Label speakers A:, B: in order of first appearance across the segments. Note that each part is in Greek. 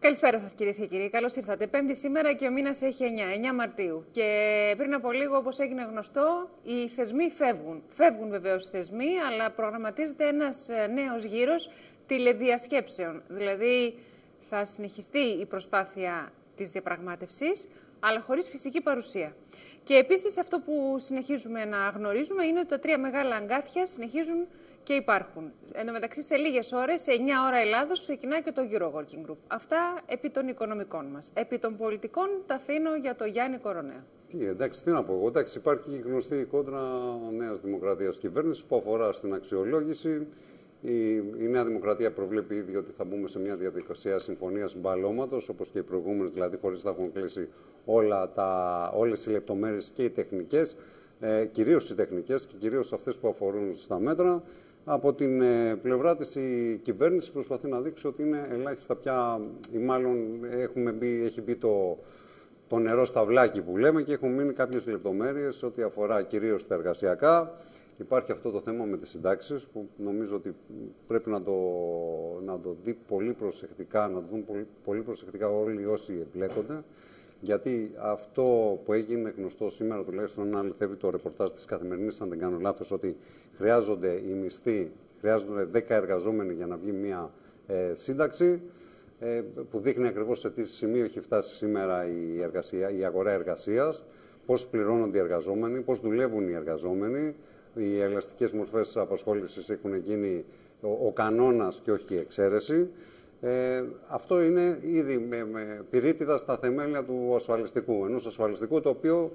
A: Καλησπέρα σας κυρίες και κύριοι. Καλώς ήρθατε. Πέμπτη σήμερα και ο μήνας έχει 9 Μαρτίου. Και πριν από λίγο, όπως έγινε γνωστό, οι θεσμοί φεύγουν. Φεύγουν βεβαίως οι θεσμοί, αλλά προγραμματίζεται ένας νέος γύρος τηλεδιασκέψεων. Δηλαδή θα συνεχιστεί η προσπάθεια της διαπραγμάτευσης, αλλά χωρίς φυσική παρουσία. Και επίσης αυτό που συνεχίζουμε να γνωρίζουμε είναι ότι τα τρία μεγάλα αγκάθια συνεχίζουν και υπάρχουν. Εν τω μεταξύ, σε λίγες ώρες, σε 9 ώρα Ελλάδος, ξεκινάει και το Euro Working Group. Αυτά επί των οικονομικών μας. Επί των πολιτικών τα αφήνω για το Γιάννη Κορονέα.
B: Εντάξει, τι να πω εγώ. Εντάξει, υπάρχει η γνωστή κόντρα Νέας Δημοκρατίας κυβέρνησης που αφορά στην αξιολόγηση. Η Νέα Δημοκρατία προβλέπει ήδη ότι θα μπούμε σε μια διαδικασία συμφωνίας μπαλώματος, όπως και οι προηγούμενες, δηλαδή χωρίς να έχουν κλείσει όλες οι λεπτομέρειες και οι τεχνικές, κυρίως οι τεχνικές και κυρίως αυτές που αφορούν στα μέτρα. Από την πλευρά της η κυβέρνηση προσπαθεί να δείξει ότι είναι ελάχιστα πια, ή μάλλον έχει μπει το νερό στα βλάκι που λέμε και έχουν μείνει κάποιες λεπτομέρειες ό,τι αφορά κυρίως τα εργασιακά. Υπάρχει αυτό το θέμα με τις συντάξεις που νομίζω ότι πρέπει να το δει πολύ προσεκτικά, να το δουν πολύ προσεκτικά όλοι όσοι εμπλέκονται. Γιατί αυτό που έγινε γνωστό σήμερα, τουλάχιστον να αληθεύει το ρεπορτάζ της Καθημερινής, αν δεν κάνω λάθος, ότι χρειάζονται οι μισθοί, χρειάζονται 10 εργαζόμενοι για να βγει μια σύνταξη, που δείχνει ακριβώς σε τι σημείο έχει φτάσει σήμερα η αγορά εργασίας, πώς πληρώνονται οι εργαζόμενοι, πώς δουλεύουν οι εργαζόμενοι. Οι ελαστικές μορφές απασχόλησης έχουν γίνει ο κανόνας και όχι η εξαίρεση. Αυτό είναι ήδη με πυρίτιδα στα θεμέλια του ασφαλιστικού. Ενός ασφαλιστικού το οποίο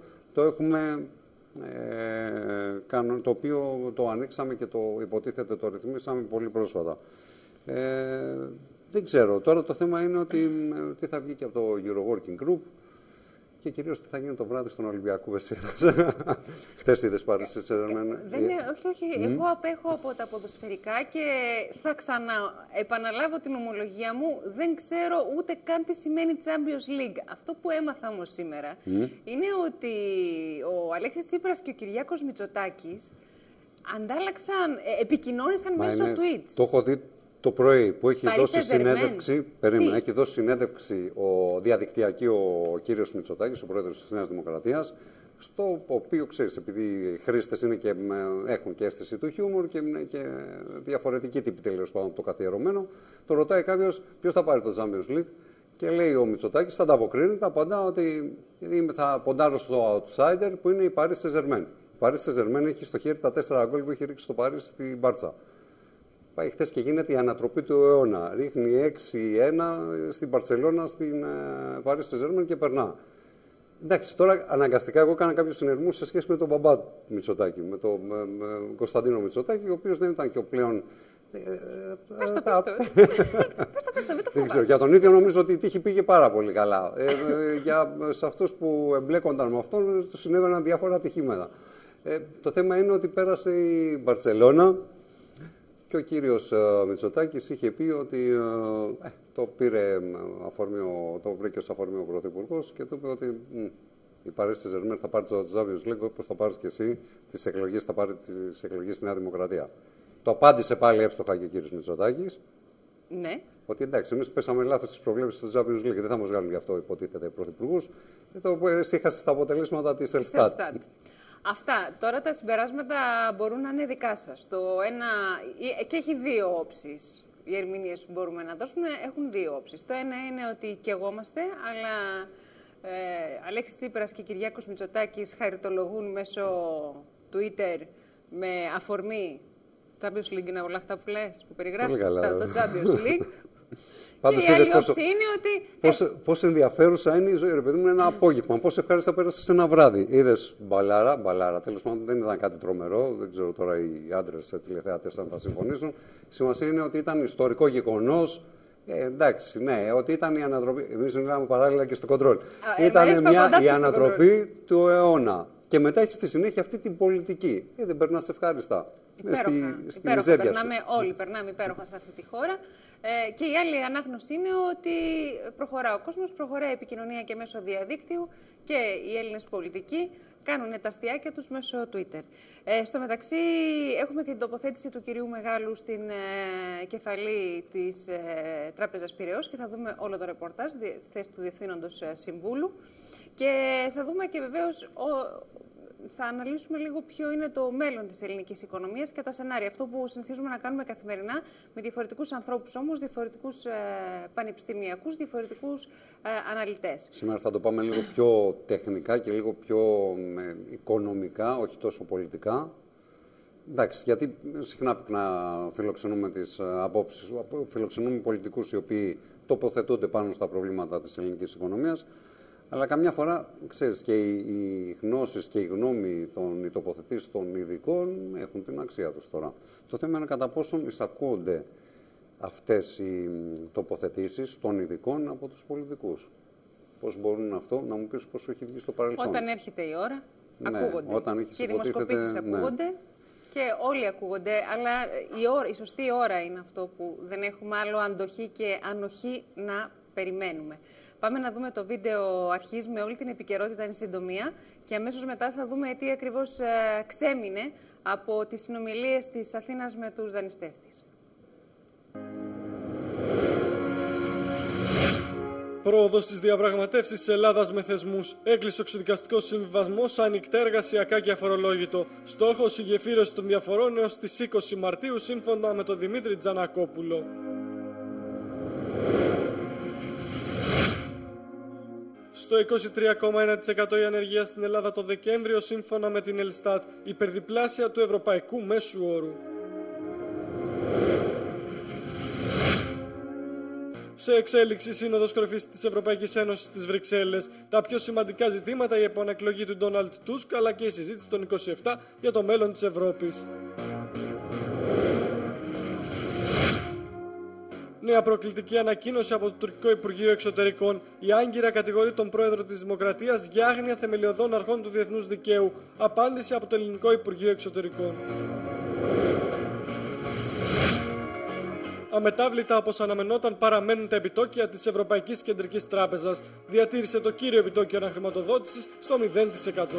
B: το ανοίξαμε και το υποτίθεται το ρυθμίσαμε πολύ πρόσφατα. Δεν ξέρω. Τώρα το θέμα είναι ότι τι θα βγει και από το Euro Working Group και κυρίως τι θα γίνει το βράδυ στον Ολυμπιακό Βεσσίνας. Χθες είδες Παρίσι Σεν-Ζερμέν.
A: Όχι. Εγώ απέχω από τα ποδοσφαιρικά και θα επαναλάβω την ομολογία μου. Δεν ξέρω ούτε καν τι σημαίνει Champions League. Αυτό που έμαθα όμως σήμερα είναι ότι ο Αλέξης Τσίπρας και ο Κυριάκος Μητσοτάκης επικοινώνησαν μέσω tweets.
B: Το έχω δει το πρωί που έχει δώσει συνέντευξη, έχει δώσει συνέντευξη διαδικτυακή ο κύριος Μητσοτάκης, ο πρόεδρος της Νέας Δημοκρατίας, στο οποίο, ξέρεις, επειδή οι χρήστες έχουν και αίσθηση του χιούμορ και διαφορετική τύπη τέλος πάντων από το καθιερωμένο, το ρωτάει κάποιος ποιος θα πάρει το Champions League και λέει ο Μητσοτάκης, θα ανταποκρίνεται, απαντά ότι θα ποντάρω στο outsider που είναι η Paris Saint-Germain. Η Paris Saint-Germain έχει στο χέρι τα 4 γκολ που έχει ρίξει στο Παρίσι στην Μπάρτσα. Πάει χθες και γίνεται η ανατροπή του αιώνα. Ρίχνει 6-1 στην Μπαρτσελώνα, στην Paris Saint-Germain και περνά. Εντάξει, τώρα αναγκαστικά εγώ έκανα κάποιους συνειρμούς σε σχέση με τον μπαμπά Μητσοτάκη, με τον Κωνσταντίνο Μητσοτάκη, ο οποίος δεν ήταν και ο πλέον.
A: Πες το,
B: δεν ξέρω. Για τον ίδιο νομίζω ότι η τύχη πήγε πάρα πολύ καλά. Σε αυτούς που εμπλέκονταν με αυτόν, του συνέβαιναν διάφορα ατυχήματα. Το θέμα είναι ότι πέρασε η Μπαρτσελώνα. Και ο κύριος Μητσοτάκης είχε πει ότι το βρήκε ως αφορμή ο Πρωθυπουργός και του είπε ότι η Paris Saint-Germain θα πάρει το Champions League όπως θα πάρεις και εσύ τις εκλογές, θα πάρει τις εκλογές στη Νέα Δημοκρατία. Το απάντησε πάλι εύστοχα και ο κύριος Μητσοτάκης.
A: Ναι.
B: Ότι εντάξει, εμείς πέσαμε λάθος στις προβλέψεις του Champions League, δεν θα μας βγάλουν γι' αυτό υποτίθεται οι πρωθυπουργούς. Εσύ είχασες τα αποτελέσματα της Ελστάτ.
A: Αυτά. Τώρα τα συμπεράσματα μπορούν να είναι δικά σας. Και έχει δύο όψεις. Οι ερμηνείες που μπορούμε να δώσουμε έχουν δύο όψεις. Το ένα είναι ότι καιγόμαστε, αλλά Αλέξης Τσίπρας και Κυριάκος Μητσοτάκης χαριτολογούν μέσω Twitter με αφορμή Champions League, είναι όλα αυτά που λες, που περιγράφεις, το Champions League.
B: Πάντως,
A: και η άλλη όψη είναι ότι.
B: Πόσο ενδιαφέρουσα είναι η ζωή, ρε παιδί μου, ένα απόγευμα. Πόσο ευχάριστα πέρασε ένα βράδυ. Είδες μπαλάρα. Τέλος πάντων, δεν ήταν κάτι τρομερό. Δεν ξέρω τώρα οι άντρες τηλεθεατές αν θα συμφωνήσουν. Η σημασία είναι ότι ήταν ιστορικό γεγονός. Εντάξει, ναι, ότι ήταν η ανατροπή. Εμείς μιλάμε παράλληλα και στο κοντρόλ. Ήταν η ανατροπή του αιώνα. Και μετά έχει στη συνέχεια αυτή την πολιτική. Δεν περνάς ευχάριστα.
A: Όλοι περνάμε υπέροχα σε αυτή τη χώρα. Και η άλλη ανάγνωση είναι ότι προχωρά ο κόσμος, προχωρά η επικοινωνία και μέσω διαδίκτυου και οι Έλληνες πολιτικοί κάνουν τα αστιάκια τους μέσω Twitter. Στο μεταξύ, έχουμε και την τοποθέτηση του κυρίου Μεγάλου στην κεφαλή της Τράπεζας Πειραιώς και θα δούμε όλο το ρεπορτάζ, θέση του Διευθύνοντος Συμβούλου. Και θα δούμε και βεβαίως, θα αναλύσουμε λίγο ποιο είναι το μέλλον της ελληνικής οικονομίας και τα σενάρια. Αυτό που συνηθίζουμε να κάνουμε καθημερινά με διαφορετικούς ανθρώπους όμως, διαφορετικούς πανεπιστημιακούς, διαφορετικούς αναλυτές.
B: Σήμερα θα το πάμε λίγο πιο τεχνικά και λίγο πιο οικονομικά, όχι τόσο πολιτικά. Εντάξει, γιατί συχνά φιλοξενούμε τις απόψεις, φιλοξενούμε πολιτικούς οι οποίοι τοποθετούνται πάνω στα προβλήματα της ελληνικής οικονομίας. Αλλά καμιά φορά, ξέρεις, και οι γνώσεις και οι γνώμοι οι τοποθετήσεις των ειδικών έχουν την αξία τους τώρα. Το θέμα είναι κατά πόσον εισακούονται αυτές οι τοποθετήσεις των ειδικών από τους πολιτικούς. Πώς μπορούν αυτό, να μου πεις πώς έχει βγει στο παρελθόν.
A: Όταν έρχεται η ώρα, ακούγονται.
B: Όταν
A: και οι δημοσκοπήσεις ακούγονται και όλοι ακούγονται, αλλά η σωστή ώρα είναι αυτό που δεν έχουμε άλλο αντοχή και ανοχή να περιμένουμε. Πάμε να δούμε το βίντεο αρχής με όλη την επικαιρότητα εν συντομία και αμέσως μετά θα δούμε τι ακριβώς ξέμεινε από τις συνομιλίες της Αθήνας με τους δανειστές της.
C: Πρόοδος στις διαπραγματεύσεις της Ελλάδας με θεσμούς. Έκλεισε ο εξοδικαστικός συμβιβασμός, ανοιχτά εργασιακά και αφορολόγητο. Στόχος η γεφύρωση των διαφορών έως τις 20 Μαρτίου, σύμφωνα με τον Δημήτρη Τζανακόπουλο. Στο 23,1% η ανεργία στην Ελλάδα το Δεκέμβριο, σύμφωνα με την Ελστάτ, υπερδιπλάσια του ευρωπαϊκού μέσου όρου. Σε εξέλιξη Σύνοδος Κορυφής της Ευρωπαϊκής Ένωσης στις Βρυξέλλες, τα πιο σημαντικά ζητήματα, η επανεκλογή του Ντόναλντ Τούσκ, αλλά και η συζήτηση των 27 για το μέλλον της Ευρώπης. Νέα προκλητική ανακοίνωση από το τουρκικό Υπουργείο Εξωτερικών. Η Άγκυρα κατηγορεί τον πρόεδρο της Δημοκρατίας για άγνοια θεμελιωδών αρχών του διεθνούς δικαίου. Απάντηση από το ελληνικό Υπουργείο Εξωτερικών. Αμετάβλητα όπως αναμενόταν παραμένουν τα επιτόκια της Ευρωπαϊκής Κεντρικής Τράπεζας. Διατήρησε το κύριο επιτόκιο αναχρηματοδότησης στο 0%.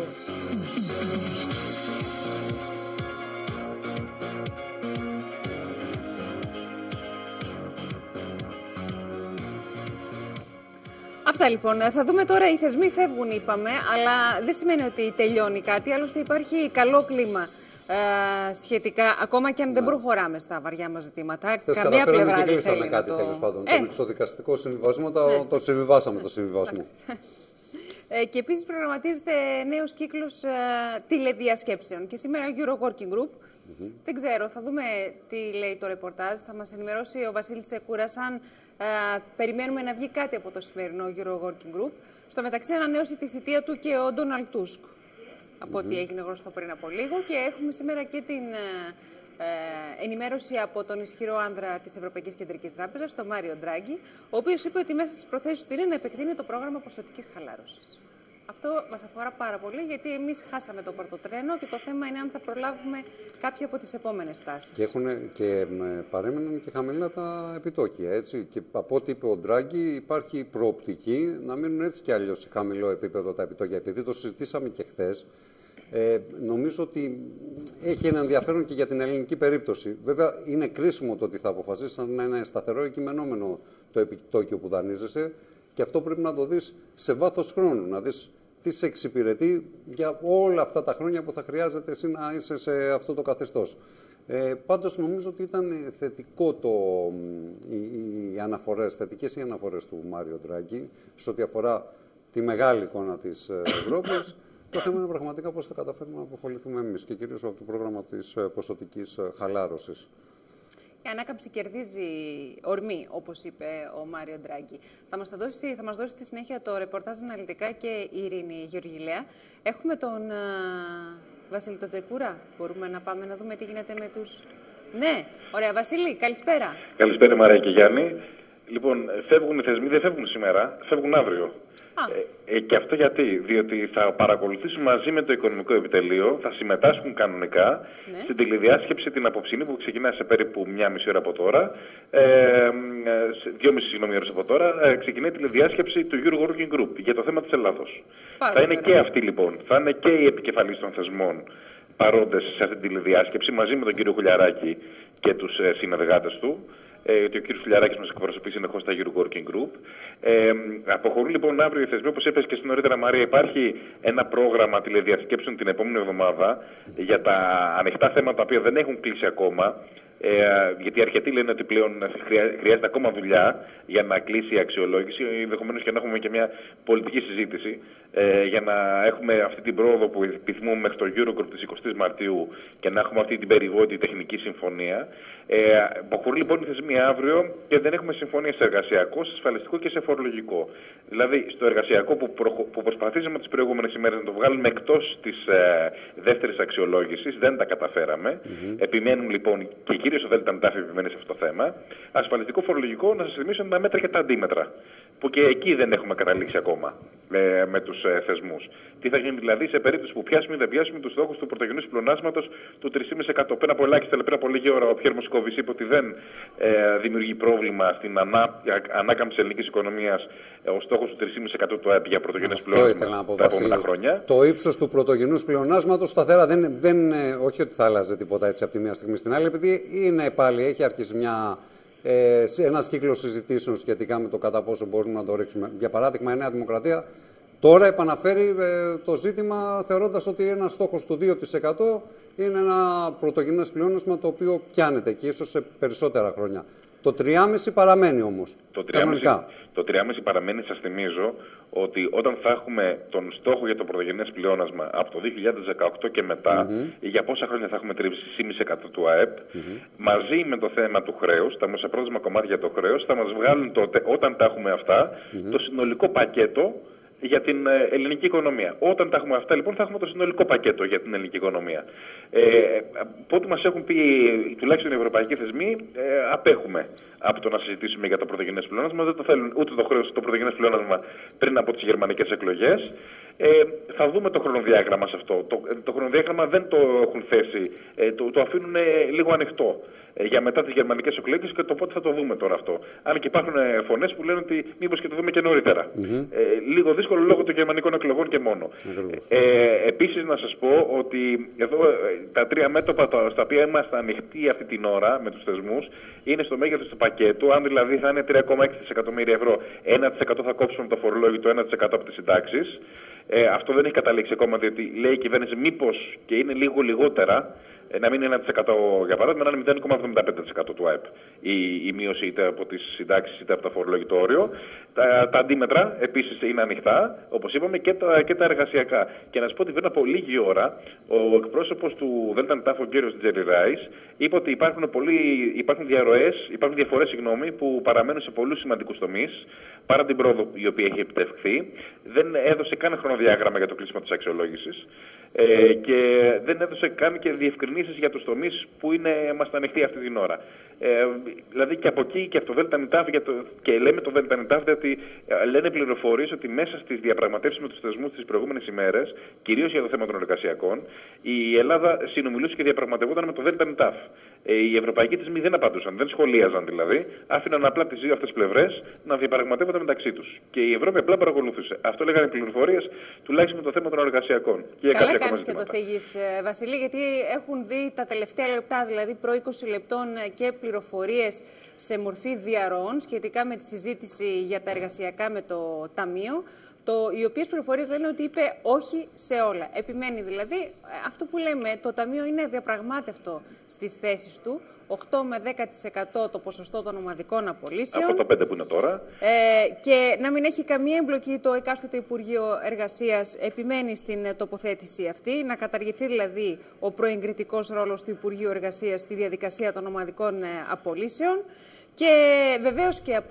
A: Αυτά λοιπόν. Θα δούμε τώρα, οι θεσμοί φεύγουν είπαμε, αλλά δεν σημαίνει ότι τελειώνει κάτι. Άλλωστε υπάρχει καλό κλίμα σχετικά, ακόμα και αν δεν προχωράμε στα βαριά μας ζητήματα.
B: Καμία πλευρά δεν κλείσαμε κάτι τέλος πάντων. Τον εξοδικαστικό συμβιβασμό το συμβιβάσαμε το συμβιβασμό.
A: Και επίσης προγραμματίζεται νέος κύκλος τηλεδιασκέψεων. Και σήμερα ο Euro Working Group, δεν ξέρω, θα δούμε τι λέει το ρεπορτάζ, θα μας ενημερώσει ο Βασίλης Τσεκούρας αν περιμένουμε να βγει κάτι από το σημερινό Euro Working Group. Στο μεταξύ ανανέωσε τη θητεία του και ο Ντόναλντ Τούσκ, από ό,τι έγινε γνωστό πριν από λίγο. Και έχουμε σήμερα και την ενημέρωση από τον ισχυρό άνδρα της Ευρωπαϊκής Κεντρικής Τράπεζας, τον Μάριο Ντράγκη, ο οποίος είπε ότι μέσα στις προθέσεις του είναι να επεκτείνει το πρόγραμμα ποσοτικής χαλάρωσης. Αυτό μας αφορά πάρα πολύ, γιατί εμείς χάσαμε το πρώτο τρένο και το θέμα είναι αν θα προλάβουμε κάποια από τις επόμενες τάσεις.
B: Και παρέμειναν και χαμηλά τα επιτόκια, έτσι. Και από ό,τι είπε ο Ντράγκη, υπάρχει προοπτική να μείνουν έτσι κι αλλιώς σε χαμηλό επίπεδο τα επιτόκια. Επειδή το συζητήσαμε και χθες, νομίζω ότι έχει ένα ενδιαφέρον και για την ελληνική περίπτωση. Βέβαια, είναι κρίσιμο το ότι θα αποφασίσει να είναι σταθερό ή κειμενόμενο το επιτόκιο που δανείζεσαι. Και αυτό πρέπει να το δεις σε βάθος χρόνου, να δεις τι σε εξυπηρετεί για όλα αυτά τα χρόνια που θα χρειάζεται εσύ να είσαι σε αυτό το καθεστώς. Πάντως νομίζω ότι ήταν θετικό θετικές οι αναφορές του Μάριο Ντράγκη σε ό,τι αφορά τη μεγάλη εικόνα της Ευρώπης. Το θέμα είναι πραγματικά πώς θα καταφέρουμε να αποφοληθούμε εμείς και κυρίως από το πρόγραμμα της ποσοτικής χαλάρωσης.
A: Η ανάκαμψη κερδίζει ορμή, όπως είπε ο Μάριο Ντράγκη. Θα μας δώσει στη συνέχεια το ρεπορτάζ αναλυτικά και η Ειρήνη Γεωργιλέα. Έχουμε τον Βασίλη τον Τσεκούρα. Μπορούμε να πάμε να δούμε τι γίνεται με τους... Ναι, ωραία. Βασίλη, καλησπέρα.
D: Καλησπέρα Μαρία και Γιάννη. Λοιπόν, φεύγουν οι θεσμοί, δεν φεύγουν σήμερα, φεύγουν αύριο. Και αυτό γιατί? Διότι θα παρακολουθήσουν μαζί με το Οικονομικό Επιτελείο, θα συμμετάσχουν κανονικά στην τηλεδιάσκεψη την απόψινή που ξεκινάει σε περίπου 1,5 ώρα από τώρα, 2,5 ώρες από τώρα, ξεκινάει η τηλεδιάσκεψη του Euro Working Group για το θέμα της Ελλάδος. Θα είναι και αυτοί λοιπόν, θα είναι και οι επικεφαλείς των θεσμών παρόντες σε αυτή την τηλεδιάσκεψη μαζί με τον κύριο Χουλιαράκη και τους συνεργάτες του. Ότι ο κ. Φιλιαράκης μας εκπροσωπεί συνεχώς στα Euro Working Group. Αποχωρούν λοιπόν αύριο οι θεσμοί, όπως είπες και στην νωρίτερα Μαρία, υπάρχει ένα πρόγραμμα τηλεδιασκέψεων την επόμενη εβδομάδα για τα ανοιχτά θέματα τα οποία δεν έχουν κλείσει ακόμα. Γιατί αρκετοί λένε ότι πλέον χρειάζεται ακόμα δουλειά για να κλείσει η αξιολόγηση, ενδεχομένως και να έχουμε και μια πολιτική συζήτηση για να έχουμε αυτή την πρόοδο που επιθυμούμε μέχρι το Eurogroup της 20 Μαρτίου και να έχουμε αυτή την περιβόητη τεχνική συμφωνία. Αποχωρούν λοιπόν οι θεσμοί αύριο και δεν έχουμε συμφωνία σε εργασιακό, σε ασφαλιστικό και σε φορολογικό. Δηλαδή, στο εργασιακό που προσπαθήσαμε τις προηγούμενες ημέρες να το βγάλουμε εκτός της δεύτερης αξιολόγησης, δεν τα καταφέραμε. Επιμένουν λοιπόν και κυρίως ο ΔΝΤ επιμένει σε αυτό το θέμα. Ασφαλιστικό, φορολογικό, να σας θυμίσω τα μέτρα και τα αντίμετρα. Που και εκεί δεν έχουμε καταλήξει ακόμα με τους θεσμούς. Τι θα γίνει δηλαδή σε περίπτωση που πιάσουμε ή δεν πιάσουμε τους στόχους του πρωτογενούς πλεονάσματος του 3,5%. Πριν από ελάχιστα, πριν από λίγη ώρα, ο Πιέρ Μοσκοβισή είπε ότι δεν δημιουργεί πρόβλημα στην ανάκαμψη της ελληνικής οικονομίας ο στόχος του 3,5% του ΑΕΠ για πρωτογενές πλεονάσμα τα επόμενα χρόνια.
B: Το ύψος του πρωτογενούς πλεονάσματος σταθερά όχι ότι θα άλλαζε τίποτα έτσι από τη μία στιγμή στην άλλη, επειδή είναι πάλι, έχει αρχίσει ένας κύκλος συζητήσεων σχετικά με το κατά πόσο μπορούμε να το ρίξουμε. Για παράδειγμα, η Νέα Δημοκρατία τώρα επαναφέρει το ζήτημα θεωρώντας ότι ένας στόχος του 2% είναι ένα πρωτογενές πλεόνασμα το οποίο πιάνεται και ίσως σε περισσότερα χρόνια. Το 3,5 παραμένει όμως.
D: Το 3,5 παραμένει, σας θυμίζω, ότι όταν θα έχουμε τον στόχο για το πρωτογενές πλεόνασμα από το 2018 και μετά, για πόσα χρόνια θα έχουμε 3,5% του ΑΕΠ, μαζί με το θέμα του χρέους, τα μεσοπρόθεσμα κομμάτια του χρέους, θα μας βγάλουν τότε, όταν τα έχουμε αυτά, το συνολικό πακέτο για την ελληνική οικονομία. Όταν τα έχουμε αυτά, λοιπόν, θα έχουμε το συνολικό πακέτο για την ελληνική οικονομία. Από ό,τι μας έχουν πει τουλάχιστον οι ευρωπαϊκοί θεσμοί, απέχουμε από το να συζητήσουμε για το πρωτογενές πλεόνασμα. Δεν το θέλουν ούτε το πρωτογενές πλεόνασμα πριν από τις γερμανικές εκλογές. Θα δούμε το χρονοδιάγραμμα σε αυτό. Το χρονοδιάγραμμα δεν το έχουν θέσει, το αφήνουν λίγο ανοιχτό για μετά τις γερμανικές εκλογές και το πότε θα το δούμε τώρα αυτό. Αν και υπάρχουν φωνές που λένε ότι μήπως και το δούμε και νωρίτερα. Λίγο δύσκολο λόγω των γερμανικών εκλογών και μόνο. Επίσης να σας πω ότι εδώ τα τρία μέτωπα στα οποία είμαστε ανοιχτοί αυτή την ώρα με τους θεσμούς είναι στο μέγεθος του πακέτου. Αν δηλαδή θα είναι 3,6 δισεκατομμύρια ευρώ, 1% θα κόψουμε το φορολόγιο, το 1% από τις συντάξεις. Αυτό δεν έχει καταλήξει ακόμα, διότι λέει η κυβέρνηση μήπως και είναι λίγο λιγότερα, να μην είναι 1% για παράδειγμα, να είναι 0,75% του ΑΕΠ η μείωση είτε από τις συντάξεις είτε από το φορολογικό όριο. Τα αντίμετρα επίσης είναι ανοιχτά, όπως είπαμε, και τα εργασιακά. Και να σας πω ότι πριν από λίγη ώρα ο εκπρόσωπος του ΔΝΤ, ο κ. Τζέρι Ράις, είπε ότι υπάρχουν διαφορές που παραμένουν σε πολλούς σημαντικούς τομείς, παρά την πρόοδο η οποία έχει επιτευχθεί. Δεν έδωσε καν χρονοδιάγραμμα για το κλείσιμο της αξιολόγησης. Και δεν έδωσε καν και διευκρινήσεις για τους τομείς που είμαστε ανοιχτοί αυτή την ώρα. Δηλαδή και από εκεί και από το ΔΝΤ και λέμε το ΔΝΤ ότι λένε πληροφορίες ότι μέσα στις διαπραγματεύσεις με τους θεσμούς τις προηγούμενες ημέρες, κυρίως για το θέμα των εργασιακών, η Ελλάδα συνομιλούσε και διαπραγματευόταν με το ΔΝΤ. Οι ευρωπαϊκοί θεσμοί δεν απαντούσαν, δεν σχολίαζαν δηλαδή, άφηναν απλά τις δύο αυτές πλευρές να διαπραγματεύονται μεταξύ τους. Και η Ευρώπη απλά παρακολουθούσε. Αυτό λέγανε οι πληροφορίες, τουλάχιστον το θέμα των εργασιακών.
A: Καλά κάνεις και το θίγεις, Βασιλή, γιατί έχουν δει τα τελευταία λεπτά, δηλαδή προ 20 λεπτών, και πληροφορίες σε μορφή διαρροών σχετικά με τη συζήτηση για τα εργασιακά με το Ταμείο, οι οποίες πληροφορίες λένε ότι είπε όχι σε όλα. Επιμένει δηλαδή αυτό που λέμε, το Ταμείο είναι αδιαπραγμάτευτο στις θέσεις του, 8 με 10% το ποσοστό των ομαδικών απολύσεων.
D: Από το 5 που είναι τώρα.
A: Και να μην έχει καμία εμπλοκή το εκάστοτε Υπουργείο Εργασίας, επιμένει στην τοποθέτηση αυτή, να καταργηθεί δηλαδή ο προεγκριτικός ρόλος του Υπουργείου Εργασίας στη διαδικασία των ομαδικών απολύσεων. Και βεβαίως και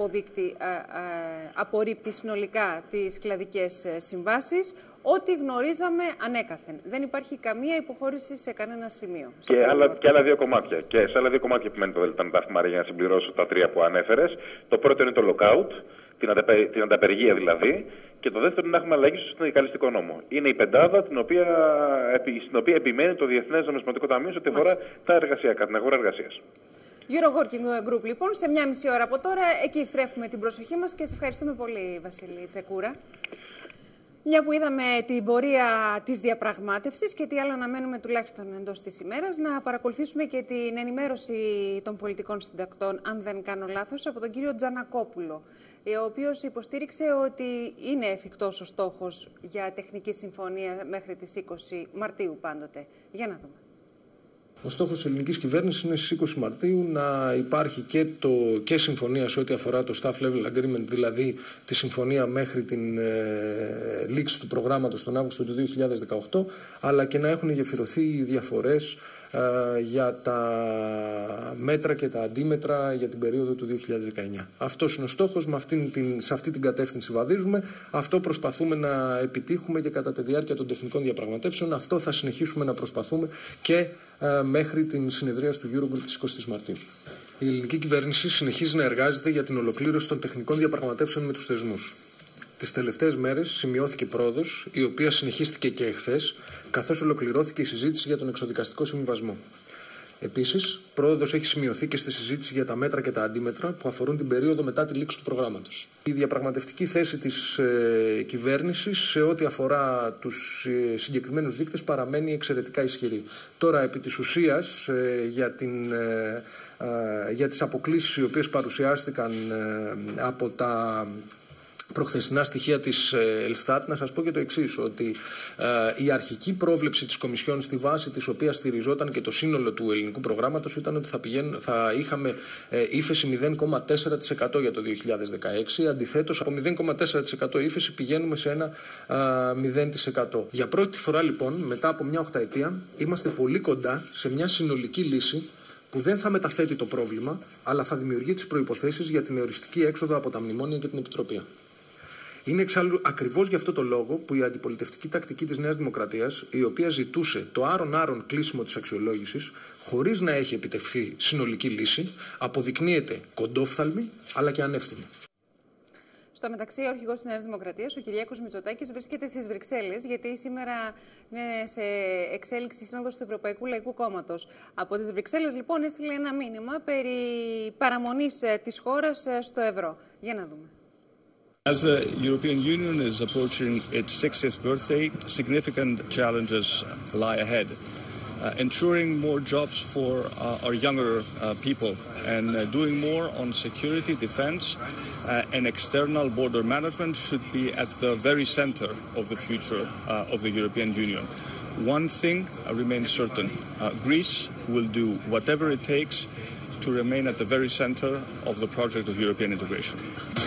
A: απορρίπτει συνολικά τις κλαδικές συμβάσεις, ό,τι γνωρίζαμε ανέκαθεν. Δεν υπάρχει καμία υποχώρηση σε κανένα σημείο.
D: Και άλλα δύο κομμάτια. Και σε άλλα δύο κομμάτια που μένει το ΔΝΤ, Μαρία, για να συμπληρώσω τα τρία που ανέφερες. Το πρώτο είναι το lockout. την ανταπεργία δηλαδή, και το δεύτερο είναι να έχουμε αλλαγή στο συνδικαλιστικό νόμο. Είναι η πεντάδα στην οποία επιμένει το Διεθνές Νομισματικό Ταμείο σε ό,τι αφορά τα εργασιακά, την αγορά εργασίας.
A: Euro Working Group, λοιπόν, σε μια μισή ώρα από τώρα, εκεί στρέφουμε την προσοχή μας και σε ευχαριστούμε πολύ, Βασίλη Τσεκούρα. Μια που είδαμε την πορεία της διαπραγμάτευσης και τι άλλο αναμένουμε τουλάχιστον εντός της ημέρας, να παρακολουθήσουμε και την ενημέρωση των πολιτικών συντακτών, αν δεν κάνω λάθος, από τον κύριο Τζανακόπουλο, ο οποίος υποστήριξε ότι είναι εφικτός ο στόχος για τεχνική συμφωνία μέχρι τις 20 Μαρτίου πάντοτε. Για να δούμε.
E: Ο στόχος της ελληνικής κυβέρνησης είναι στις 20 Μαρτίου να υπάρχει και συμφωνία σε ό,τι αφορά το Staff Level Agreement, δηλαδή τη συμφωνία μέχρι την λήξη του προγράμματος τον Αύγουστο του 2018, αλλά και να έχουν γεφυρωθεί οι διαφορές για τα μέτρα και τα αντίμετρα για την περίοδο του 2019. Αυτός είναι ο στόχος, σε αυτή την κατεύθυνση βαδίζουμε, αυτό προσπαθούμε να επιτύχουμε και κατά τη διάρκεια των τεχνικών διαπραγματεύσεων, αυτό θα συνεχίσουμε να προσπαθούμε και μέχρι την συνεδρίαση του Eurogroup της 20 Μαρτίου. Η ελληνική κυβέρνηση συνεχίζει να εργάζεται για την ολοκλήρωση των τεχνικών διαπραγματεύσεων με τους θεσμούς. Τις τελευταίες μέρες σημειώθηκε πρόοδος, η οποία συνεχίστηκε και εχθές, καθώς ολοκληρώθηκε η συζήτηση για τον εξοδικαστικό συμβιβασμό. Επίσης, πρόοδος έχει σημειωθεί και στη συζήτηση για τα μέτρα και τα αντίμετρα που αφορούν την περίοδο μετά τη λήξη του προγράμματος. Η διαπραγματευτική θέση της κυβέρνησης σε ό,τι αφορά τους συγκεκριμένους δείκτες παραμένει εξαιρετικά ισχυρή. Τώρα, επί της ουσίας, για τις αποκλίσεις οι οποίες παρουσιάστηκαν από τα προχθεσινά στοιχεία της Ελστάτ, να σας πω και το εξής, ότι η αρχική πρόβλεψη της Κομισιόν, στη βάση της οποίας στηριζόταν και το σύνολο του ελληνικού προγράμματος, ήταν ότι θα είχαμε ύφεση 0,4% για το 2016. Αντιθέτως, από 0,4% ύφεση πηγαίνουμε σε ένα 0%. Για πρώτη φορά, λοιπόν, μετά από μια οχταετία, είμαστε πολύ κοντά σε μια συνολική λύση που δεν θα μεταθέτει το πρόβλημα, αλλά θα δημιουργεί τις προϋποθέσεις για την εωριστική έξοδο από τα μνημόνια και την επιτροπή. Είναι εξάλλου ακριβώς γι' αυτό το λόγο που η αντιπολιτευτική τακτική της Νέας Δημοκρατίας, η οποία ζητούσε το άρον-άρον κλείσιμο της αξιολόγησης, χωρίς να έχει επιτευχθεί συνολική λύση, αποδεικνύεται κοντόφθαλμη αλλά και ανεύθυνη.
A: Στο μεταξύ, ο αρχηγός της Νέας Δημοκρατίας, ο Κυριάκος Μητσοτάκης, βρίσκεται στις Βρυξέλλες, γιατί σήμερα είναι σε εξέλιξη σύνοδος του Ευρωπαϊκού Λαϊκού Κόμματος. Από τις Βρυξέλλες, λοιπόν, έστειλε ένα μήνυμα περί παραμονής της χώρας στο ευρώ. Για να δούμε.
F: As the European Union is approaching its 60th birthday, significant challenges lie ahead. Ensuring more jobs for our younger people and doing more on security, defense, and external border management should be at the very center of the future of the European Union. One thing remains certain. Greece will do whatever it takes to remain at the very center of the project of European integration.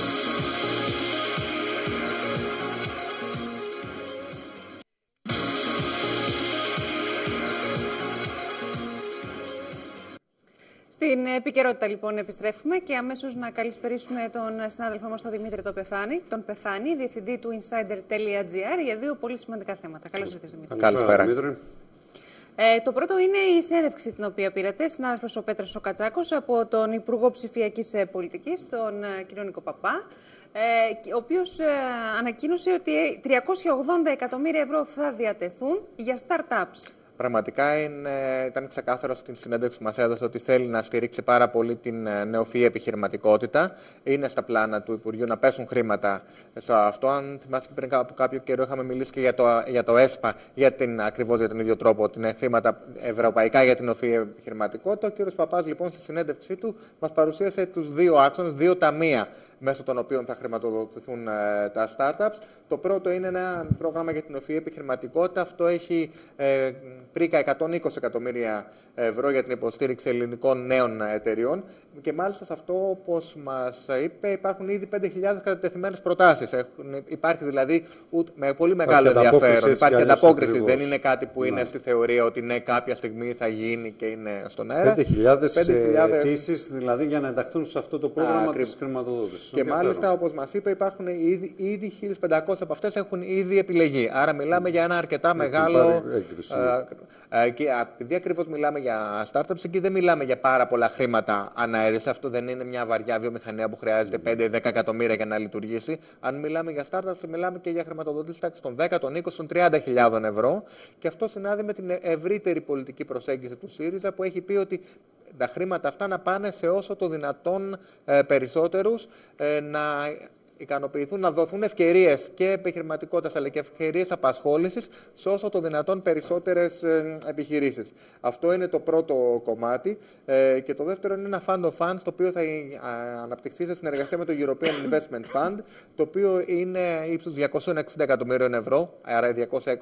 A: Στην επικαιρότητα, λοιπόν, επιστρέφουμε και αμέσως να καλησπερίσουμε τον συνάδελφό μας, τον Δημήτρη τον Πεθάνη, διευθυντή του Insider.gr, για δύο πολύ σημαντικά θέματα. Καλώς ήρθατε, Δημήτρη.
B: Καλησπέρα, Δημήτρη.
A: Το πρώτο είναι η συνέντευξη την οποία πήρατε, συνάδελφος ο Πέτρος ο Κατσάκος, από τον Υπουργό Ψηφιακής Πολιτικής, τον κ. Νίκο Παπά, ο οποίος ανακοίνωσε ότι 380 εκατομμύρια ευρώ θα διατεθούν για start-ups.
G: Πραγματικά ήταν ξεκάθαρο στην συνέντευξη που μας έδωσε ότι θέλει να στηρίξει πάρα πολύ την νεοφυή επιχειρηματικότητα. Είναι στα πλάνα του Υπουργείου να πέσουν χρήματα σε αυτό. Αν θυμάστε, πριν από κάποιο καιρό είχαμε μιλήσει και για το ΕΣΠΑ, ακριβώς για τον ίδιο τρόπο, ότι είναι χρήματα ευρωπαϊκά για την νεοφυή επιχειρηματικότητα. Ο κ. Παπάς, λοιπόν, στη συνέντευξή του μας παρουσίασε τους δύο άξονες, δύο ταμεία μέσω των οποίων θα χρηματοδοτηθούν τα startups. Το πρώτο είναι ένα πρόγραμμα για την νεοφυή επιχειρηματικότητα. Αυτό έχει πρίκα 120 εκατομμύρια ευρώ για την υποστήριξη ελληνικών νέων εταιριών. Και μάλιστα σε αυτό, όπως μας είπε, υπάρχουν ήδη 5.000 κατατεθειμένες προτάσεις. Υπάρχει δηλαδή με πολύ μεγάλο ενδιαφέρον. Υπάρχει ανταπόκριση. Δεν είναι κάτι που είναι στη θεωρία ότι ναι, κάποια στιγμή θα γίνει και είναι στον αέρα.
B: 5.000 αιτήσεις δηλαδή για να ενταχθούν σε αυτό το πρόγραμμα της χρηματοδότησης.
G: Και μάλιστα, όπως μας είπε, υπάρχουν ήδη 1.500 από αυτές έχουν ήδη επιλεγεί. Άρα μιλάμε για ένα αρκετά μεγάλο. Και επειδή ακριβώς μιλάμε για startups, εκεί δεν μιλάμε για πάρα πολλά χρήματα αναέρεση. Αυτό δεν είναι μια βαριά βιομηχανία που χρειάζεται 5-10 εκατομμύρια για να λειτουργήσει. Αν μιλάμε για startups, μιλάμε και για χρηματοδότηση τάξης των 10, των 20, των 30.000 ευρώ. Και αυτό συνάδει με την ευρύτερη πολιτική προσέγγιση του ΣΥΡΙΖΑ, που έχει πει ότι τα χρήματα αυτά να πάνε σε όσο το δυνατόν περισσότερους, να ικανοποιηθούν, να δοθούν ευκαιρίες και επιχειρηματικότητας αλλά και ευκαιρίες απασχόλησης σε όσο το δυνατόν περισσότερες επιχειρήσεις. Αυτό είναι το πρώτο κομμάτι. Και το δεύτερο είναι ένα fund of funds, το οποίο θα αναπτυχθεί σε συνεργασία με το European Investment Fund, το οποίο είναι ύψους 260 εκατομμύριων ευρώ, άρα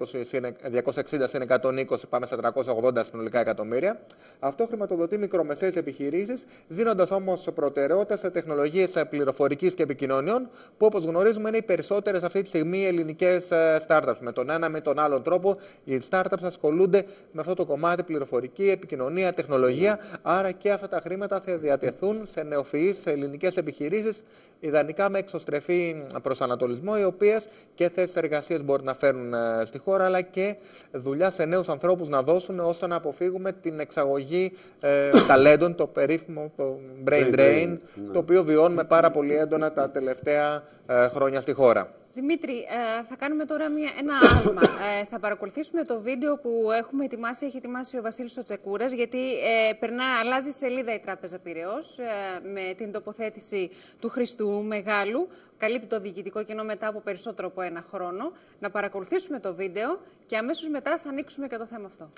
G: 260 συν 120, πάμε στα 380 συνολικά εκατομμύρια. Αυτό χρηματοδοτεί μικρομεσαίες επιχειρήσεις, δίνοντας όμως προτεραιότητα σε τεχνολογίες πληροφορικής και επικοινωνιών, που όπως γνωρίζουμε είναι οι περισσότερες αυτή τη στιγμή ελληνικές startups. Με τον ένα με τον άλλον τρόπο οι startups ασχολούνται με αυτό το κομμάτι, πληροφορική, επικοινωνία, τεχνολογία. Άρα και αυτά τα χρήματα θα διατεθούν σε νεοφυείς, σε ελληνικές επιχειρήσεις, ιδανικά με εξωστρεφή προσανατολισμό, οι οποίες και θέσεις εργασίας μπορεί να φέρουν στη χώρα, αλλά και δουλειά σε νέους ανθρώπους να δώσουν, ώστε να αποφύγουμε την εξαγωγή ταλέντων, το περίφημο το brain drain, το οποίο βιώνουμε πάρα πολύ έντονα τα τελευταία χρόνια στη χώρα.
A: Δημήτρη, θα κάνουμε τώρα ένα άλμα. Θα παρακολουθήσουμε το βίντεο που έχουμε ετοιμάσει, έχει ετοιμάσει ο Βασίλης ο Τσεκούρας, γιατί αλλάζει σελίδα η Τράπεζα Πειραιώς με την τοποθέτηση του Χριστού Μεγάλου. Καλύπτει το διοικητικό κοινό μετά από περισσότερο από ένα χρόνο. Να παρακολουθήσουμε το βίντεο και αμέσως μετά θα ανοίξουμε και το θέμα αυτό.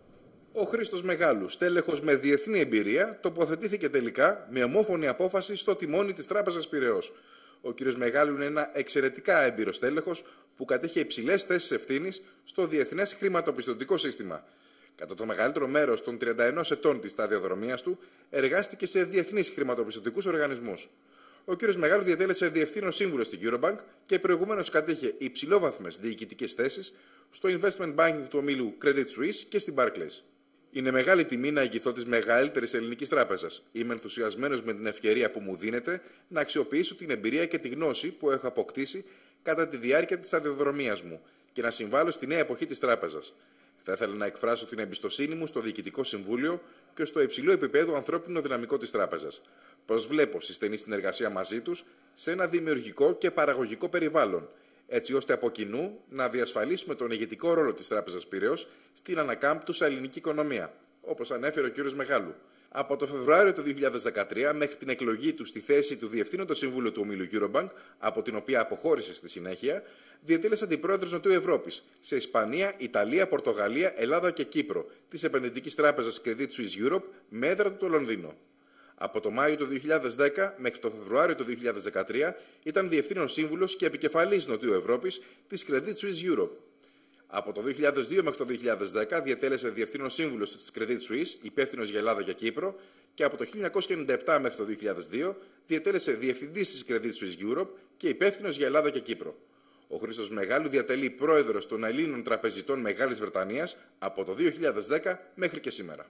H: Ο Χρήστος Μεγάλου, στέλεχος με διεθνή εμπειρία, τοποθετήθηκε τελικά με ομόφωνη απόφαση στο τιμόνι της Τράπεζας Πειραιώς. Ο κ. Μεγάλου είναι ένα εξαιρετικά έμπειρο στέλεχος που κατέχει υψηλές θέσεις ευθύνης στο διεθνές χρηματοπιστωτικό σύστημα. Κατά το μεγαλύτερο μέρος των 31 ετών της σταδιοδρομίας του, εργάστηκε σε διεθνείς χρηματοπιστωτικούς οργανισμούς. Ο κ. Μεγάλου διατέλεσε διευθύνων σύμβουλος στην Eurobank και προηγουμένως κατέχε υψηλόβαθμες διοικητικές θέσεις στο investment banking του ομίλου Credit Suisse και στην Barclays. Είναι μεγάλη τιμή να ηγηθώ της μεγαλύτερης ελληνικής τράπεζας. Είμαι ενθουσιασμένος με την ευκαιρία που μου δίνεται να αξιοποιήσω την εμπειρία και τη γνώση που έχω αποκτήσει κατά τη διάρκεια της σταδιοδρομίας μου και να συμβάλλω στη νέα εποχή της τράπεζας. Θα ήθελα να εκφράσω την εμπιστοσύνη μου στο Διοικητικό Συμβούλιο και στο υψηλό επίπεδο ανθρώπινο δυναμικό της τράπεζας. Προσβλέπω στη στενή συνεργασία μαζί τους σε ένα δημιουργικό και παραγωγικό περιβάλλον, έτσι ώστε από κοινού να διασφαλίσουμε τον ηγετικό ρόλο της Τράπεζας Πειραιώς στην ανακάμπτουσα ελληνική οικονομία, όπως ανέφερε ο κ. Μεγάλου. Από το Φεβρουάριο του 2013 μέχρι την εκλογή του στη θέση του Διευθύνοντος Συμβούλου του ομίλου Eurobank, από την οποία αποχώρησε στη συνέχεια, διατέλεσε αντιπρόεδρος Νοτιού Ευρώπης σε Ισπανία, Ιταλία, Πορτογαλία, Ελλάδα και Κύπρο της επενδυτικής τράπεζας Credit Suisse Europe με έδρα του το Λονδίνο. Από το Μάιο του 2010 μέχρι το Φεβρουάριο του 2013 ήταν διευθύνων σύμβουλος και επικεφαλής Νοτιού Ευρώπης της Credit Suisse Europe. Από το 2002 μέχρι το 2010 διατέλεσε διευθύνων σύμβουλος της Credit Suisse, υπεύθυνος για Ελλάδα και Κύπρο, και από το 1997 μέχρι το 2002 διατέλεσε διευθυντής της Credit Suisse Europe και υπεύθυνος για Ελλάδα και Κύπρο. Ο Χρήστος Μεγάλου διατελεί πρόεδρος των Ελλήνων Τραπεζιτών Μεγάλης Βρετανίας από το 2010 μέχρι και σήμερα.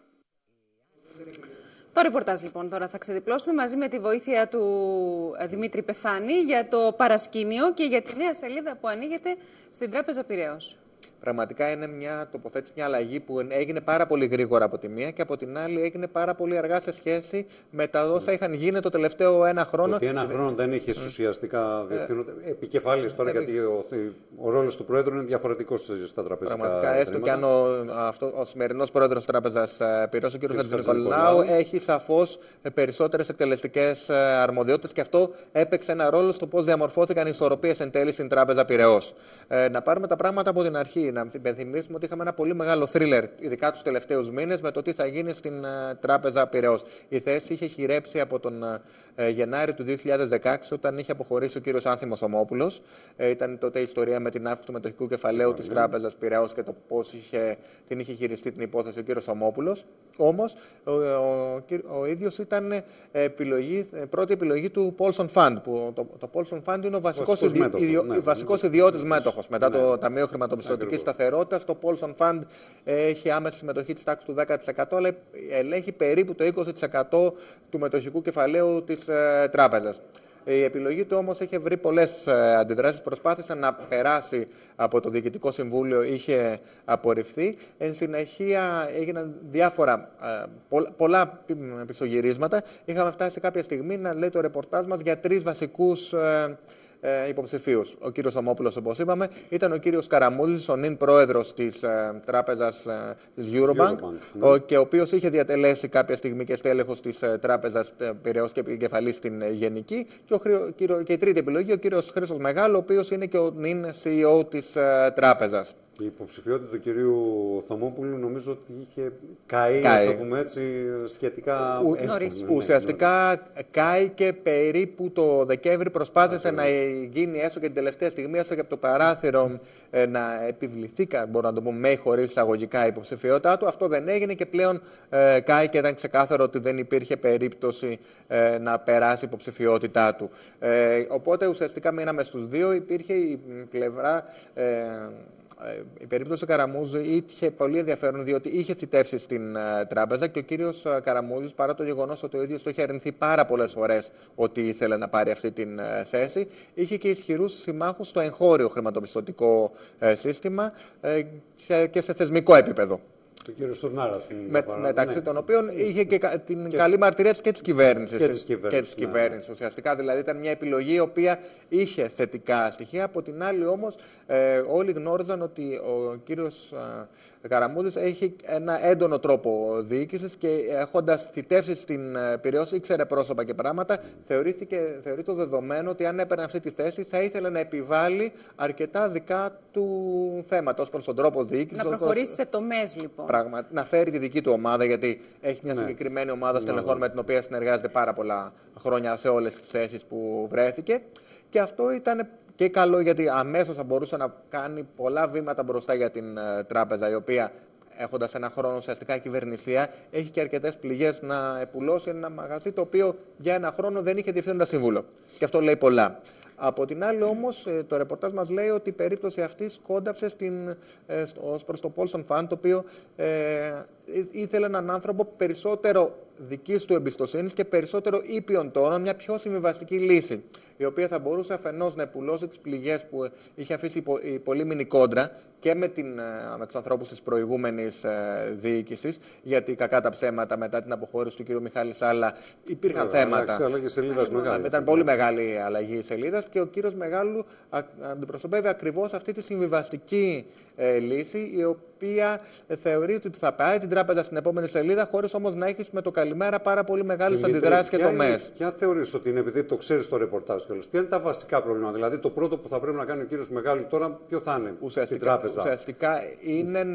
A: Το ρεπορτάζ λοιπόν τώρα θα ξεδιπλώσουμε μαζί με τη βοήθεια του Δημήτρη Πεφάνη για το παρασκήνιο και για τη νέα σελίδα που ανοίγεται στην Τράπεζα Πειραιώς.
G: Πραγματικά είναι μια τοποθέτηση, μια αλλαγή που έγινε πάρα πολύ γρήγορα από τη μία και από την άλλη έγινε πάρα πολύ αργά σε σχέση με τα όσα είχαν γίνει το τελευταίο ένα χρόνο.
B: Ότι ένα χρόνο δεν είχε ουσιαστικά επικεφάλης τώρα, γιατί ο ρόλος του Πρόεδρου είναι διαφορετικός στα τραπεζικά.
G: Πραγματικά, έστω και αν ο σημερινός Πρόεδρος της Τράπεζας Πειραιώς, ο κ. Χατζηνικολάου, έχει σαφώς περισσότερες εκτελεστικές αρμοδιότητες και αυτό έπαιξε ένα ρόλο στο πώς διαμορφώθηκαν οι ισορροπίες εν τέλει στην Τράπεζα Πειραιώς. Να πάρουμε τα πράγματα από την αρχή. Να υπενθυμίσουμε ότι είχαμε ένα πολύ μεγάλο θρίλερ, ειδικά τους τελευταίους μήνες, με το τι θα γίνει στην Τράπεζα Πειραιώς. Η θέση είχε χειρέψει από τον Γενάρη του 2016, όταν είχε αποχωρήσει ο κύριος Άνθιμος Ομόπουλος. Ήταν τότε η ιστορία με την αύξηση του μετοχικού κεφαλαίου της Τράπεζας Πειραιώς και το πώς την είχε χειριστεί την υπόθεση ο κύριος Ομόπουλος. Όμως, ο ίδιος ήταν πρώτη επιλογή του Paulson Fund, που το Paulson Fund είναι ο βασικός ιδιώτης μέτοχος. Μετά το Ταμείο Χρηματοπιστωτικής Σταθερότητας, το Paulson Fund έχει άμεση συμμετοχή της τάξης του 10%, αλλά ελέγχει περίπου το 20% του μετοχικού κεφαλαίου της τράπεζας. Η επιλογή του όμως είχε βρει πολλές αντιδράσεις. Προσπάθησε να περάσει από το Διοικητικό Συμβούλιο, είχε απορριφθεί. Εν συνεχεία έγιναν πολλά πισωγυρίσματα. Είχαμε φτάσει κάποια στιγμή να λέει το ρεπορτάζ μας για 3 βασικούς υποψηφίους. Ο κύριος Ομόπουλος, όπως είπαμε, ήταν ο κύριος Καραμούζης, ο νυν πρόεδρος της τράπεζας της Eurobank, ναι. Και ο οποίος είχε διατελέσει κάποια στιγμή και στέλεχος της τράπεζας Πειραιώς και επικεφαλής στην Γενική. Και η τρίτη επιλογή, ο κύριος Χρήστος Μεγάλου, ο οποίος είναι και ο νυν CEO της τράπεζας.
B: Η υποψηφιότητα του κυρίου Θωμόπουλου νομίζω ότι είχε καεί, να το πούμε έτσι, σχετικά
G: νωρίς. Ουσιαστικά κάηκε περίπου το Δεκέμβρη, προσπάθησε να γίνει έστω και την τελευταία στιγμή, έστω και από το παράθυρο, να επιβληθεί, μπορώ να το πούμε, με χωρίς εισαγωγικά υποψηφιότητά του. Αυτό δεν έγινε και πλέον κάηκε, ήταν ξεκάθαρο ότι δεν υπήρχε περίπτωση να περάσει η υποψηφιότητά του. Οπότε ουσιαστικά μείναμε στους δύο. Υπήρχε η πλευρά. Η περίπτωση του Καραμούζη είχε πολύ ενδιαφέρον, διότι είχε θητεύσει στην τράπεζα και ο κύριος Καραμούζης, παρά το γεγονός ότι ο ίδιος το είχε αρνηθεί πάρα πολλές φορές ότι ήθελε να πάρει αυτή την θέση, είχε και ισχυρούς συμμάχους στο εγχώριο χρηματοπιστωτικό σύστημα και σε θεσμικό επίπεδο.
B: Το κύριο Στουρνάρα,
G: μεταξύ των οποίων είχε και την καλή μαρτυρία και της κυβέρνησης. Ουσιαστικά δηλαδή ήταν μια επιλογή η οποία είχε θετικά στοιχεία. Από την άλλη όμως όλοι γνώριζαν ότι ο κύριος Καραμούζης έχει ένα έντονο τρόπο διοίκησης και έχοντας θητεύσει στην Πειραιώς, ήξερε πρόσωπα και πράγματα, θεωρεί το δεδομένο ότι αν έπαιρνε αυτή τη θέση θα ήθελε να επιβάλλει αρκετά δικά του θέματα ως προς τον τρόπο διοίκησης.
A: Να προχωρήσει σε τομές λοιπόν.
G: Να φέρει τη δική του ομάδα, γιατί έχει μια συγκεκριμένη ομάδα στελεχών με την οποία συνεργάζεται πάρα πολλά χρόνια σε όλες τις θέσεις που βρέθηκε. Και αυτό ήταν και καλό, γιατί αμέσως θα μπορούσε να κάνει πολλά βήματα μπροστά για την τράπεζα, η οποία έχοντας ένα χρόνο ουσιαστικά κυβερνησία, έχει και αρκετές πληγές να επουλώσει ένα μαγαζί το οποίο για ένα χρόνο δεν είχε διευθύνοντα σύμβουλο. Και αυτό λέει πολλά. Από την άλλη όμως, το ρεπορτάζ μας λέει ότι η περίπτωση αυτή σκόνταψε ως προς το Paulson Fund, το οποίο ήθελε έναν άνθρωπο περισσότερο δικής του εμπιστοσύνης και περισσότερο ήπιον τόνων, μια πιο συμβιβαστική λύση, η οποία θα μπορούσε αφενός να επουλώσει τις πληγές που είχε αφήσει η πολύμηνη κόντρα και με τους ανθρώπους της προηγούμενης διοίκησης, γιατί κακά τα ψέματα μετά την αποχώρηση του κ. Μιχάλη Σάλα υπήρχαν θέματα. Ήταν πολύ μεγάλη αλλαγή σελίδας και ο κ. Μεγάλου αντιπροσωπεύει ακριβώς αυτή τη συμβιβαστική λύση, η οποία θεωρεί ότι θα πάει την τράπεζα στην επόμενη σελίδα, χωρίς όμως να έχει με το καλημέρα πάρα πολύ μεγάλες αντιδράσεις και τομές.
B: Ποια θεωρείς ότι είναι, επειδή το ξέρεις το ρεπορτάζ κιόλας, ποια είναι τα βασικά προβλήματα? Δηλαδή, το πρώτο που θα πρέπει να κάνει ο κύριος Μεγάλου τώρα, ποιο θα είναι στην τράπεζα?
G: Ουσιαστικά είναι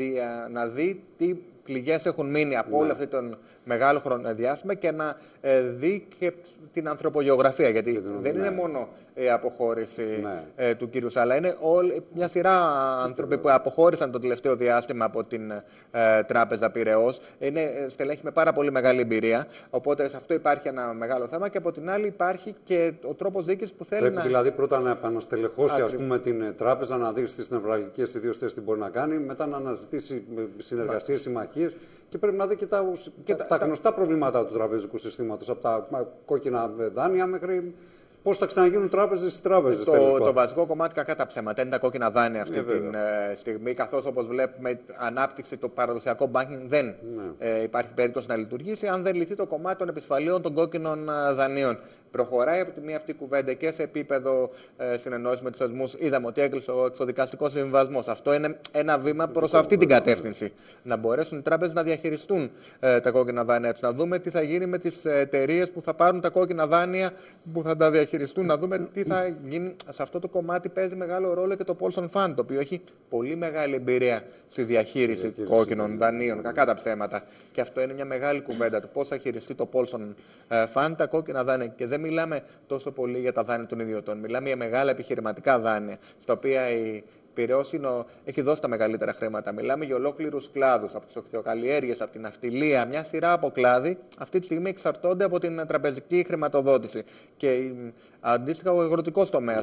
G: να δει τι πληγές έχουν μείνει από όλο αυτό το μεγάλο διάστημα και να δει και την ανθρωπογεωγραφία. Γιατί δεν είναι μόνο η αποχώρηση του κύριου Σάλα. Είναι μια σειρά άνθρωποι που αποχώρησαν το τελευταίο διάστημα από την τράπεζα Πειραιώς. Είναι στελέχη με πάρα πολύ μεγάλη εμπειρία. Οπότε σε αυτό υπάρχει ένα μεγάλο θέμα. Και από την άλλη υπάρχει και ο τρόπος διοίκησης που θέλει
B: να. Δηλαδή πρώτα να επαναστελεχώσει την τράπεζα, να δει στις νευραλγικές ιδίως θέσεις τι μπορεί να κάνει, μετά να αναζητήσει συνεργασίες, συμμαχίες. Και πρέπει να δει και τα γνωστά προβλήματα του τραπεζικού συστήματος, από τα κόκκινα δάνεια μέχρι πώς θα ξαναγίνουν τράπεζες στις τράπεζες.
G: Το βασικό κομμάτι, κακά τα ψέματα, είναι τα κόκκινα δάνεια αυτή τη στιγμή. Καθώς, όπως βλέπουμε, ανάπτυξη το παραδοσιακό banking δεν υπάρχει περίπτωση να λειτουργήσει αν δεν λυθεί το κομμάτι των επισφαλείων των κόκκινων δανείων. Προχωράει από τη μία αυτή η κουβέντα και σε επίπεδο συνεννόησης με τους θεσμούς. Είδαμε ότι έκλεισε ο εξωδικαστικός συμβιβασμός. Αυτό είναι ένα βήμα προς αυτή την κατεύθυνση. Να μπορέσουν οι τράπεζες να διαχειριστούν τα κόκκινα δάνεια τους. Να δούμε τι θα γίνει με τις εταιρείες που θα πάρουν τα κόκκινα δάνεια, που θα τα διαχειριστούν. Να δούμε τι θα γίνει. Σε αυτό το κομμάτι παίζει μεγάλο ρόλο και το Paulson Fund, το οποίο έχει πολύ μεγάλη εμπειρία στη διαχείριση κόκκινων δανείων. Κακά τα ψέματα. Και αυτό είναι μια μεγάλη κουβέντα του πώς θα χειριστεί το Paulson Fund τα κόκκινα δάνεια. Και δεν μιλάμε τόσο πολύ για τα δάνεια των ιδιωτών. Μιλάμε για μεγάλα επιχειρηματικά δάνεια, στα οποία η Πειραιώς έχει δώσει τα μεγαλύτερα χρήματα. Μιλάμε για ολόκληρους κλάδους, από τις οκτειοκαλλιέργειες, από την ναυτιλία, μια σειρά από κλάδοι αυτή τη στιγμή εξαρτώνται από την τραπεζική χρηματοδότηση. Και Αντίστοιχα, ο αγροτικός τομέας.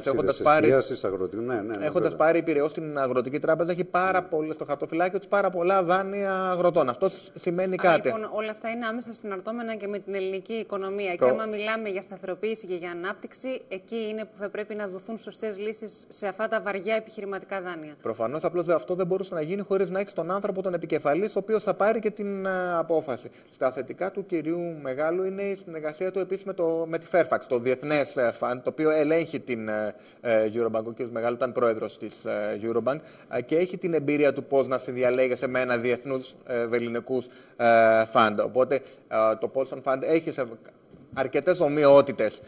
G: Έχοντας πάρει Πειραιώς την Αγροτική Τράπεζα, έχει στο χαρτοφυλάκιο της πάρα πολλά δάνεια αγροτών. Αυτό σημαίνει κάτι.
A: Λοιπόν, όλα αυτά είναι άμεσα συναρτώμενα και με την ελληνική οικονομία. Και άμα μιλάμε για σταθεροποίηση και για ανάπτυξη, εκεί είναι που θα πρέπει να δοθούν σωστές λύσεις σε αυτά τα βαριά επιχειρηματικά δάνεια.
G: Προφανώς, απλώς αυτό δεν μπορούσε να γίνει χωρίς να έχει τον άνθρωπο, τον επικεφαλής, ο οποίος θα πάρει και την απόφαση. Στα θετικά του κυρίου Μεγάλου είναι η συνεργασία του επίσης με τη Fairfax, το διεθνές fund, το οποίο ελέγχει την Eurobank. Ο κ. Μεγάλου ήταν πρόεδρος της Eurobank και έχει την εμπειρία του πώς να συνδιαλέγεσαι με ένα διεθνούς ελληνικούς fund. Οπότε το Paulson Fund έχει αρκετές ομοιότητες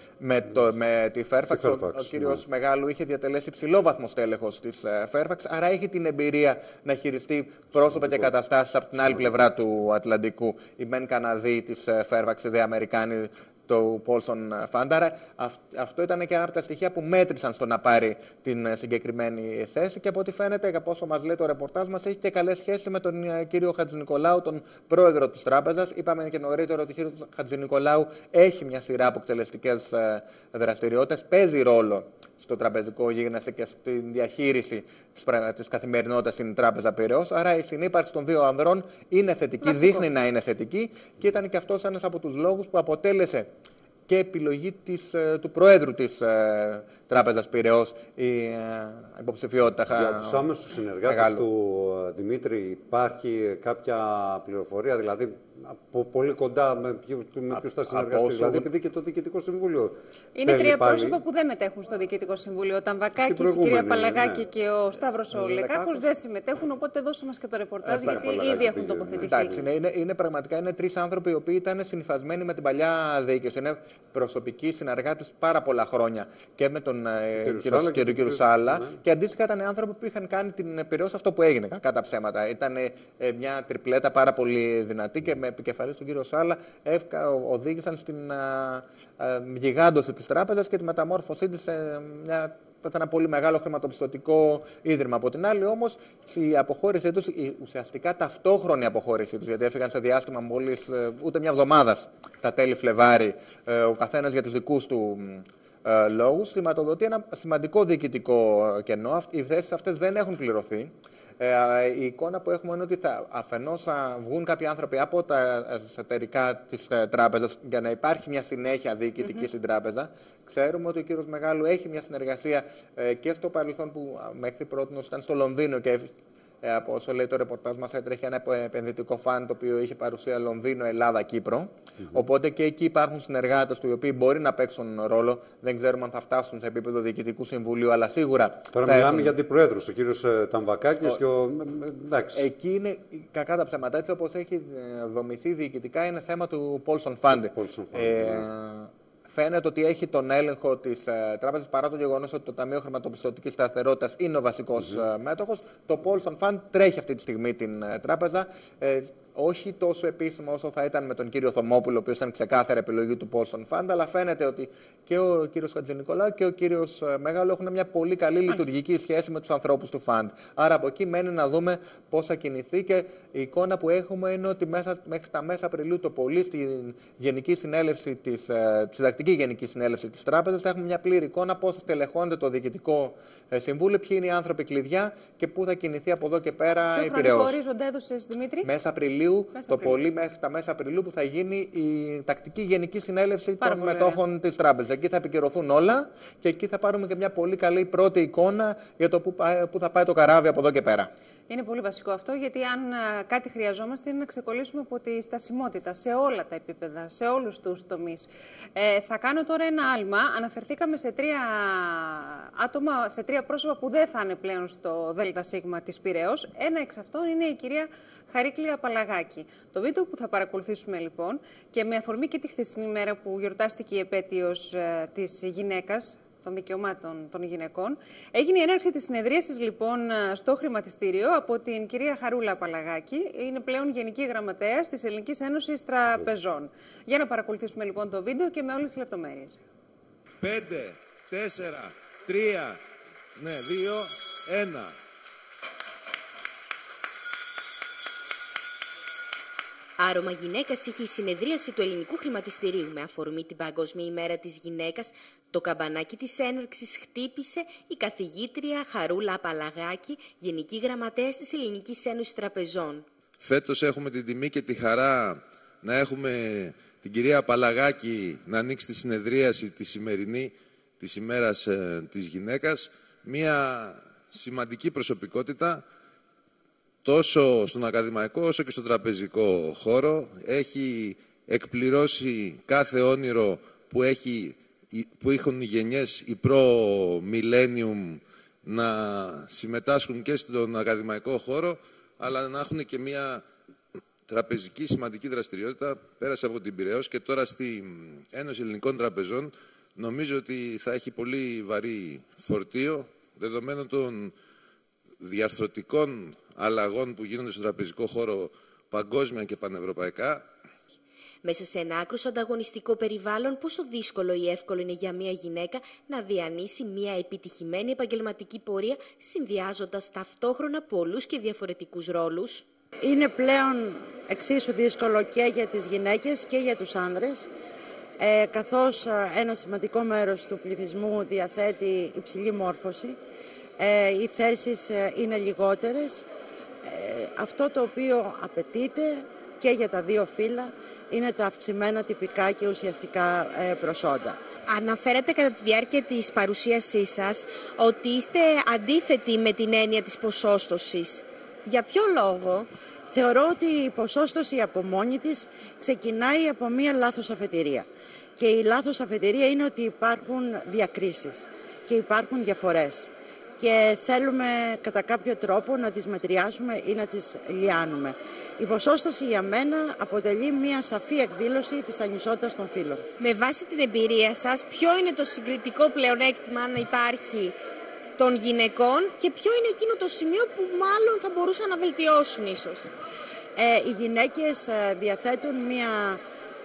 G: με τη Fairfax. Ο κύριος Μεγάλου είχε διατελέσει υψηλόβαθμο στέλεχος της Fairfax, άρα έχει την εμπειρία να χειριστεί πρόσωπα και καταστάσεις από την άλλη πλευρά του Ατλαντικού. Οι μεν Καναδοί της Fairfax, οι δε Αμερικάνοι του Paulson Fund. Άρα αυτό ήταν και ένα από τα στοιχεία που μέτρησαν στο να πάρει την συγκεκριμένη θέση και από ό,τι φαίνεται, από όσο μας λέει το ρεπορτάζ μας, έχει και καλές σχέσεις με τον κύριο Χατζηνικολάου, τον πρόεδρο της τράπεζας. Είπαμε και νωρίτερα ότι ο κύριος Χατζηνικολάου έχει μια σειρά από εκτελεστικές δραστηριότητες, παίζει ρόλο στο τραπεζικό γίγνεσθε και στην διαχείριση της καθημερινότητας στην Τράπεζα Πειραιώς. Άρα η συνύπαρξη των δύο ανδρών είναι θετική, δείχνει να είναι θετική και ήταν και αυτός ένας από τους λόγους που αποτέλεσε και επιλογή του Προέδρου της Τράπεζας Πειραιώς η υποψηφιότητα.
B: Για τους άμεσους συνεργάτες του Δημήτρη υπάρχει κάποια πληροφορία, δηλαδή από πολύ κοντά με ποιους θα συνεργαστεί, δηλαδή επειδή και το Διοικητικό Συμβούλιο
A: είναι τρία πρόσωπα που δεν μετέχουν στο Διοικητικό Συμβούλιο. Ο Ταμβακάκης, η κυρία Παλαγάκη και ο Σταύρος ο Λεκάκος δεν συμμετέχουν, οπότε δώσε μας και το ρεπορτάζ, γιατί ήδη έχουν τοποθετηθεί.
G: Εντάξει, είναι πραγματικά τρεις άνθρωποι οι οποίοι ήταν συνυφασμένοι με την παλιά διοίκηση. Είναι προσωπικοί συνεργάτες πάρα πολλά χρόνια και με τον κύριο Σάλα και αντίστοιχα ήταν άνθρωποι που είχαν κάνει την Πειραιώς αυτό που έγινε, κατά ψέματα. Ήταν μια τριπλέτα πάρα πολύ δυνατή και με επικεφαλής τον κύριο Σάλα οδήγησαν στην γιγάντωση της τράπεζας και τη μεταμόρφωσή της σε ένα πολύ μεγάλο χρηματοπιστωτικό ίδρυμα. Από την άλλη όμως η αποχώρησή τους, η ουσιαστικά ταυτόχρονη αποχώρησή τους, γιατί έφυγαν σε διάστημα μόλις ούτε μια εβδομάδα τα τέλη Φλεβάρι, ο καθένας για τους δικούς του λόγους, σηματοδοτεί ένα σημαντικό διοικητικό κενό. Οι θέσεις αυτές δεν έχουν πληρωθεί. Η εικόνα που έχουμε είναι ότι αφενός θα βγουν κάποιοι άνθρωποι από τα εσωτερικά της τράπεζας για να υπάρχει μια συνέχεια διοικητική στην τράπεζα. Ξέρουμε ότι ο κύριος Μεγάλου έχει μια συνεργασία και στο παρελθόν που μέχρι πρώτη ήταν στο Λονδίνο και από όσο λέει το ρεπορτάζ μας έτρεχε ένα επενδυτικό φαν το οποίο είχε παρουσία Λονδίνο, Ελλάδα, Κύπρο. Οπότε και εκεί υπάρχουν συνεργάτες του οι οποίοι μπορεί να παίξουν ρόλο. Δεν ξέρουμε αν θα φτάσουν σε επίπεδο Διοικητικού Συμβουλίου, αλλά σίγουρα.
B: Τώρα μιλάμε για αντιπροέδρους, ο κύριος Ταμβακάκης και ο. Εντάξει.
G: Εκεί είναι κακά τα ψέματα. Έτσι όπως έχει δομηθεί διοικητικά είναι θέμα του Paulson Fund. Φαίνεται ότι έχει τον έλεγχο της τράπεζας παρά το γεγονός ότι το Ταμείο Χρηματοπιστωτικής Σταθερότητας είναι ο βασικός μέτοχος. Το Paulson Fund τρέχει αυτή τη στιγμή την τράπεζα. Όχι τόσο επίσημο όσο θα ήταν με τον κύριο Θωμόπουλο, ο οποίος ήταν ξεκάθαρη επιλογή του Paulson Fund, αλλά φαίνεται ότι και ο κύριος Χατζηνικολάου και ο κύριος Μεγάλο έχουν μια πολύ καλή λειτουργική σχέση με τους ανθρώπους του Fund. Άρα από εκεί μένει να δούμε πώς θα κινηθεί και η εικόνα που έχουμε είναι ότι μέχρι τα μέσα Απριλίου το πολύ στη Γενική Συνέλευση Συντακτική Γενική Συνέλευση της Τράπεζας θα έχουμε μια πλήρη εικόνα πώς θα τελεχώνεται το Διοικητικό Συμβούλιο, ποιοι είναι οι άνθρωποι κλειδιά και πού θα κινηθεί από εδώ και πέρα η Πειραιώς.
A: Ποιο ορίζοντα έδωσες, Δημήτρη?
G: Μέσα Απριλίου, πολύ μέχρι τα μέσα Απριλίου που θα γίνει η τακτική Γενική Συνέλευση των μετόχων της τράπεζας. Εκεί θα επικυρωθούν όλα και εκεί θα πάρουμε και μια πολύ καλή πρώτη εικόνα για το πού θα πάει το καράβι από εδώ και πέρα.
A: Είναι πολύ βασικό αυτό, γιατί αν κάτι χρειαζόμαστε είναι να ξεκολλήσουμε από τη στασιμότητα σε όλα τα επίπεδα, σε όλους τους τομείς. Θα κάνω τώρα ένα άλμα. Αναφερθήκαμε σε 3 άτομα, σε 3 πρόσωπα που δεν θα είναι πλέον στο ΔΣ της Πειραιώς. Ένα εξ αυτών είναι η κυρία Χαρίκλια Παλαγάκη. Το βίντεο που θα παρακολουθήσουμε λοιπόν και με αφορμή και τη χθεσινή μέρα που γιορτάστηκε η επέτειος της γυναίκας, των δικαιωμάτων των γυναικών. Έγινε η έναρξη της συνεδρίασης λοιπόν στο χρηματιστήριο από την κυρία Χαρούλα Παλαγάκη. Είναι πλέον Γενική Γραμματέας της Ελληνικής Ένωσης Τραπεζών. Για να παρακολουθήσουμε λοιπόν το βίντεο και με όλες τις λεπτομέρειες.
I: 5, 4, 3, 2, 1. Άρωμα Γυναίκας είχε η συνεδρίαση του Ελληνικού Χρηματιστηρίου με αφορμή την Παγκόσμια ημέρα της γυναίκας. Το καμπανάκι της έναρξης χτύπησε η καθηγήτρια Χαρούλα Απαλλαγάκη, Γενική Γραμματέας της Ελληνικής Ένωσης Τραπεζών.
J: Φέτος έχουμε την τιμή και τη χαρά να έχουμε την κυρία Απαλλαγάκη να ανοίξει τη συνεδρίαση τη σημερινή της ημέρας της γυναίκας. Μια σημαντική προσωπικότητα τόσο στον ακαδημαϊκό όσο και στον τραπεζικό χώρο. Έχει εκπληρώσει κάθε όνειρο που είχαν οι γενιές οι προ-millennium να συμμετάσχουν και στον ακαδημαϊκό χώρο, αλλά να έχουν και μια τραπεζική σημαντική δραστηριότητα. Πέρασε από την Πειραιώς και τώρα στην Ένωση Ελληνικών Τραπεζών. Νομίζω ότι θα έχει πολύ βαρύ φορτίο, δεδομένων των διαρθρωτικών αλλαγών που γίνονται στον τραπεζικό χώρο παγκόσμια και πανευρωπαϊκά.
I: Μέσα σε ένα άκρως ανταγωνιστικό περιβάλλον, πόσο δύσκολο ή εύκολο είναι για μια γυναίκα να διανύσει μια επιτυχημένη επαγγελματική πορεία, συνδυάζοντας ταυτόχρονα πολλούς και διαφορετικούς ρόλους?
K: Είναι πλέον εξίσου δύσκολο και για τις γυναίκες και για τους άνδρες, καθώς ένα σημαντικό μέρος του πληθυσμού διαθέτει υψηλή μόρφωση. Οι θέσεις είναι λιγότερες. Αυτό το οποίο απαιτείται και για τα δύο φύλλα είναι τα αυξημένα τυπικά και ουσιαστικά προσόντα.
I: Αναφέρατε κατά τη διάρκεια της παρουσίασής σας ότι είστε αντίθετοι με την έννοια της ποσόστοσης. Για ποιο λόγο?
K: Θεωρώ ότι η ποσόστοση από μόνη της ξεκινάει από μία λάθος αφετηρία. Και η λάθος αφετηρία είναι ότι υπάρχουν διακρίσεις και υπάρχουν διαφορές. Και θέλουμε κατά κάποιο τρόπο να τις μετριάσουμε ή να τις λιάνουμε. Η ποσόστοση για μένα αποτελεί μια σαφή εκδήλωση της ανισότητας των φύλων.
I: Με βάση την εμπειρία σας, ποιο είναι το συγκριτικό πλεονέκτημα αν υπάρχει των γυναικών και ποιο είναι εκείνο το σημείο που μάλλον θα μπορούσαν να βελτιώσουν ίσως?
K: Οι γυναίκες διαθέτουν μια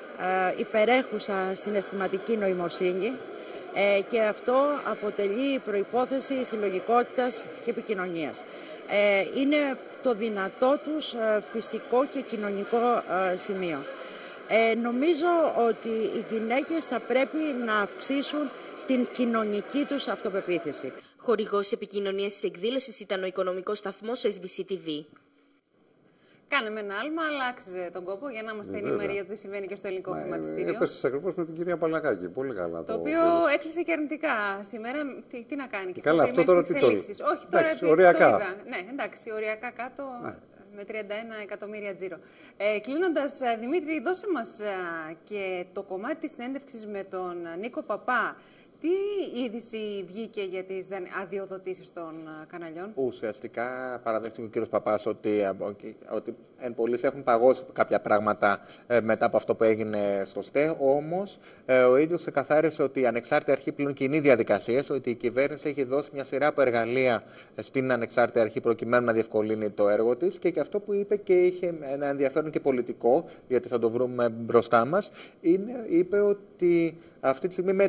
K: υπερέχουσα συναισθηματική νοημοσύνη και αυτό αποτελεί προϋπόθεση συλλογικότητας και επικοινωνίας. Είναι το δυνατό τους φυσικό και κοινωνικό σημείο. Νομίζω ότι οι γυναίκες θα πρέπει να αυξήσουν την κοινωνική τους αυτοπεποίθηση.
I: Χορηγός επικοινωνίας της εκδήλωσης ήταν ο οικονομικός σταθμός SBC TV.
A: Κάναμε ένα άλμα, αλλά άξιζε τον κόπο για να είμαστε ενημεροί για το τι συμβαίνει και στο ελληνικό χρηματιστήριο.
B: Έπεσε ακριβώς με την κυρία Απαλλαγάκη. Πολύ καλά.
A: Το οποίο έκλεισε και αρνητικά σήμερα. Τι να κάνει. Και
B: καλά, αυτό τώρα τι το λέει?
A: Όχι, τώρα
B: οριακά.
A: Το είδα. Ναι, εντάξει, οριακά κάτω. Ναι. Με 31 εκατομμύρια τζίρο. Κλείνοντας, Δημήτρη, δώσε μας και το κομμάτι της συνέντευξης με τον Νίκο Παπά. Τι είδηση βγήκε για τις αδειοδοτήσεις των καναλιών?
G: Ουσιαστικά παραδέχτηκε ο κ. Παπάς ότι εν πολλοίς έχουν παγώσει κάποια πράγματα μετά από αυτό που έγινε στο ΣΤΕ. Όμως ο ίδιος ξεκαθάρισε ότι η ανεξάρτητη αρχή πλέον κινεί διαδικασίες, ότι η κυβέρνηση έχει δώσει μια σειρά από εργαλεία στην ανεξάρτητη αρχή προκειμένου να διευκολύνει το έργο της, και αυτό που είπε και είχε ένα ενδιαφέρον και πολιτικό, γιατί θα το βρούμε μπροστά μας, είπε ότι αυτή τη στιγμή με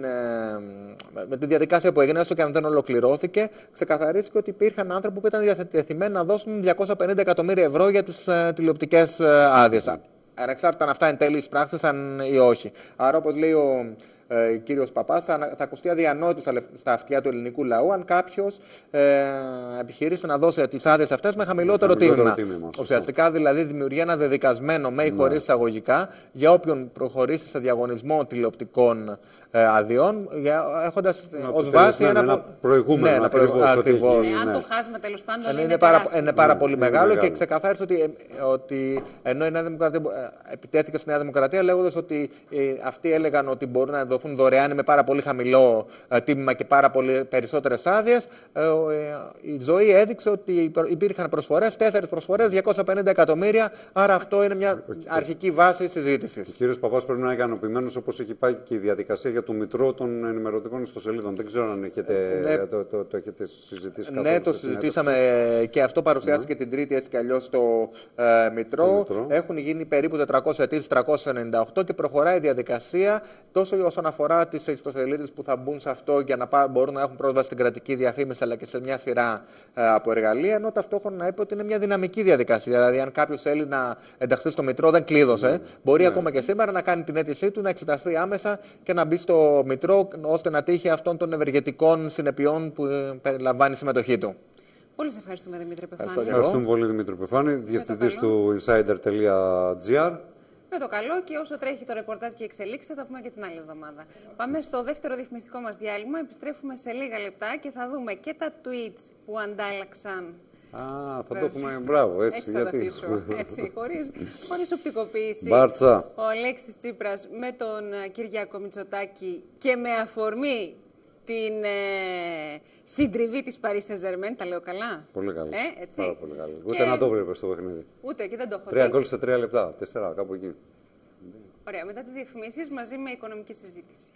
G: τη διαδικασία που έγινε, όσο και αν δεν ολοκληρώθηκε, ξεκαθαρίστηκε ότι υπήρχαν άνθρωποι που ήταν διατεθειμένοι να δώσουν 250 εκατομμύρια ευρώ για τις τηλεοπτικές άδειες. Ανεξάρτητα αν αυτά εν τέλει εισπράχθησαν ή όχι. Άρα, όπως λέει ο κύριος Παπάς, θα ακουστεί αδιανόητο στα αυτιά του ελληνικού λαού αν κάποιος επιχειρήσει να δώσει τις άδειες αυτές με χαμηλότερο τίμημα. Ουσιαστικά δηλαδή δημιουργεί ένα δεδικασμένο με ή χωρίς εισαγωγικά για όποιον προχωρήσει σε διαγωνισμό τηλεοπτικών αδειών, έχοντας ως βάση ένα
B: προηγούμενο.
G: Ακριβώς.
A: Αν το χάσμα τέλος πάντων
G: είναι πάρα πολύ μεγάλο, και ξεκαθάρισε ότι ενώ η Νέα Δημοκρατία επιτέθηκε στη Νέα Δημοκρατία λέγοντας ότι αυτοί έλεγαν ότι μπορούν να δοθούν δωρεάν με πάρα πολύ χαμηλό τίμημα και πάρα πολύ περισσότερες άδειες, η ζωή έδειξε ότι υπήρχαν προσφορές, 4 προσφορές, 250 εκατομμύρια, άρα αυτό είναι μια αρχική βάση συζήτησης.
B: Ο κύριος Παπάς πρέπει να είναι ικανοποιημένος, όπως έχει πάει και η διαδικασία για το μητρό των ενημερωτικών ιστοσελίδων. Δεν ξέρω αν το έχετε συζητήσει καθόλου.
G: Ναι, το συζητήσαμε και αυτό παρουσιάστηκε την Τρίτη έτσι κι αλλιώς στο μητρό. Έχουν γίνει περίπου 400 αιτήσεις, 398, και προχωράει η διαδικασία τόσο όσον όσον αφορά τις ιστοσελίδες που θα μπουν σε αυτό για να μπορούν να έχουν πρόσβαση στην κρατική διαφήμιση αλλά και σε μια σειρά από εργαλεία, ενώ ταυτόχρονα είπε ότι είναι μια δυναμική διαδικασία. Δηλαδή, αν κάποιος θέλει να ενταχθεί στο Μητρό, δεν κλείδωσε, μπορεί ακόμα και σήμερα να κάνει την αίτησή του, να εξεταστεί άμεσα και να μπει στο Μητρό, ώστε να τύχει αυτών των ευεργετικών συνεπειών που περιλαμβάνει η συμμετοχή του.
A: Πολύ σε ευχαριστούμε, Δημήτρη Πεφάνη.
B: Ευχαριστούμε πολύ, Δημήτρη Πεφάνη, διευθυντής του insider.gr.
A: Με το καλό, και όσο τρέχει το ρεπορτάζ και εξελίξει, θα τα πούμε και την άλλη εβδομάδα. Πάμε στο δεύτερο διαφημιστικό μας διάλειμμα. Επιστρέφουμε σε λίγα λεπτά και θα δούμε και τα tweets που αντάλλαξαν.
B: Θα το πούμε, μπράβο, έτσι,
A: θα
B: γιατί.
A: Τα αφήσω, έτσι, χωρίς οπτικοποίηση.
B: Μπάρτσα.
A: Ο Αλέξης Τσίπρας με τον Κυριάκο Μητσοτάκη και με αφορμή την συντριβή της Paris Saint-Germain, τα λέω καλά.
B: Πολύ καλά.
A: Έτσι.
B: Πάρα πολύ καλά. Ούτε να το βλέπεις στο παιχνίδι.
A: Ούτε και δεν το έχω
B: 3 γκολ σε 3 λεπτά, 4, κάπου εκεί.
A: Ωραία, μετά τις διαφημίσεις μαζί με οικονομική συζήτηση.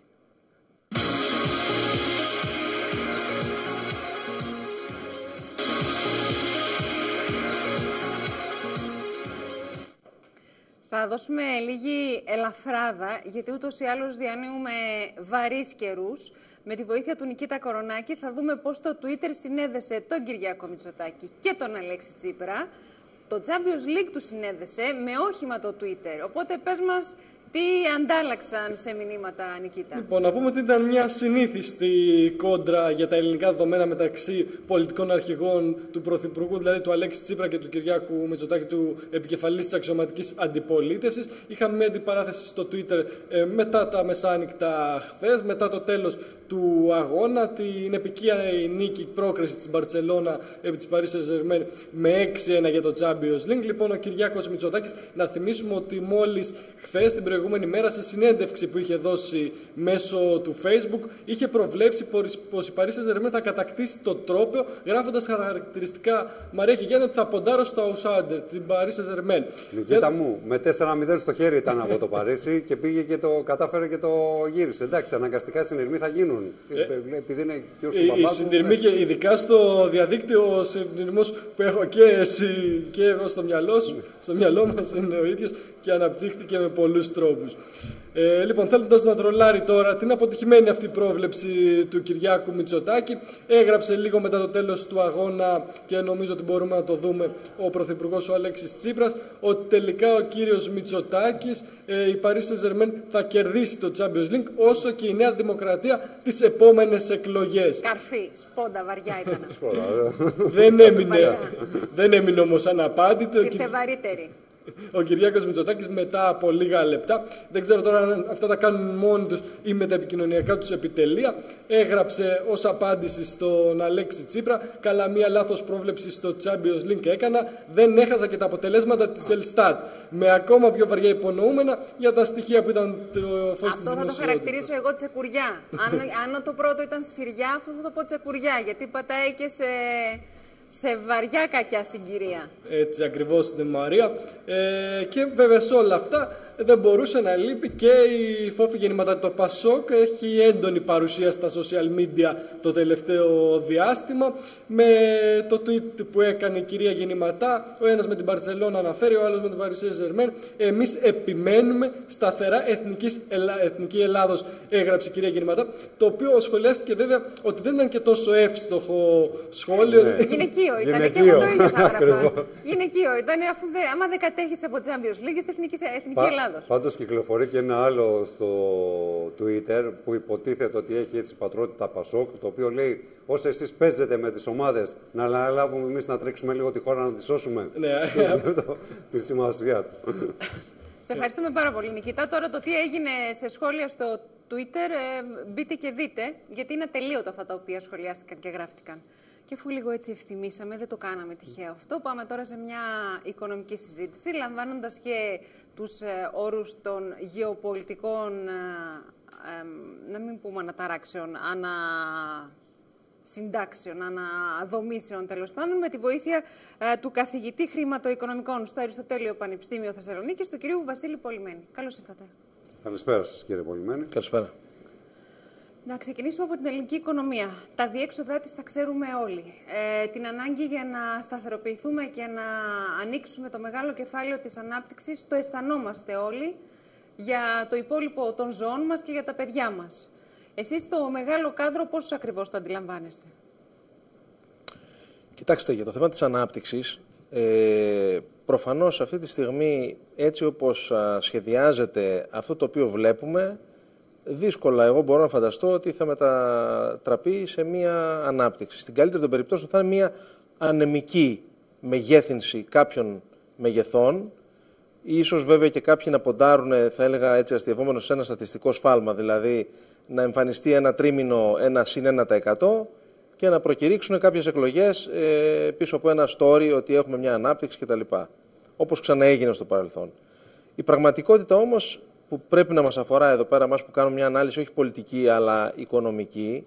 A: Θα δώσουμε λίγη ελαφράδα, γιατί ούτως ή άλλως διανύουμε βαρύς καιρούς. Με τη βοήθεια του Νικήτα Κορονάκη θα δούμε πώς το Twitter συνέδεσε τον Κυριάκο Μητσοτάκη και τον Αλέξη Τσίπρα. Το Champions League του συνέδεσε με όχημα το Twitter. Οπότε πες μας τι αντάλλαξαν σε μηνύματα, Νικήτα.
C: Λοιπόν, να πούμε ότι ήταν μια συνήθιστη κόντρα για τα ελληνικά δεδομένα μεταξύ πολιτικών αρχηγών του Πρωθυπουργού, δηλαδή του Αλέξη Τσίπρα και του Κυριάκου Μητσοτάκη, του επικεφαλής της αξιωματικής αντιπολίτευσης. Είχαμε μια αντιπαράθεση στο Twitter μετά τα μεσάνυχτα χθες, μετά το τέλος του αγώνα, την επικία νίκη πρόκριση της Μπαρτσελώνα επί της Paris Saint-Germain με 6-1 για το Champions League. Λοιπόν, ο Κυριάκος Μητσοτάκης, να θυμίσουμε ότι μόλις χθες, την προηγούμενη μέρα, σε συνέντευξη που είχε δώσει μέσω του Facebook, είχε προβλέψει πως η Paris Saint-Germain θα κατακτήσει το τρόπαιο, γράφοντας χαρακτηριστικά, Μαρία και Γιάννη, ότι θα ποντάρω στο outsider, την Paris Saint-Germain.
B: Νικήτα μου, με 4-0 στο χέρι ήταν από το Παρίσι και πήγε και το κατάφερε και το γύρισε. Εντάξει, αναγκαστικά συνειρμοί θα γίνουν. Επειδή είναι ποιος του
C: οι συνειρμοί, και ειδικά στο διαδίκτυο, ο συνειρμός που έχω και εσύ και εγώ στο μυαλό μας είναι ο ίδιος και αναπτύχθηκε με πολλούς τρόπους. Λοιπόν, θέλοντας να τρολάρει τώρα την αποτυχημένη αυτή πρόβλεψη του Κυριάκου Μητσοτάκη, έγραψε λίγο μετά το τέλος του αγώνα, και νομίζω ότι μπορούμε να το δούμε, ο Πρωθυπουργός ο Αλέξης Τσίπρας, ότι τελικά ο κύριος Μητσοτάκης, η Paris Saint-Germain θα κερδίσει το Champions League, όσο και η Νέα Δημοκρατία τις επόμενες εκλογές.
A: Καρφί, σπόντα, βαριά ήταν.
C: Δεν έμεινε όμως αναπάντητο.
A: Ήρθε βαρύτερη.
C: Ο Κυριάκος Μητσοτάκης μετά από λίγα λεπτά, δεν ξέρω τώρα αν αυτά τα κάνουν μόνοι τους ή με τα επικοινωνιακά τους επιτελεία, έγραψε ως απάντηση στον Αλέξη Τσίπρα: καλά, μία λάθος πρόβλεψη στο Champions League έκανα, δεν έχασα και τα αποτελέσματα της Ελστάτ. Με ακόμα πιο βαριά υπονοούμενα για τα στοιχεία που ήταν το φως της δημοσιότητας.
A: Αυτό θα το χαρακτηρίσω εγώ τσεκουριά. Αν το πρώτο ήταν σφυριά, αυτό θα το πω τσεκουριά, γιατί πατάει και σε βαριά κακιά συγκυρία.
C: Έτσι ακριβώς, την Μαρία. Και βέβαια σε όλα αυτά δεν μπορούσε να λείπει και η φόφη γεννηματά. Το Πασόκ έχει έντονη παρουσία στα social media το τελευταίο διάστημα, με το tweet που έκανε η κυρία Γεννηματά. Ο ένας με την Μπαρτσελώνα αναφέρει, ο άλλος με την Paris Saint-Germain. Εμείς επιμένουμε σταθερά εθνική Ελλάδος, έγραψε η κυρία Γεννηματά, το οποίο σχολιάστηκε βέβαια ότι δεν ήταν και τόσο εύστοχο σχόλιο.
A: Γυναικείο ήταν, και εγώ το ίδιο θα έγραφα. Γυναικείο ήταν, αφού άμα δεν κατέχεις από Champions League, εθνική Ελλάδα.
B: Πάντως κυκλοφορεί και ένα άλλο στο Twitter που υποτίθεται ότι έχει έτσι πατρότητα Πασόκ, το οποίο λέει: όσο εσείς παίζετε με τις ομάδες, να αναλάβουμε εμείς να τρέξουμε λίγο τη χώρα να τη σώσουμε.
C: Ναι.
B: Τη σημασία του.
A: Σε ευχαριστούμε πάρα πολύ, Νικήτα. Τώρα το τι έγινε σε σχόλια στο Twitter, μπείτε και δείτε, γιατί είναι ατελείωτα αυτά τα οποία σχολιάστηκαν και γράφτηκαν. Και αφού λίγο έτσι ευθυμίσαμε, δεν το κάναμε τυχαίο αυτό, πάμε τώρα σε μια οικονομική συζήτηση, λαμβάνοντας και τους όρους των γεωπολιτικών, να μην πούμε αναταράξεων, ανασυντάξεων, αναδομήσεων τέλος πάντων, με τη βοήθεια του καθηγητή χρηματοοικονομικών στο Αριστοτέλειο Πανεπιστήμιο Θεσσαλονίκης, του κυρίου Βασίλη Πολυμένη. Καλώς ήρθατε.
B: Καλησπέρα σας, κύριε Πολυμένη.
E: Καλησπέρα.
A: Να ξεκινήσουμε από την ελληνική οικονομία. Τα διέξοδά της τα ξέρουμε όλοι. Την ανάγκη για να σταθεροποιηθούμε και να ανοίξουμε το μεγάλο κεφάλαιο της ανάπτυξης το αισθανόμαστε όλοι. για το υπόλοιπο των ζώων μας και για τα παιδιά μας. Εσείς το μεγάλο κάδρο πώς ακριβώς το αντιλαμβάνεστε?
E: Κοιτάξτε, για το θέμα της ανάπτυξης, προφανώς αυτή τη στιγμή, έτσι όπως σχεδιάζεται αυτό το οποίο βλέπουμε, δύσκολα εγώ μπορώ να φανταστώ ότι θα μετατραπεί σε μια ανάπτυξη. Στην καλύτερη των περιπτώσεων θα είναι μια ανεμική μεγέθυνση κάποιων μεγεθών. Ίσως βέβαια και κάποιοι να ποντάρουν, θα έλεγα έτσι αστειευόμενος, σε ένα στατιστικό σφάλμα, δηλαδή να εμφανιστεί ένα τρίμηνο ένα συν 1% και να προκηρύξουν κάποιες εκλογές πίσω από ένα story ότι έχουμε μια ανάπτυξη κτλ. Όπως ξαναέγινε στο παρελθόν. Η πραγματικότητα όμως που πρέπει να μας αφορά εδώ πέρα, μας που κάνουμε μια ανάλυση όχι πολιτική αλλά οικονομική,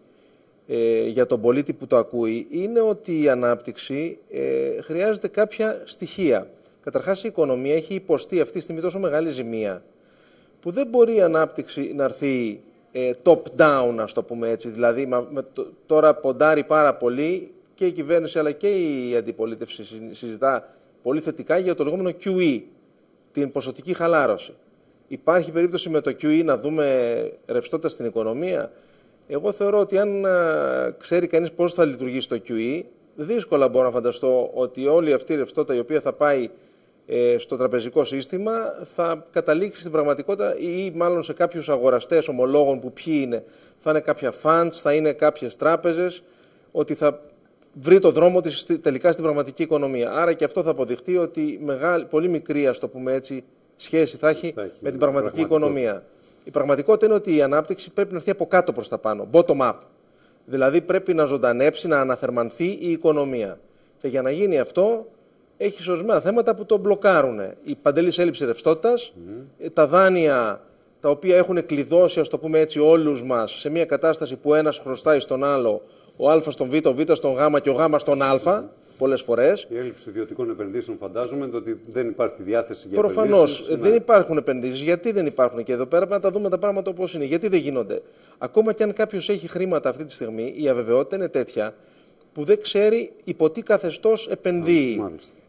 E: για τον πολίτη που το ακούει, είναι ότι η ανάπτυξη χρειάζεται κάποια στοιχεία. Καταρχάς η οικονομία έχει υποστεί αυτή τη στιγμή τόσο μεγάλη ζημία που δεν μπορεί η ανάπτυξη να έρθει top-down, ας το πούμε έτσι. Δηλαδή τώρα ποντάρει πάρα πολύ και η κυβέρνηση αλλά και η αντιπολίτευση συζητά πολύ θετικά για το λεγόμενο QE, την ποσοτική χαλάρωση. Υπάρχει περίπτωση με το QE να δούμε ρευστότητα στην οικονομία? Εγώ θεωρώ ότι αν ξέρει κανείς πώς θα λειτουργήσει το QE, δύσκολα μπορώ να φανταστώ ότι όλη αυτή η ρευστότητα η οποία θα πάει στο τραπεζικό σύστημα θα καταλήξει στην πραγματικότητα ή μάλλον σε κάποιους αγοραστές ομολόγων που ποιοι είναι. Θα είναι κάποια funds, θα είναι κάποιες τράπεζες, ότι θα βρει το δρόμο της τελικά στην πραγματική οικονομία. Άρα και αυτό θα αποδειχτεί ότι πολύ μικρή, ας το πούμε έτσι, σχέση θα έχει με την πραγματική οικονομία. Η πραγματικότητα είναι ότι η ανάπτυξη πρέπει να έρθει από κάτω προς τα πάνω, bottom-up. Δηλαδή πρέπει να ζωντανέψει, να αναθερμανθεί η οικονομία. Και για να γίνει αυτό, έχει ορισμένα θέματα που το μπλοκάρουν. Η παντελής έλλειψη ρευστότητας, τα δάνεια τα οποία έχουν κλειδώσει, ας το πούμε έτσι, όλους μας σε μια κατάσταση που ένας χρωστάει στον άλλο, ο Α στον Β, ο Β στον Γ και ο Γ στον Α, πολλές φορές.
B: Η έλλειψη ιδιωτικών επενδύσεων, φαντάζομαι, το ότι δεν υπάρχει διάθεση για
E: προφανώς,
B: επενδύσεις.
E: Δεν υπάρχουν επενδύσεις. Γιατί δεν υπάρχουν? Και εδώ πέρα πρέπει να τα δούμε τα πράγματα όπως είναι. Γιατί δεν γίνονται? Ακόμα και αν κάποιος έχει χρήματα αυτή τη στιγμή, η αβεβαιότητα είναι τέτοια που δεν ξέρει υπό τι καθεστώς επενδύει.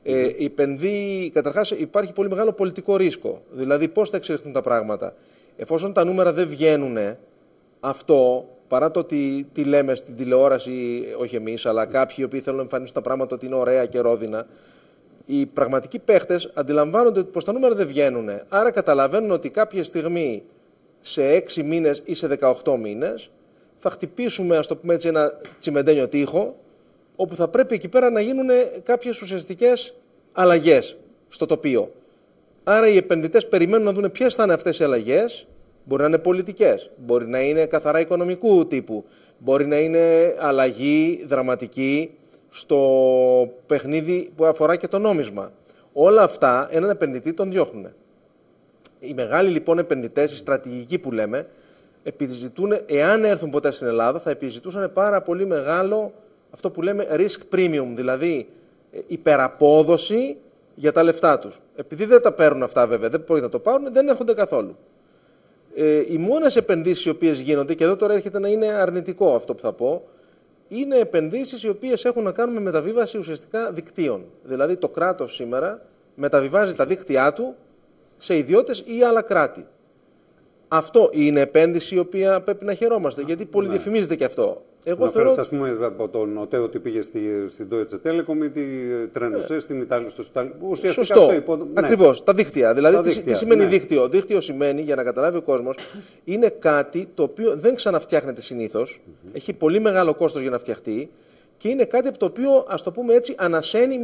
E: Καταρχάς υπάρχει πολύ μεγάλο πολιτικό ρίσκο. Δηλαδή πώς θα εξελιχθούν τα πράγματα. Εφόσον τα νούμερα δεν βγαίνουν, αυτό, παρά το ότι τι λέμε στην τηλεόραση, όχι εμείς, αλλά κάποιοι οι οποίοι θέλουν να εμφανίσουν τα πράγματα ότι είναι ωραία και ρόδινα, οι πραγματικοί παίχτες αντιλαμβάνονται πως τα νούμερα δεν βγαίνουν. Άρα καταλαβαίνουν ότι κάποια στιγμή σε 6 μήνες ή σε 18 μήνες θα χτυπήσουμε, ας το πούμε έτσι, ένα τσιμεντένιο τοίχο, όπου θα πρέπει εκεί πέρα να γίνουν κάποιες ουσιαστικές αλλαγές στο τοπίο. Άρα οι επενδυτές περιμένουν να δουν ποιες θα είναι αυτές οι αλλαγές. Μπορεί να είναι πολιτικές, μπορεί να είναι καθαρά οικονομικού τύπου, μπορεί να είναι αλλαγή δραματική στο παιχνίδι που αφορά και το νόμισμα. Όλα αυτά έναν επενδυτή τον διώχνουν. Οι μεγάλοι λοιπόν επενδυτές, οι στρατηγικοί που λέμε, επιζητούν, εάν έρθουν ποτέ στην Ελλάδα, θα επιζητούσαν πάρα πολύ μεγάλο αυτό που λέμε risk premium, δηλαδή υπεραπόδοση για τα λεφτά τους. Επειδή δεν τα παίρνουν αυτά βέβαια, δεν μπορεί να το πάρουν, δεν έρχονται καθόλου. Οι μόνες επενδύσεις οι οποίες γίνονται, και εδώ τώρα έρχεται να είναι αρνητικό αυτό που θα πω, είναι επενδύσεις οι οποίες έχουν να κάνουν με μεταβίβαση ουσιαστικά δικτύων. Δηλαδή το κράτος σήμερα μεταβιβάζει τα δίκτυά του σε ιδιώτες ή άλλα κράτη. Αυτό είναι επένδυση η οποία πρέπει να χαιρόμαστε, γιατί πολυδιαφημίζεται και αυτό.
B: Εγώ θεωρώ... ας πούμε, από τον ΟΤΕ ότι πήγε στην Deutsche Telekom ή τη Τρένοσέ στην Ιταλία.
E: Σωστό. Ακριβώς. Τα δίκτυα. Δηλαδή, τι σημαίνει δίκτυο? Δίκτυο σημαίνει, για να καταλάβει ο κόσμος, είναι κάτι το οποίο δεν ξαναφτιάχνεται συνήθως. Έχει πολύ μεγάλο κόστος για να φτιαχτεί και είναι κάτι από το οποίο, ας το πούμε έτσι, ανασένει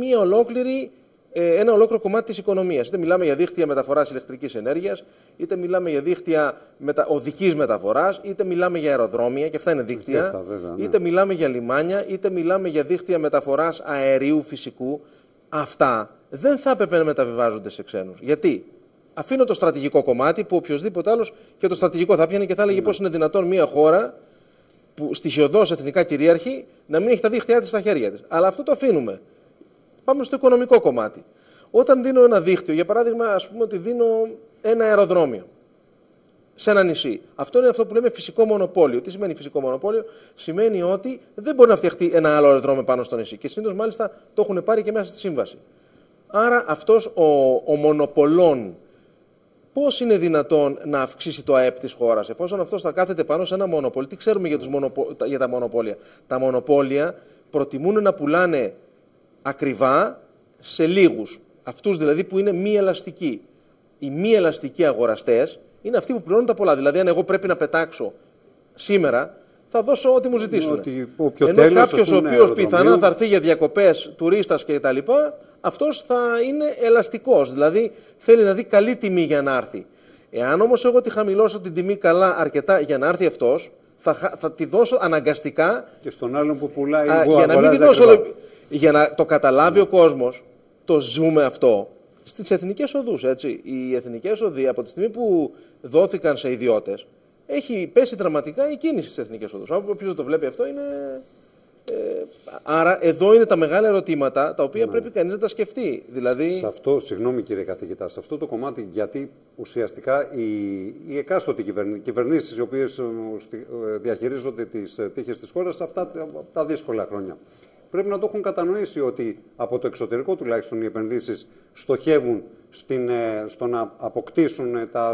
E: ένα ολόκληρο κομμάτι της οικονομίας. Είτε μιλάμε για δίκτυα μεταφοράς ηλεκτρικής ενέργειας, είτε μιλάμε για δίκτυα οδικής μεταφοράς, είτε μιλάμε για αεροδρόμια, και αυτά είναι δίκτυα, είτε μιλάμε για λιμάνια, είτε μιλάμε για δίκτυα μεταφοράς αερίου φυσικού. Αυτά δεν θα έπρεπε να μεταβιβάζονται σε ξένους. Γιατί? Αφήνω το στρατηγικό κομμάτι που οποιοδήποτε άλλος και το στρατηγικό θα πιάνει και θα έλεγε πώς είναι δυνατόν μια χώρα που στοιχειωδώς εθνικά κυρίαρχη να μην έχει τα δίκτυά της στα χέρια της. Αλλά αυτό το αφήνουμε. Πάμε στο οικονομικό κομμάτι. Όταν δίνω ένα δίκτυο, για παράδειγμα, ας πούμε ότι δίνω ένα αεροδρόμιο σε ένα νησί. Αυτό είναι αυτό που λέμε φυσικό μονοπόλιο. Τι σημαίνει φυσικό μονοπόλιο? Σημαίνει ότι δεν μπορεί να φτιαχτεί ένα άλλο αεροδρόμιο πάνω στο νησί. Και συνήθως μάλιστα το έχουν πάρει και μέσα στη σύμβαση. Άρα αυτός ο μονοπολών πώς είναι δυνατόν να αυξήσει το ΑΕΠ της χώρας, εφόσον αυτός θα κάθεται πάνω σε ένα μονοπόλιο? Τι ξέρουμε για τα μονοπόλια? Τα μονοπόλια προτιμούν να πουλάνε ακριβά σε λίγους. Αυτούς δηλαδή που είναι μη ελαστικοί. Οι μη ελαστικοί αγοραστές είναι αυτοί που πληρώνουν τα πολλά. Δηλαδή, αν εγώ πρέπει να πετάξω σήμερα, θα δώσω ό,τι μου ζητήσουν. Ενώ κάποιος ο οποίος πιθανά θα έρθει για διακοπές, τουρίστας κτλ., αυτός θα είναι ελαστικός. Δηλαδή, θέλει να δει καλή τιμή για να έρθει. Εάν όμως εγώ τη χαμηλώσω την τιμή καλά αρκετά για να έρθει αυτός, θα τη δώσω αναγκαστικά.
B: Και στον άλλον που πουλάει,
E: για να μην τη δώσω. Για να το καταλάβει ο κόσμος, το ζούμε αυτό στις εθνικές οδούς. Έτσι. Οι εθνικές οδοί, από τη στιγμή που δόθηκαν σε ιδιώτες, έχει πέσει δραματικά η κίνηση στις εθνικές οδούς. Όποιος το βλέπει αυτό είναι. Άρα εδώ είναι τα μεγάλα ερωτήματα τα οποία πρέπει κανείς να τα σκεφτεί. Δηλαδή...
B: Σε αυτό, συγγνώμη κύριε καθηγητά, σε αυτό το κομμάτι, γιατί ουσιαστικά οι εκάστοτε κυβερνήσεις οι οποίες διαχειρίζονται τις τύχες της χώρας αυτά τα δύσκολα χρόνια, πρέπει να το έχουν κατανοήσει ότι από το εξωτερικό τουλάχιστον οι επενδύσεις στοχεύουν στο να αποκτήσουν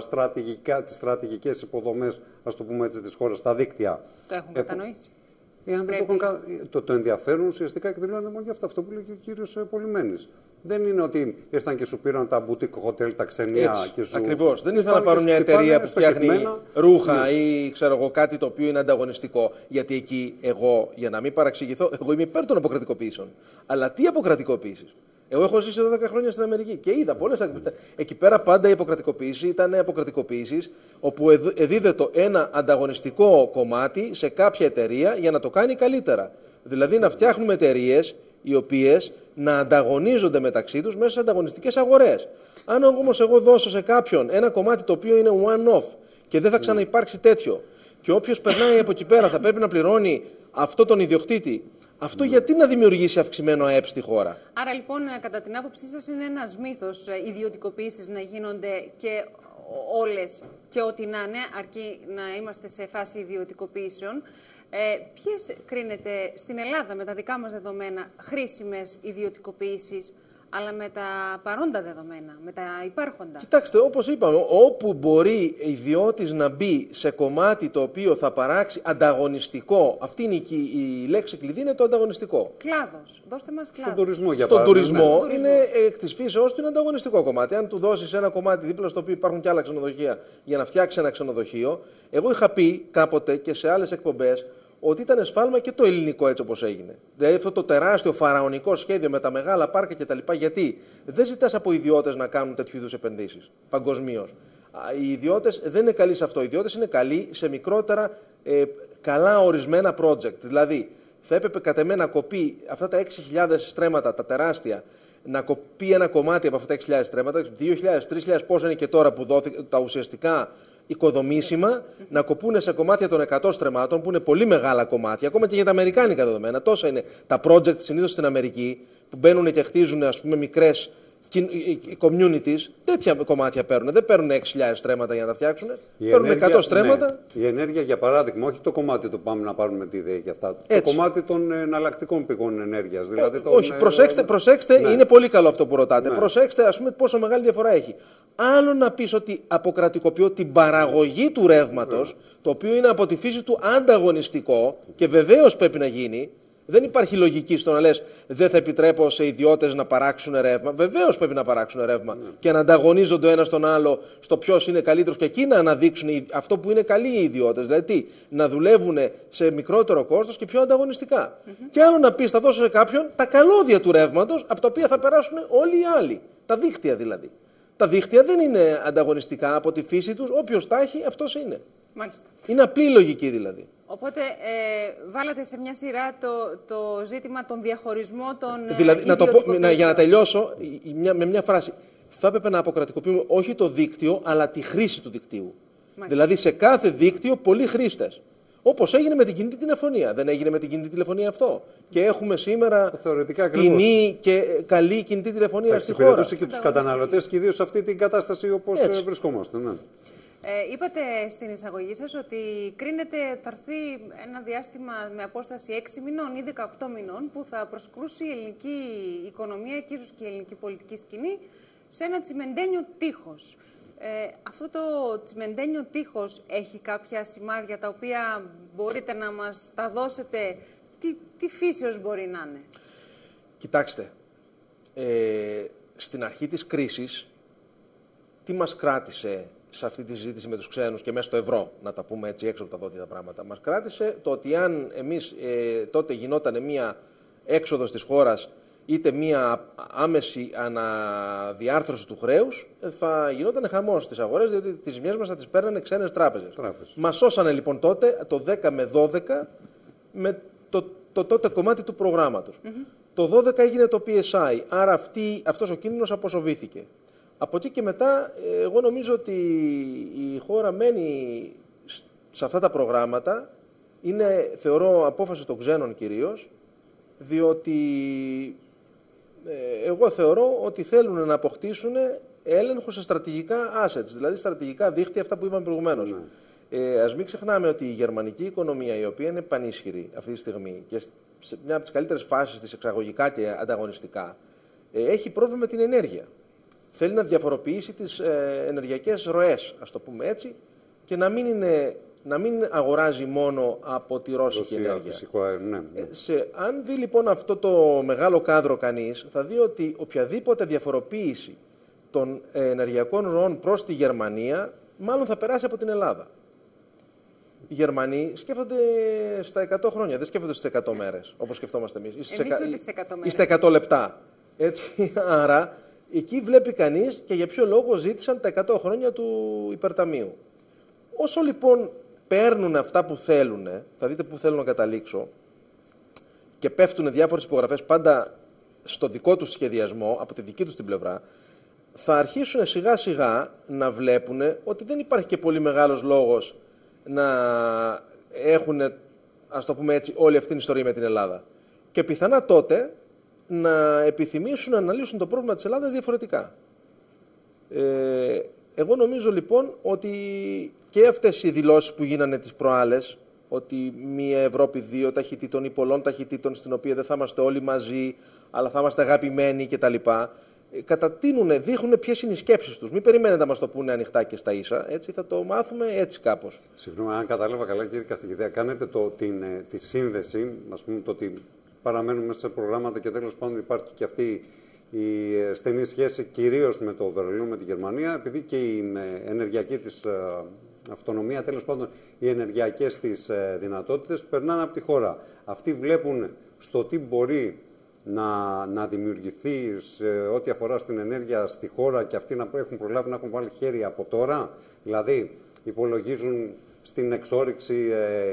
B: τις στρατηγικές υποδομές, ας το πούμε έτσι, της χώρας, τα δίκτυα.
A: Το έχουν κατανοήσει.
B: Εάν δεν το ενδιαφέρον ουσιαστικά εκδηλώνεται μόνο για αυτό που λέει και ο κύριος Πολυμένης. Δεν είναι ότι ήρθαν και σου πήραν τα boutique hotel, τα ξενία.
E: Ακριβώς. Δεν ήθελα να πάρουν μια εταιρεία που φτιάχνει ρούχα ή ξέρω εγώ κάτι το οποίο είναι ανταγωνιστικό. Γιατί εκεί εγώ, για να μην παραξηγηθώ, εγώ είμαι υπέρ των αποκρατικοποιήσεων. Αλλά τι αποκρατικοποίησεις? Εγώ έχω ζήσει 12 χρόνια στην Αμερική και είδα πολλές. Εκεί πέρα πάντα η αποκρατικοποίηση ήταν αποκρατικοποίησεις όπου εδίδεται ένα ανταγωνιστικό κομμάτι σε κάποια εταιρεία για να το κάνει καλύτερα. Δηλαδή να φτιάχνουμε εταιρείες οι οποίες να ανταγωνίζονται μεταξύ τους μέσα σε ανταγωνιστικές αγορές. Αν όμως εγώ δώσω σε κάποιον ένα κομμάτι το οποίο είναι one-off και δεν θα ξαναυπάρξει τέτοιο, και όποιος περνάει από εκεί πέρα θα πρέπει να πληρώνει αυτό τον ιδιοκτήτη, αυτό γιατί να δημιουργήσει αυξημένο ΑΕΠ στη χώρα?
A: Άρα λοιπόν, κατά την άποψή σας, είναι ένας μύθος ιδιωτικοποίησεις να γίνονται και όλες και ό,τι να είναι, αρκεί να είμαστε σε φάση ιδιωτικοποίησεων. Ποιες κρίνεται στην Ελλάδα, με τα δικά μας δεδομένα, χρήσιμες ιδιωτικοποίησεις, αλλά με τα παρόντα δεδομένα, με τα υπάρχοντα?
E: Κοιτάξτε, όπως είπαμε, όπου μπορεί ιδιώτης να μπει σε κομμάτι το οποίο θα παράξει ανταγωνιστικό, αυτή είναι η λέξη κλειδί, είναι το ανταγωνιστικό.
A: Κλάδος. Δώστε μας κλάδος.
B: Στον τουρισμό, για
E: παράδειγμα. Στον τουρισμό είναι εκ της φύσεως του ανταγωνιστικό κομμάτι. Αν του δώσεις ένα κομμάτι δίπλα στο οποίο υπάρχουν και άλλα ξενοδοχεία για να φτιάξει ένα ξενοδοχείο, εγώ είχα πει κάποτε και σε άλλες εκπομπές ότι ήταν σφάλμα και το ελληνικό έτσι όπως έγινε. Δηλαδή αυτό το τεράστιο φαραωνικό σχέδιο με τα μεγάλα πάρκα κτλ. Γιατί δεν ζητάς από ιδιώτες να κάνουν τέτοιου είδους επενδύσεις παγκοσμίως. Οι ιδιώτες δεν είναι καλοί σε αυτό. Οι ιδιώτες είναι καλοί σε μικρότερα, καλά ορισμένα project. Δηλαδή θα έπρεπε κατ' εμέ να κοπεί αυτά τα 6.000 στρέμματα, τα τεράστια, να κοπεί ένα κομμάτι από αυτά τα 6.000 στρέμματα, 2.000, 3.000 πόσο είναι και τώρα που δόθηκαν τα ουσιαστικά οικοδομήσιμα, να κοπούν σε κομμάτια των 100 στρεμμάτων, που είναι πολύ μεγάλα κομμάτια, ακόμα και για τα αμερικάνικα δεδομένα. Τόσα είναι τα project συνήθως στην Αμερική, που μπαίνουν και χτίζουν, ας πούμε, μικρές communities, τέτοια κομμάτια παίρνουν. Δεν παίρνουν 6.000 στρέμματα για να τα φτιάξουν. Παίρνουν 100 στρέμματα.
B: Ναι. Η ενέργεια, για παράδειγμα, όχι το κομμάτι το πάμε να πάρουμε τη ιδέα και αυτά. Το κομμάτι των εναλλακτικών πηγών ενέργειας. Δηλαδή
E: όχι, προσέξτε, ναι. Είναι πολύ καλό αυτό που ρωτάτε. Ναι. Προσέξτε, ας πούμε, πόσο μεγάλη διαφορά έχει. Άλλο να πεις ότι αποκρατικοποιώ την παραγωγή του ρεύματος, το οποίο είναι από τη φύση του ανταγωνιστικό και βεβαίως πρέπει να γίνει. Δεν υπάρχει λογική στο να λες δεν θα επιτρέπω σε ιδιώτες να παράξουν ρεύμα. Βεβαίως πρέπει να παράξουν ρεύμα και να ανταγωνίζονται ο ένας τον άλλο στο ποιος είναι καλύτερος και εκεί να αναδείξουν αυτό που είναι καλοί οι ιδιώτες. Δηλαδή να δουλεύουν σε μικρότερο κόστος και πιο ανταγωνιστικά. Και άλλο να πεις θα δώσω σε κάποιον τα καλώδια του ρεύματος από τα οποία θα περάσουν όλοι οι άλλοι. Τα δίκτυα δηλαδή. Τα δίκτυα δεν είναι ανταγωνιστικά από τη φύση τους. Όποιος τα έχει, αυτός είναι.
A: Μάλιστα.
E: Είναι απλή λογική δηλαδή.
A: Οπότε βάλατε σε μια σειρά το ζήτημα των διαχωρισμών των
E: δηλαδή, για να τελειώσω με μια φράση. Θα έπρεπε να αποκρατικοποιούμε όχι το δίκτυο, αλλά τη χρήση του δικτύου. Μάλιστα. Δηλαδή σε κάθε δίκτυο πολλοί χρήστες. Όπως έγινε με την κινητή τηλεφωνία. Δεν έγινε με την κινητή τηλεφωνία αυτό? Και έχουμε σήμερα κοινή και καλή κινητή τηλεφωνία στη χώρα.
B: Εξυπηρετούσε και τους καταναλωτές και ιδίως σε αυτή την κατάσταση όπως βρισκόμαστε. Ναι.
A: Είπατε στην εισαγωγή σας ότι κρίνεται θα έρθει ένα διάστημα με απόσταση 6 μηνών ή 18 μηνών που θα προσκρούσει η ελληνική οικονομία και ίσως και η ελληνική πολιτική σκηνή σε ένα τσιμεντένιο τείχος. Αυτό το τσιμεντένιο τείχος έχει κάποια σημάδια τα οποία μπορείτε να μας τα δώσετε? Τι φύσεως μπορεί να είναι?
L: Κοιτάξτε, στην αρχή της κρίσης, τι μας κράτησε σε αυτή τη συζήτηση με τους ξένους και μέσα στο ευρώ, να τα πούμε έτσι έξω από τα δόντια τα πράγματα? Μας κράτησε το ότι αν εμείς τότε γινόταν μία έξοδος της χώρας, είτε μία άμεση αναδιάρθρωση του χρέους, θα γινόταν χαμός στις αγορές, διότι τις ζημιές μας θα τις παίρνανε ξένες τράπεζες. Μας σώσανε λοιπόν τότε το 10 με 12 με το τότε κομμάτι του προγράμματος. Το 12 έγινε το PSI, άρα αυτός ο κίνδυνος αποσοβήθηκε. Από εκεί και μετά, εγώ νομίζω ότι η χώρα μένει σε αυτά τα προγράμματα. Είναι, θεωρώ, απόφαση των ξένων κυρίως, διότι εγώ θεωρώ ότι θέλουν να αποκτήσουν έλεγχο σε στρατηγικά assets, δηλαδή στρατηγικά δίκτυα, αυτά που είπαμε προηγουμένως. Ας μην ξεχνάμε ότι η γερμανική οικονομία, η οποία είναι πανίσχυρη αυτή τη στιγμή και σε μια από τις καλύτερες φάσεις της εξαγωγικά και ανταγωνιστικά, έχει πρόβλημα με την ενέργεια. Θέλει να διαφοροποιήσει τις ενεργειακές ροές, ας το πούμε έτσι, και να μην αγοράζει μόνο από τη ρώσικη ενέργεια. Αν δει λοιπόν αυτό το μεγάλο κάδρο κανείς, θα δει ότι οποιαδήποτε διαφοροποίηση των ενεργειακών ροών προς τη Γερμανία, μάλλον θα περάσει από την Ελλάδα. Οι Γερμανοί σκέφτονται στα 100 χρόνια, δεν σκέφτονται στις 100 μέρες, όπως σκεφτόμαστε εμείς. Ή στα 100 λεπτά. Έτσι, άρα, εκεί βλέπει κανείς και για ποιο λόγο ζήτησαν τα 100 χρόνια του υπερταμείου. Όσο λοιπόν παίρνουν αυτά που θέλουν, θα δείτε που θέλω να καταλήξω, και πέφτουν διάφορες υπογραφές πάντα στο δικό τους σχεδιασμό, από τη δική τους την πλευρά, θα αρχίσουν σιγά σιγά να βλέπουν ότι δεν υπάρχει και πολύ μεγάλος λόγος να έχουν, ας το πούμε έτσι, όλη αυτή την ιστορία με την Ελλάδα. Και πιθανά τότε να επιθυμήσουν να αναλύσουν το πρόβλημα της Ελλάδας διαφορετικά. Εγώ νομίζω λοιπόν ότι και αυτές οι δηλώσεις που γίνανε τις προάλλες, ότι μία Ευρώπη δύο ταχυτήτων ή πολλών ταχυτήτων, στην οποία δεν θα είμαστε όλοι μαζί, αλλά θα είμαστε αγαπημένοι κτλ., κατατείνουν, δείχνουν ποιες είναι οι σκέψεις τους. Μην περιμένετε να μας το πούνε ανοιχτά και στα ίσα, έτσι θα το μάθουμε έτσι κάπως.
B: Συγγνώμη, αν κατάλαβα καλά, κύριε καθηγητή, κάνετε τη σύνδεση, ας πούμε, το ότι παραμένουμε σε προγράμματα και τέλος πάντων υπάρχει και αυτή η στενή σχέση κυρίως με το Βερολίνο, με τη Γερμανία, επειδή και η ενεργειακή της αυτονομία, τέλος πάντων οι ενεργειακές της δυνατότητες περνάνε από τη χώρα. Αυτοί βλέπουν στο τι μπορεί να δημιουργηθεί σε ό,τι αφορά στην ενέργεια στη χώρα και αυτοί να έχουν προλάβει να έχουν βάλει χέρι από τώρα. Δηλαδή, υπολογίζουν στην εξόρυξη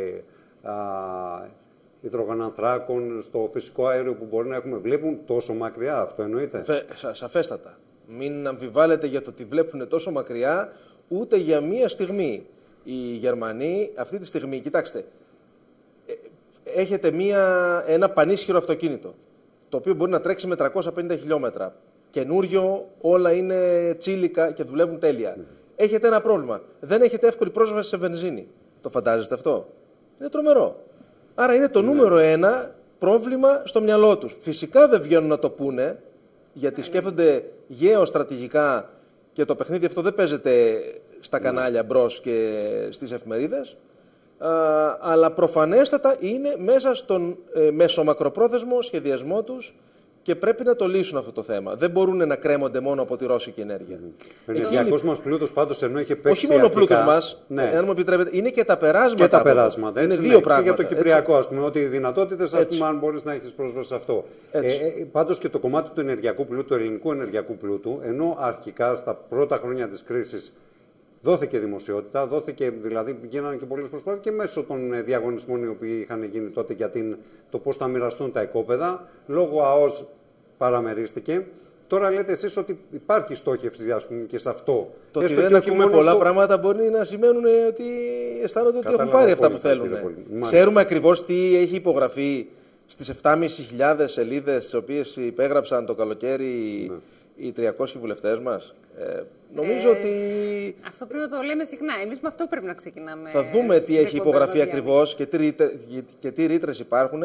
B: υδρογονανθράκων, στο φυσικό αέριο που μπορεί να έχουμε. Βλέπουν τόσο μακριά, αυτό εννοείται?
L: Σαφέστατα. Μην αμφιβάλλετε για το ότι βλέπουν τόσο μακριά ούτε για μία στιγμή. Οι Γερμανοί αυτή τη στιγμή, κοιτάξτε, έχετε ένα πανίσχυρο αυτοκίνητο, το οποίο μπορεί να τρέξει με 350 χιλιόμετρα. Καινούριο, όλα είναι τσίλικα και δουλεύουν τέλεια. Έχετε ένα πρόβλημα. Δεν έχετε εύκολη πρόσβαση σε βενζίνη. Το φαντάζεστε αυτό? Είναι τρομερό. Άρα είναι το νούμερο ένα πρόβλημα στο μυαλό τους. Φυσικά δεν βγαίνουν να το πούνε, γιατί σκέφτονται γεωστρατηγικά και το παιχνίδι αυτό δεν παίζεται στα κανάλια μπρος και στις εφημερίδες. Αλλά προφανέστατα είναι μέσα στον μεσομακροπρόθεσμο σχεδιασμό τους και πρέπει να το λύσουν αυτό το θέμα. Δεν μπορούν να κρέμονται μόνο από τη ρώσικη ενέργεια.
B: Ο ενεργειακός μας πλούτος πάντως ενώ είχε παίξει.
L: Όχι μόνο ο πλούτος μας, αν μου επιτρέπετε, είναι και τα περάσματα.
B: Και τα περάσματα.
L: Είναι δύο πράγματα.
B: Και για το κυπριακό, ας πούμε, ότι οι δυνατότητες, ας πούμε, αν μπορείς να έχεις πρόσβαση σε αυτό. Πάντως και το κομμάτι του ενεργειακού πλούτου, του ελληνικού ενεργειακού πλούτου, ενώ αρχικά στα πρώτα χρόνια της κρίσης δόθηκε δημοσιότητα, δηλαδή γίνανε και πολλές προσπάθειες και μέσω των διαγωνισμών οι οποίοι είχαν γίνει τότε για το πώς θα μοιραστούν τα οικόπεδα. Λόγω ΑΟΣ παραμερίστηκε. Τώρα λέτε εσείς ότι υπάρχει στόχευση, ας πούμε, και σε αυτό.
L: Το ότι δεν ακούμε πολλά πράγματα μπορεί να σημαίνουν ότι αισθάνονται ότι έχουν πάρει αυτά που θέλουν. Ξέρουμε ακριβώς τι έχει υπογραφεί στις 7.500 σελίδες τις οποίες υπέγραψαν το καλοκαίρι οι 300 βουλευτές μας. Νομίζω ότι...
A: Αυτό πρέπει να το λέμε συχνά. Εμείς με αυτό πρέπει να ξεκινάμε.
L: Θα δούμε τι έχει υπογραφεί ακριβώς και τι ρήτρες υπάρχουν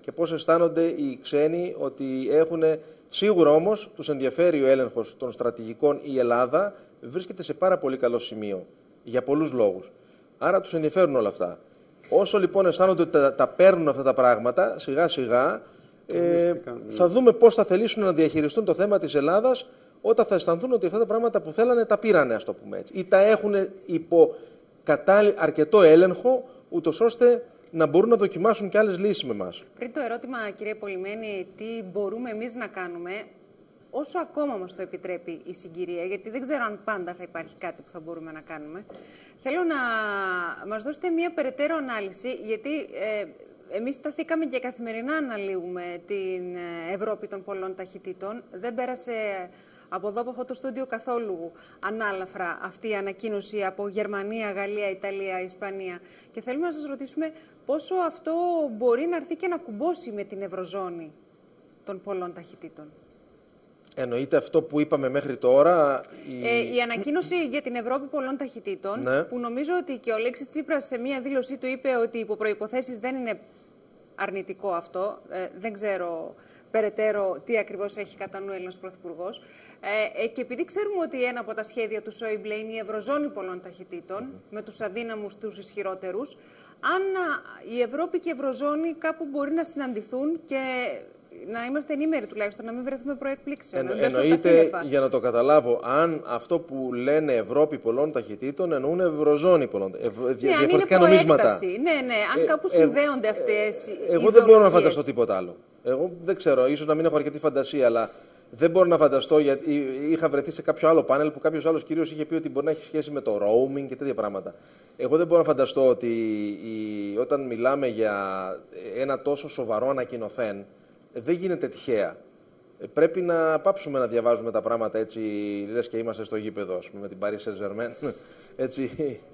L: και πώς αισθάνονται οι ξένοι ότι έχουν. Σίγουρα όμως τους ενδιαφέρει ο έλεγχος των στρατηγικών. Η Ελλάδα βρίσκεται σε πάρα πολύ καλό σημείο για πολλούς λόγους. Άρα τους ενδιαφέρουν όλα αυτά. Όσο λοιπόν αισθάνονται ότι τα παίρνουν αυτά τα πράγματα, σιγά σιγά θα δούμε πώς θα θελήσουν να διαχειριστούν το θέμα της Ελλάδας όταν θα αισθανθούν ότι αυτά τα πράγματα που θέλανε τα πήρανε, ας το πούμε έτσι. Ή τα έχουν υπό αρκετό έλεγχο, ούτως ώστε να μπορούν να δοκιμάσουν και άλλες λύσεις με εμάς.
A: Πριν το ερώτημα, κύριε Πολυμένη, τι μπορούμε εμείς να κάνουμε, όσο ακόμα μας το επιτρέπει η συγκυρία, γιατί δεν ξέρω αν πάντα θα υπάρχει κάτι που θα μπορούμε να κάνουμε, θέλω να μας δώσετε μια περαιτέρω ανάλυση, γιατί εμείς σταθήκαμε και καθημερινά αναλύουμε την Ευρώπη των πολλών ταχυτήτων. Δεν πέρασε από εδώ, από αυτό το στούντιο, καθόλου ανάλαφρα αυτή η ανακοίνωση από Γερμανία, Γαλλία, Ιταλία, Ισπανία. Και θέλουμε να σας ρωτήσουμε πόσο αυτό μπορεί να έρθει και να κουμπώσει με την Ευρωζώνη των πολλών ταχυτήτων.
L: Εννοείται αυτό που είπαμε μέχρι τώρα.
A: Η ανακοίνωση για την Ευρώπη πολλών ταχυτήτων, ναι, που νομίζω ότι και ο Αλέξης Τσίπρας σε μία δήλωσή του είπε ότι υπό προϋποθέσεις δεν είναι αρνητικό αυτό. Δεν ξέρω περαιτέρω τι ακριβώς έχει κατά νου ο Έλληνας Πρωθυπουργός. Και επειδή ξέρουμε ότι ένα από τα σχέδια του Σόιμπλε είναι η Ευρωζώνη πολλών ταχυτήτων, με τους αδύναμους, τους ισχυρότερους, αν η Ευρώπη και η Ευρωζώνη κάπου μπορεί να συναντηθούν και να είμαστε ενήμεροι τουλάχιστον, να μην βρεθούμε προεκπλήξεων.
L: Εννοείται, για να το καταλάβω, αν αυτό που λένε Ευρώπη πολλών ταχυτήτων εννοούν Ευρωζώνη πολλών ταχυτήτων. Διαφορετικά νομίσματα.
A: Ναι, αν κάπου συνδέονται αυτές οι
L: εγώ δεν μπορώ να φανταστώ τίποτα άλλο. Εγώ δεν ξέρω, ίσως να μην έχω αρκετή φαντασία, αλλά δεν μπορώ να φανταστώ, γιατί είχα βρεθεί σε κάποιο άλλο πάνελ που κάποιος άλλος κυρίως είχε πει ότι μπορεί να έχει σχέση με το roaming και τέτοια πράγματα. Εγώ δεν μπορώ να φανταστώ ότι όταν μιλάμε για ένα τόσο σοβαρό ανακοινωθέν, δεν γίνεται τυχαία. Πρέπει να πάψουμε να διαβάζουμε τα πράγματα έτσι, λες και είμαστε στο γήπεδο, ας πούμε, με την Paris Saint-Germain. Έτσι.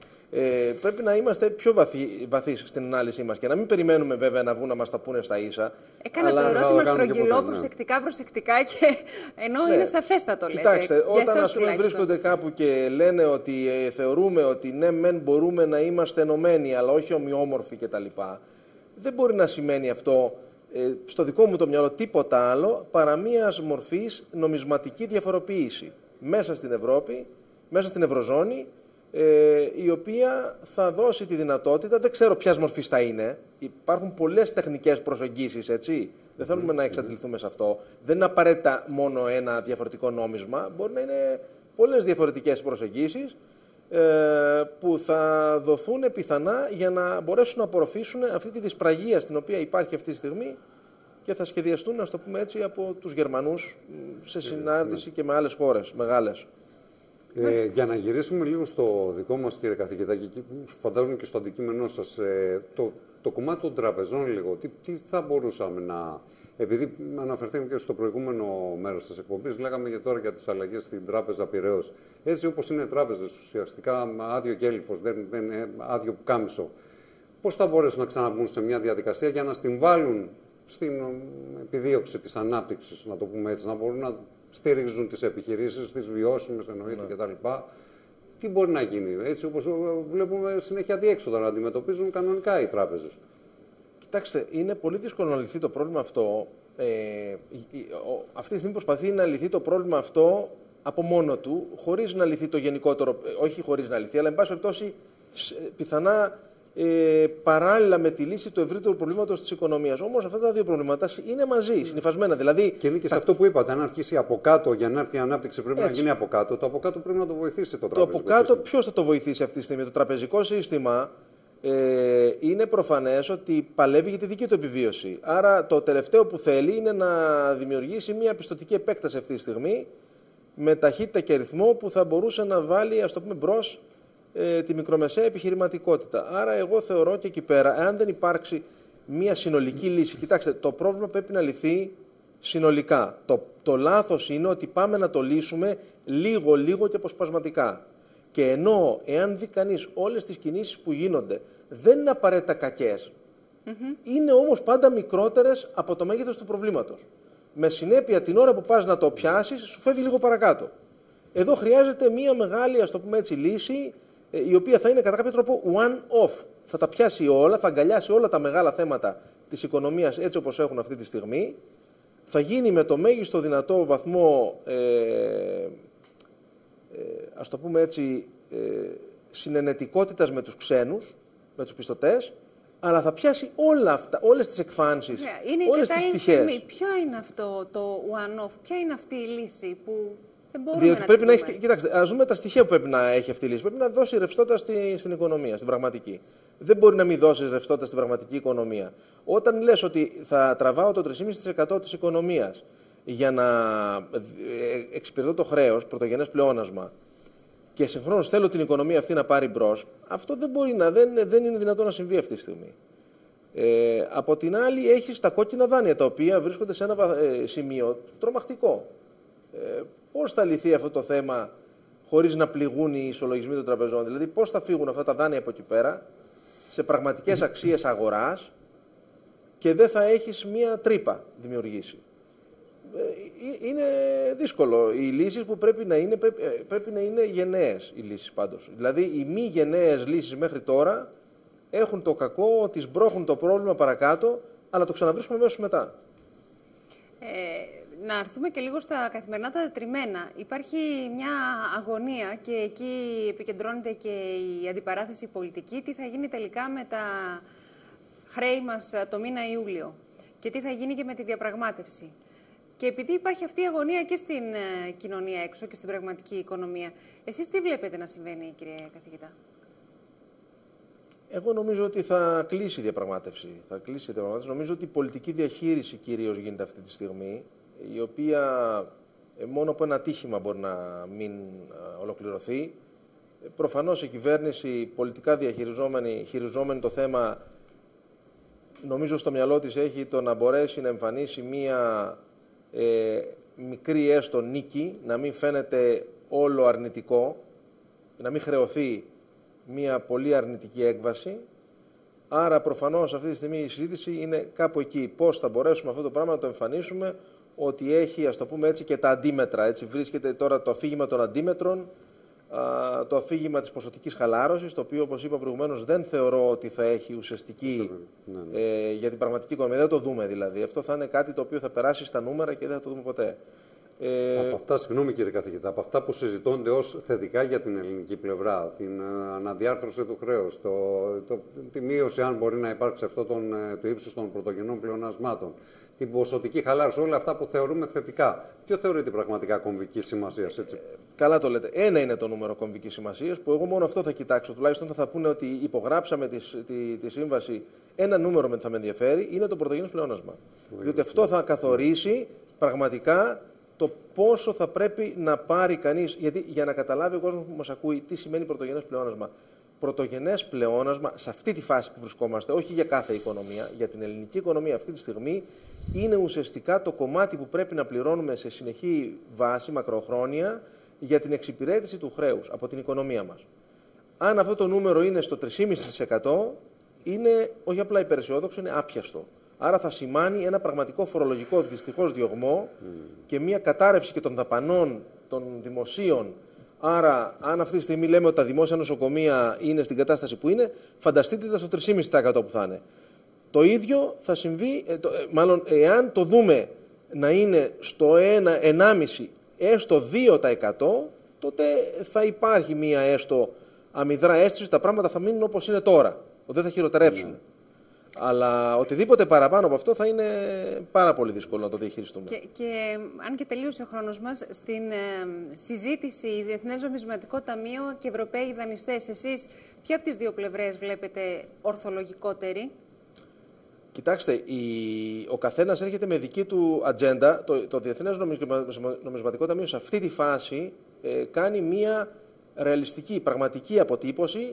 L: Πρέπει να είμαστε πιο βαθείς στην ανάλυση μας και να μην περιμένουμε βέβαια να βγουν να μας τα πούνε στα ίσα.
A: Έκανα το ερώτημα στρογγυλό προσεκτικά και ενώ είναι σαφέστατο, λέτε.
L: Κοιτάξτε, όταν ας πούμε βρίσκονται κάπου και λένε ότι θεωρούμε ότι ναι μεν μπορούμε να είμαστε ενωμένοι αλλά όχι ομοιόμορφοι κτλ. Δεν μπορεί να σημαίνει αυτό στο δικό μου το μυαλό τίποτα άλλο παρά μίας μορφής νομισματική διαφοροποίηση μέσα στην Ευρώπη, μέσα στην Ευρωζώνη, η οποία θα δώσει τη δυνατότητα, δεν ξέρω ποιας μορφής θα είναι, υπάρχουν πολλές τεχνικές προσεγγίσεις, έτσι, δεν θέλουμε να εξαντληθούμε σε αυτό, δεν είναι απαραίτητα μόνο ένα διαφορετικό νόμισμα, μπορεί να είναι πολλές διαφορετικές προσεγγίσεις που θα δοθούν πιθανά για να μπορέσουν να απορροφήσουν αυτή τη δυσπραγία στην οποία υπάρχει αυτή τη στιγμή και θα σχεδιαστούν, ας το πούμε έτσι, από τους Γερμανούς σε συνάρτηση και με άλλες χώρες μεγάλες.
B: Για να γυρίσουμε λίγο στο δικό μας, κύριε καθηγητά, και φαντάζομαι και στο αντικείμενό σας, το κομμάτι των τραπεζών λίγο, τι θα μπορούσαμε να... Επειδή αναφερθήκαμε και στο προηγούμενο μέρος της εκπομπής, λέγαμε για τώρα για τις αλλαγές στην Τράπεζα Πειραιώς. Έτσι όπως είναι τράπεζες, ουσιαστικά άδειο κέλυφος, δεν είναι άδειο κάμισο. Πώς θα μπορέσουν να ξαναμπούν σε μια διαδικασία για να συμβάλλουν στην επιδίωξη της ανάπτυξης, να το πούμε έτσι, να μπορούν να στηρίζουν τις επιχειρήσεις, τις βιώσιμες εννοείται κτλ. Τι μπορεί να γίνει, έτσι όπως βλέπουμε συνέχεια διέξοδα να αντιμετωπίζουν κανονικά οι τράπεζες.
L: Κοιτάξτε, είναι πολύ δύσκολο να λυθεί το πρόβλημα αυτό. Αυτή τη στιγμή προσπαθεί να λυθεί το πρόβλημα αυτό από μόνο του, χωρίς να λυθεί το γενικότερο, όχι χωρίς να λυθεί, αλλά εν πάση περιπτώσει πιθανά παράλληλα με τη λύση του ευρύτερου προβλήματος της οικονομίας. Όμως αυτά τα δύο προβλήματα είναι μαζί, συνυφασμένα. Δηλαδή,
B: και είναι και σε αυτό που είπατε, αν αρχίσει από κάτω για να έρθει η ανάπτυξη πρέπει να γίνει από κάτω. Το από κάτω πρέπει να το βοηθήσει το τραπεζικό σύστημα.
L: Το από κάτω ποιος θα το βοηθήσει αυτή τη στιγμή? Το τραπεζικό σύστημα είναι προφανές ότι παλεύει για τη δική του επιβίωση. Άρα το τελευταίο που θέλει είναι να δημιουργήσει μια πιστωτική επέκταση αυτή τη στιγμή με ταχύτητα και ρυθμό που θα μπορούσε να βάλει, ας το πούμε, μπρος τη μικρομεσαία επιχειρηματικότητα. Άρα εγώ θεωρώ και εκεί πέρα, εάν δεν υπάρξει μια συνολική λύση, κοιτάξτε, το πρόβλημα πρέπει να λυθεί συνολικά. Το λάθος είναι ότι πάμε να το λύσουμε λίγο και αποσπασματικά. Και ενώ, εάν δει κανείς όλες τις κινήσεις που γίνονται, δεν είναι απαραίτητα κακές, είναι όμως πάντα μικρότερες από το μέγεθος του προβλήματος. Με συνέπεια, την ώρα που πας να το πιάσεις, σου φεύγει λίγο παρακάτω. Εδώ χρειάζεται μία μεγάλη, ας το πούμε έτσι, λύση, η οποία θα είναι κατά κάποιο τρόπο one-off. Θα τα πιάσει όλα, θα αγκαλιάσει όλα τα μεγάλα θέματα της οικονομίας έτσι όπως έχουν αυτή τη στιγμή, θα γίνει με το μέγιστο δυνατό βαθμό, ας το πούμε έτσι, συνενετικότητας με τους ξένους, με τους πιστωτές, αλλά θα πιάσει όλα αυτά, όλες τις εκφάνσεις, όλες τις πτυχές.
A: Ποιο είναι αυτό το one-off, ποια είναι αυτή η λύση που δεν μπορούμε
L: Διότι
A: να
L: πρέπει
A: τη
L: να
A: δούμε?
L: έχει, κοιτάξτε, ας δούμε τα στοιχεία που πρέπει να έχει αυτή η λύση. Πρέπει να δώσει ρευστότητα στην οικονομία, στην πραγματική. Δεν μπορεί να μην δώσει ρευστότητα στην πραγματική οικονομία. Όταν λες ότι θα τραβάω το 3,5% της οικονομίας για να εξυπηρετώ το χρέος, πρωτογενές πλεόνασμα, και συγχρόνως θέλω την οικονομία αυτή να πάρει μπρος, αυτό δεν είναι δυνατόν να συμβεί αυτή τη στιγμή. Από την άλλη, έχεις τα κόκκινα δάνεια, τα οποία βρίσκονται σε ένα σημείο τρομακτικό. Πώς θα λυθεί αυτό το θέμα χωρίς να πληγούν οι ισολογισμοί των τραπεζών? Δηλαδή, πώς θα φύγουν αυτά τα δάνεια από εκεί πέρα σε πραγματικές αξίες αγοράς και δεν θα έχεις μία τρύπα δημιουργήσει? Είναι δύσκολο. Οι λύσεις που πρέπει να είναι γενναίες, οι λύσεις πάντως. Δηλαδή, οι μη γενναίες λύσεις μέχρι τώρα έχουν το κακό ότι σμπρώχνουν το πρόβλημα παρακάτω, αλλά το ξαναβρίσκουμε αμέσως μετά.
A: Να έρθουμε και λίγο στα καθημερινά τα τετριμμένα. Υπάρχει μια αγωνία και εκεί επικεντρώνεται και η αντιπαράθεση πολιτική. Τι θα γίνει τελικά με τα χρέη μας το μήνα Ιούλιο και τι θα γίνει και με τη διαπραγμάτευση. Και επειδή υπάρχει αυτή η αγωνία και στην κοινωνία έξω και στην πραγματική οικονομία, εσείς τι βλέπετε να συμβαίνει, κύριε καθηγητά?
L: Εγώ νομίζω ότι θα κλείσει η διαπραγμάτευση. Νομίζω ότι η πολιτική διαχείριση κυρίως γίνεται αυτή τη στιγμή, η οποία μόνο από ένα ατύχημα μπορεί να μην ολοκληρωθεί. Προφανώς η κυβέρνηση πολιτικά χειριζόμενη το θέμα, νομίζω στο μυαλό της έχει το να μπορέσει να εμφανίσει μία μικρή έστω νίκη, να μην φαίνεται όλο αρνητικό, να μην χρεωθεί μία πολύ αρνητική έκβαση. Άρα προφανώς αυτή τη στιγμή η συζήτηση είναι κάπου εκεί. Πώς θα μπορέσουμε αυτό το πράγμα να το εμφανίσουμε ότι έχει, ας το πούμε έτσι, και τα αντίμετρα. Έτσι βρίσκεται τώρα το αφήγημα των αντίμετρων, το αφήγημα της ποσοτικής χαλάρωσης, το οποίο, όπως είπα προηγουμένως, δεν θεωρώ ότι θα έχει ουσιαστική για την πραγματική οικονομία. Δεν το δούμε δηλαδή. Αυτό θα είναι κάτι το οποίο θα περάσει στα νούμερα και δεν θα το δούμε ποτέ.
B: Από αυτά, συγγνώμη κύριε καθηγητά, από αυτά που συζητώνται ως θετικά για την ελληνική πλευρά, την αναδιάρθρωση του χρέους, τη μείωση, αν μπορεί να υπάρξει αυτό το ύψος των πρωτογενών πλεονασμάτων, την ποσοτική χαλάρωση, όλα αυτά που θεωρούμε θετικά, ποιο θεωρείται πραγματικά κομβική σημασία?
L: Καλά το λέτε. Ένα είναι το νούμερο κομβικής σημασίας, που εγώ μόνο αυτό θα κοιτάξω. Τουλάχιστον θα πούνε ότι υπογράψαμε τη σύμβαση. Ένα νούμερο θα με ενδιαφέρει, είναι το πρωτογενές πλεόνασμα. Διότι αυτό θα καθορίσει πραγματικά το πόσο θα πρέπει να πάρει κανείς. Γιατί για να καταλάβει ο κόσμος που μας ακούει τι σημαίνει πρωτογενές πλεόνασμα. Πρωτογενές πλεόνασμα σε αυτή τη φάση που βρισκόμαστε, όχι για κάθε οικονομία, για την ελληνική οικονομία αυτή τη στιγμή, είναι ουσιαστικά το κομμάτι που πρέπει να πληρώνουμε σε συνεχή βάση, μακροχρόνια, για την εξυπηρέτηση του χρέους από την οικονομία μας. Αν αυτό το νούμερο είναι στο 3,5%, είναι όχι απλά υπεραισιόδοξο, είναι άπιαστο. Άρα θα σημάνει ένα πραγματικό φορολογικό δυστυχώς διωγμό και μια κατάρρευση και των δαπανών των δημοσίων. Άρα, αν αυτή τη στιγμή λέμε ότι τα δημόσια νοσοκομεία είναι στην κατάσταση που είναι, φανταστείτε τα στο 3,5% που θα είναι. Το ίδιο θα συμβεί, μάλλον εάν το δούμε να είναι στο 1,5% έστω 2%, τότε θα υπάρχει μία έστω αμυδρά αίσθηση ότι τα πράγματα θα μείνουν όπως είναι τώρα, δεν θα χειροτερεύσουν. Αλλά οτιδήποτε παραπάνω από αυτό θα είναι πάρα πολύ δύσκολο να το διαχειριστούμε.
A: Και αν και τελείωσε ο χρόνος μας, στην συζήτηση Διεθνές Νομισματικό Ταμείο και Ευρωπαίοι δανειστές, εσείς ποια από τις δύο πλευρές βλέπετε ορθολογικότερη?
L: Κοιτάξτε, ο καθένας έρχεται με δική του ατζέντα. Το Διεθνές Νομισματικό Ταμείο σε αυτή τη φάση κάνει μία ρεαλιστική, πραγματική αποτύπωση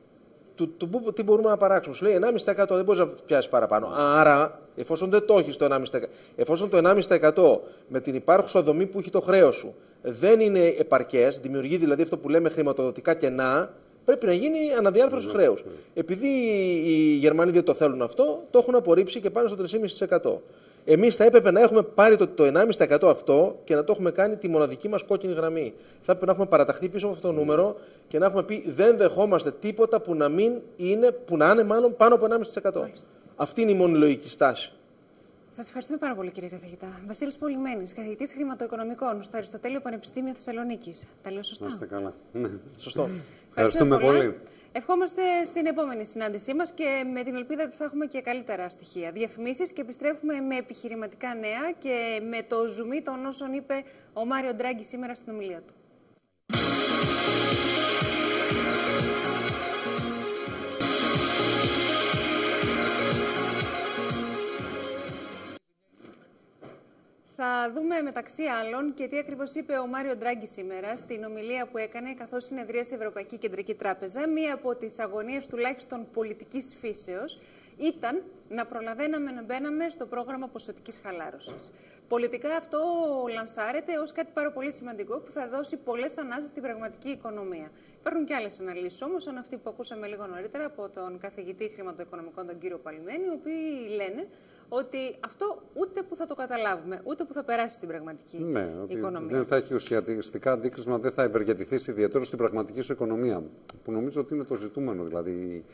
L: του τι μπορούμε να παράξουμε. Σου λέει 1,5% δεν μπορείς να πιάσεις παραπάνω. Άρα, εφόσον δεν το έχεις το 1,5%, εφόσον το 1,5% με την υπάρχουσα δομή που έχει το χρέος σου δεν είναι επαρκές, δημιουργεί δηλαδή αυτό που λέμε χρηματοδοτικά κενά, πρέπει να γίνει αναδιάρθρωση χρέους. Επειδή οι Γερμανοί δεν το θέλουν αυτό, το έχουν απορρίψει και πάνε στο 3,5%. Εμείς θα έπρεπε να έχουμε πάρει το 1,5% αυτό και να το έχουμε κάνει τη μοναδική μας κόκκινη γραμμή. Θα έπρεπε να έχουμε παραταχθεί πίσω από αυτό το νούμερο και να έχουμε πει δεν δεχόμαστε τίποτα που να είναι μάλλον πάνω από 1,5%. Αυτή είναι η μόνη λογική στάση.
A: Σας ευχαριστούμε πάρα πολύ, κύριε καθηγητά. Βασίλης Πολυμένης, καθηγητής χρηματοοικονομικών στο Αριστοτέλειο Πανεπιστήμιο Θεσσαλονίκης. Τα λέω σωστά?
B: Είστε καλά.
L: Σωστό.
B: Ευχαριστούμε πολύ.
A: Ευχόμαστε στην επόμενη συνάντησή μας και με την ελπίδα ότι θα έχουμε και καλύτερα στοιχεία. Διαφημίσεις και επιστρέφουμε με επιχειρηματικά νέα και με το ζουμί των όσων είπε ο Μάριο Ντράγκη σήμερα στην ομιλία του. Θα δούμε μεταξύ άλλων και τι ακριβώς είπε ο Μάριο Ντράγκη σήμερα στην ομιλία που έκανε καθώς συνεδρίασε η Ευρωπαϊκή Κεντρική Τράπεζα. Μία από τις αγωνίες τουλάχιστον πολιτικής φύσεως ήταν να προλαβαίναμε να μπαίναμε στο πρόγραμμα ποσοτικής χαλάρωσης. Πολιτικά αυτό λανσάρεται ως κάτι πάρα πολύ σημαντικό που θα δώσει πολλές ανάσες στην πραγματική οικονομία. Υπάρχουν και άλλες αναλύσεις όμως, σαν αυτή που ακούσαμε λίγο νωρίτερα από τον καθηγητή χρηματοοικονομικών, τον κύριο Παλυμένη, οι οποίοι λένε ότι αυτό ούτε που θα το καταλάβουμε, ούτε που θα περάσει στην πραγματική οικονομία. Δεν
B: θα έχει ουσιαστικά αντίκρισμα, δεν θα ευεργετηθεί ιδιαίτερο στην πραγματική σου οικονομία. Που νομίζω ότι είναι το ζητούμενο, δηλαδή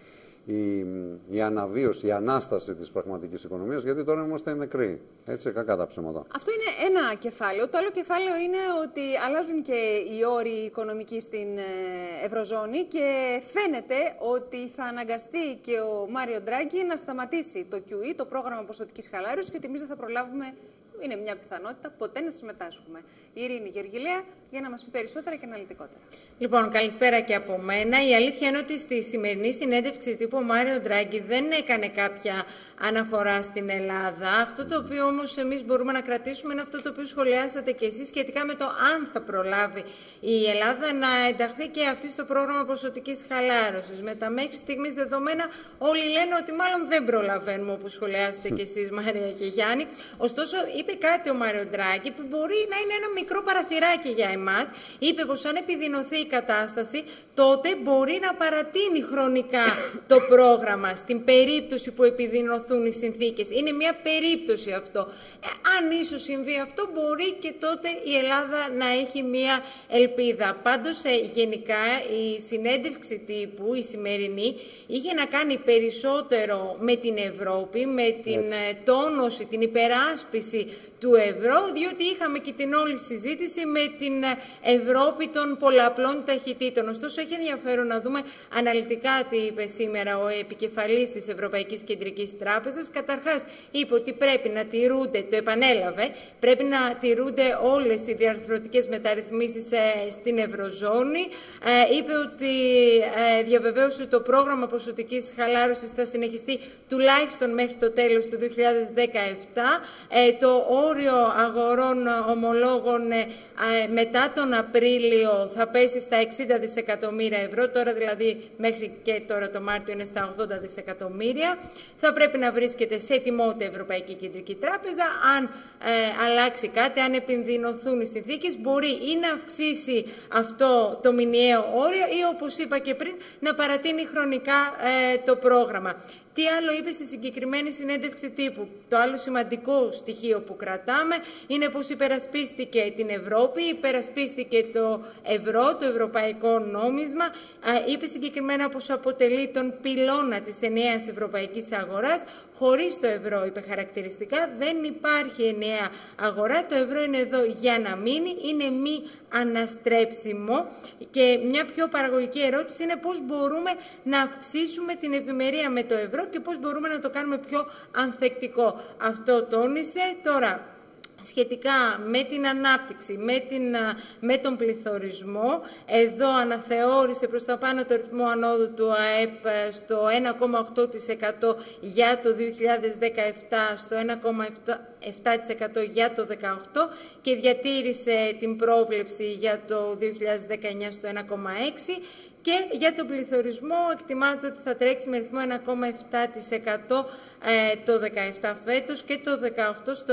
B: η αναβίωση, η ανάσταση της πραγματικής οικονομίας, γιατί τώρα είμαστε νεκροί. Έτσι, κακά τα ψέματα.
A: Αυτό είναι ένα κεφάλαιο. Το άλλο κεφάλαιο είναι ότι αλλάζουν και οι όροι οικονομικοί στην Ευρωζώνη και φαίνεται ότι θα αναγκαστεί και ο Μάριο Ντράγκη να σταματήσει το QE, το πρόγραμμα ποσοτικής χαλάρωσης, και ότι εμείς δεν θα προλάβουμε, είναι μια πιθανότητα, ποτέ να συμμετάσχουμε. Η Ειρήνη Γεωργιλέα για να μας πει περισσότερα και αναλυτικότερα.
M: Λοιπόν, καλησπέρα και από μένα. Η αλήθεια είναι ότι στη σημερινή συνέντευξη τύπου ο Μάριο Ντράγκη δεν έκανε κάποια αναφορά στην Ελλάδα. Αυτό το οποίο όμως εμείς μπορούμε να κρατήσουμε είναι αυτό το οποίο σχολιάσατε και εσείς σχετικά με το αν θα προλάβει η Ελλάδα να ενταχθεί και αυτή στο πρόγραμμα ποσοτικής χαλάρωσης. Με τα μέχρι στιγμής δεδομένα όλοι λένε ότι μάλλον δεν προλαβαίνουμε, όπως σχολιάσατε και εσείς, Μαρία και Γιάννη. Ωστόσο, είπε κάτι ο Μάριο Ντράγκη που μπορεί να είναι ένα μικρό παραθυράκι για εμάς. Είπε πως αν επιδεινωθεί η κατάσταση, τότε μπορεί να παρατείνει χρονικά το πρόγραμμα στην περίπτωση που επιδεινωθούν οι συνθήκες. Είναι μια περίπτωση αυτό. Αν ίσως συμβεί αυτό, μπορεί και τότε η Ελλάδα να έχει μια ελπίδα. Πάντως, γενικά, η συνέντευξη τύπου, η σημερινή, είχε να κάνει περισσότερο με την Ευρώπη, με την τόνωση, την υπεράσπιση του ευρώ, διότι είχαμε και την όλη συζήτηση με την Ευρώπη των πολλαπλών ταχυτήτων. Ωστόσο, έχει ενδιαφέρον να δούμε αναλυτικά τι είπε σήμερα ο επικεφαλής της Ευρωπαϊκής Κεντρικής Τράπεζας. Καταρχάς, είπε ότι πρέπει να τηρούνται, το επανέλαβε, πρέπει να τηρούνται όλες οι διαρθρωτικές μεταρρυθμίσεις στην Ευρωζώνη. Είπε ότι διαβεβαίωσε ότι το πρόγραμμα ποσοτικής χαλάρωσης θα συνεχιστεί τουλάχιστον μέχρι το τέλος του 2017. Το όριο αγορών ομολόγων μετά τον Απρίλιο θα πέσει στα 60 δισεκατομμύρια ευρώ, τώρα δηλαδή μέχρι και τώρα το Μάρτιο είναι στα 80 δισεκατομμύρια. Θα πρέπει να βρίσκεται σε ετοιμότητα η Ευρωπαϊκή Κεντρική Τράπεζα. Αν αλλάξει κάτι, αν επιδεινωθούν οι συνθήκες, μπορεί ή να αυξήσει αυτό το μηνιαίο όριο ή, όπως είπα και πριν, να παρατείνει χρονικά το πρόγραμμα. Τι άλλο είπε στη συγκεκριμένη συνέντευξη τύπου? Το άλλο σημαντικό στοιχείο που κρατάμε είναι πως υπερασπίστηκε την Ευρώπη, υπερασπίστηκε το ευρώ, το ευρωπαϊκό νόμισμα. Είπε συγκεκριμένα πως αποτελεί τον πυλώνα της ενιαίας ευρωπαϊκής αγοράς. Χωρίς το ευρώ, είπε χαρακτηριστικά, δεν υπάρχει ενιαία αγορά. Το ευρώ είναι εδώ για να μείνει, είναι μη αναστρέψιμο. Και μια πιο παραγωγική ερώτηση είναι πώς μπορούμε να αυξήσουμε την ευημερία με το ευρώ και πώς μπορούμε να το κάνουμε πιο ανθεκτικό. Αυτό τόνισε. Τώρα, σχετικά με την ανάπτυξη, με τον πληθωρισμό, εδώ αναθεώρησε προς τα πάνω το ρυθμό ανόδου του ΑΕΠ στο 1,8% για το 2017, στο 1,7% για το 2018 και διατήρησε την πρόβλεψη για το 2019 στο 1,6%. Και για τον πληθωρισμό εκτιμάται ότι θα τρέξει με ρυθμό 1,7% το 2017 φέτος και το 2018 στο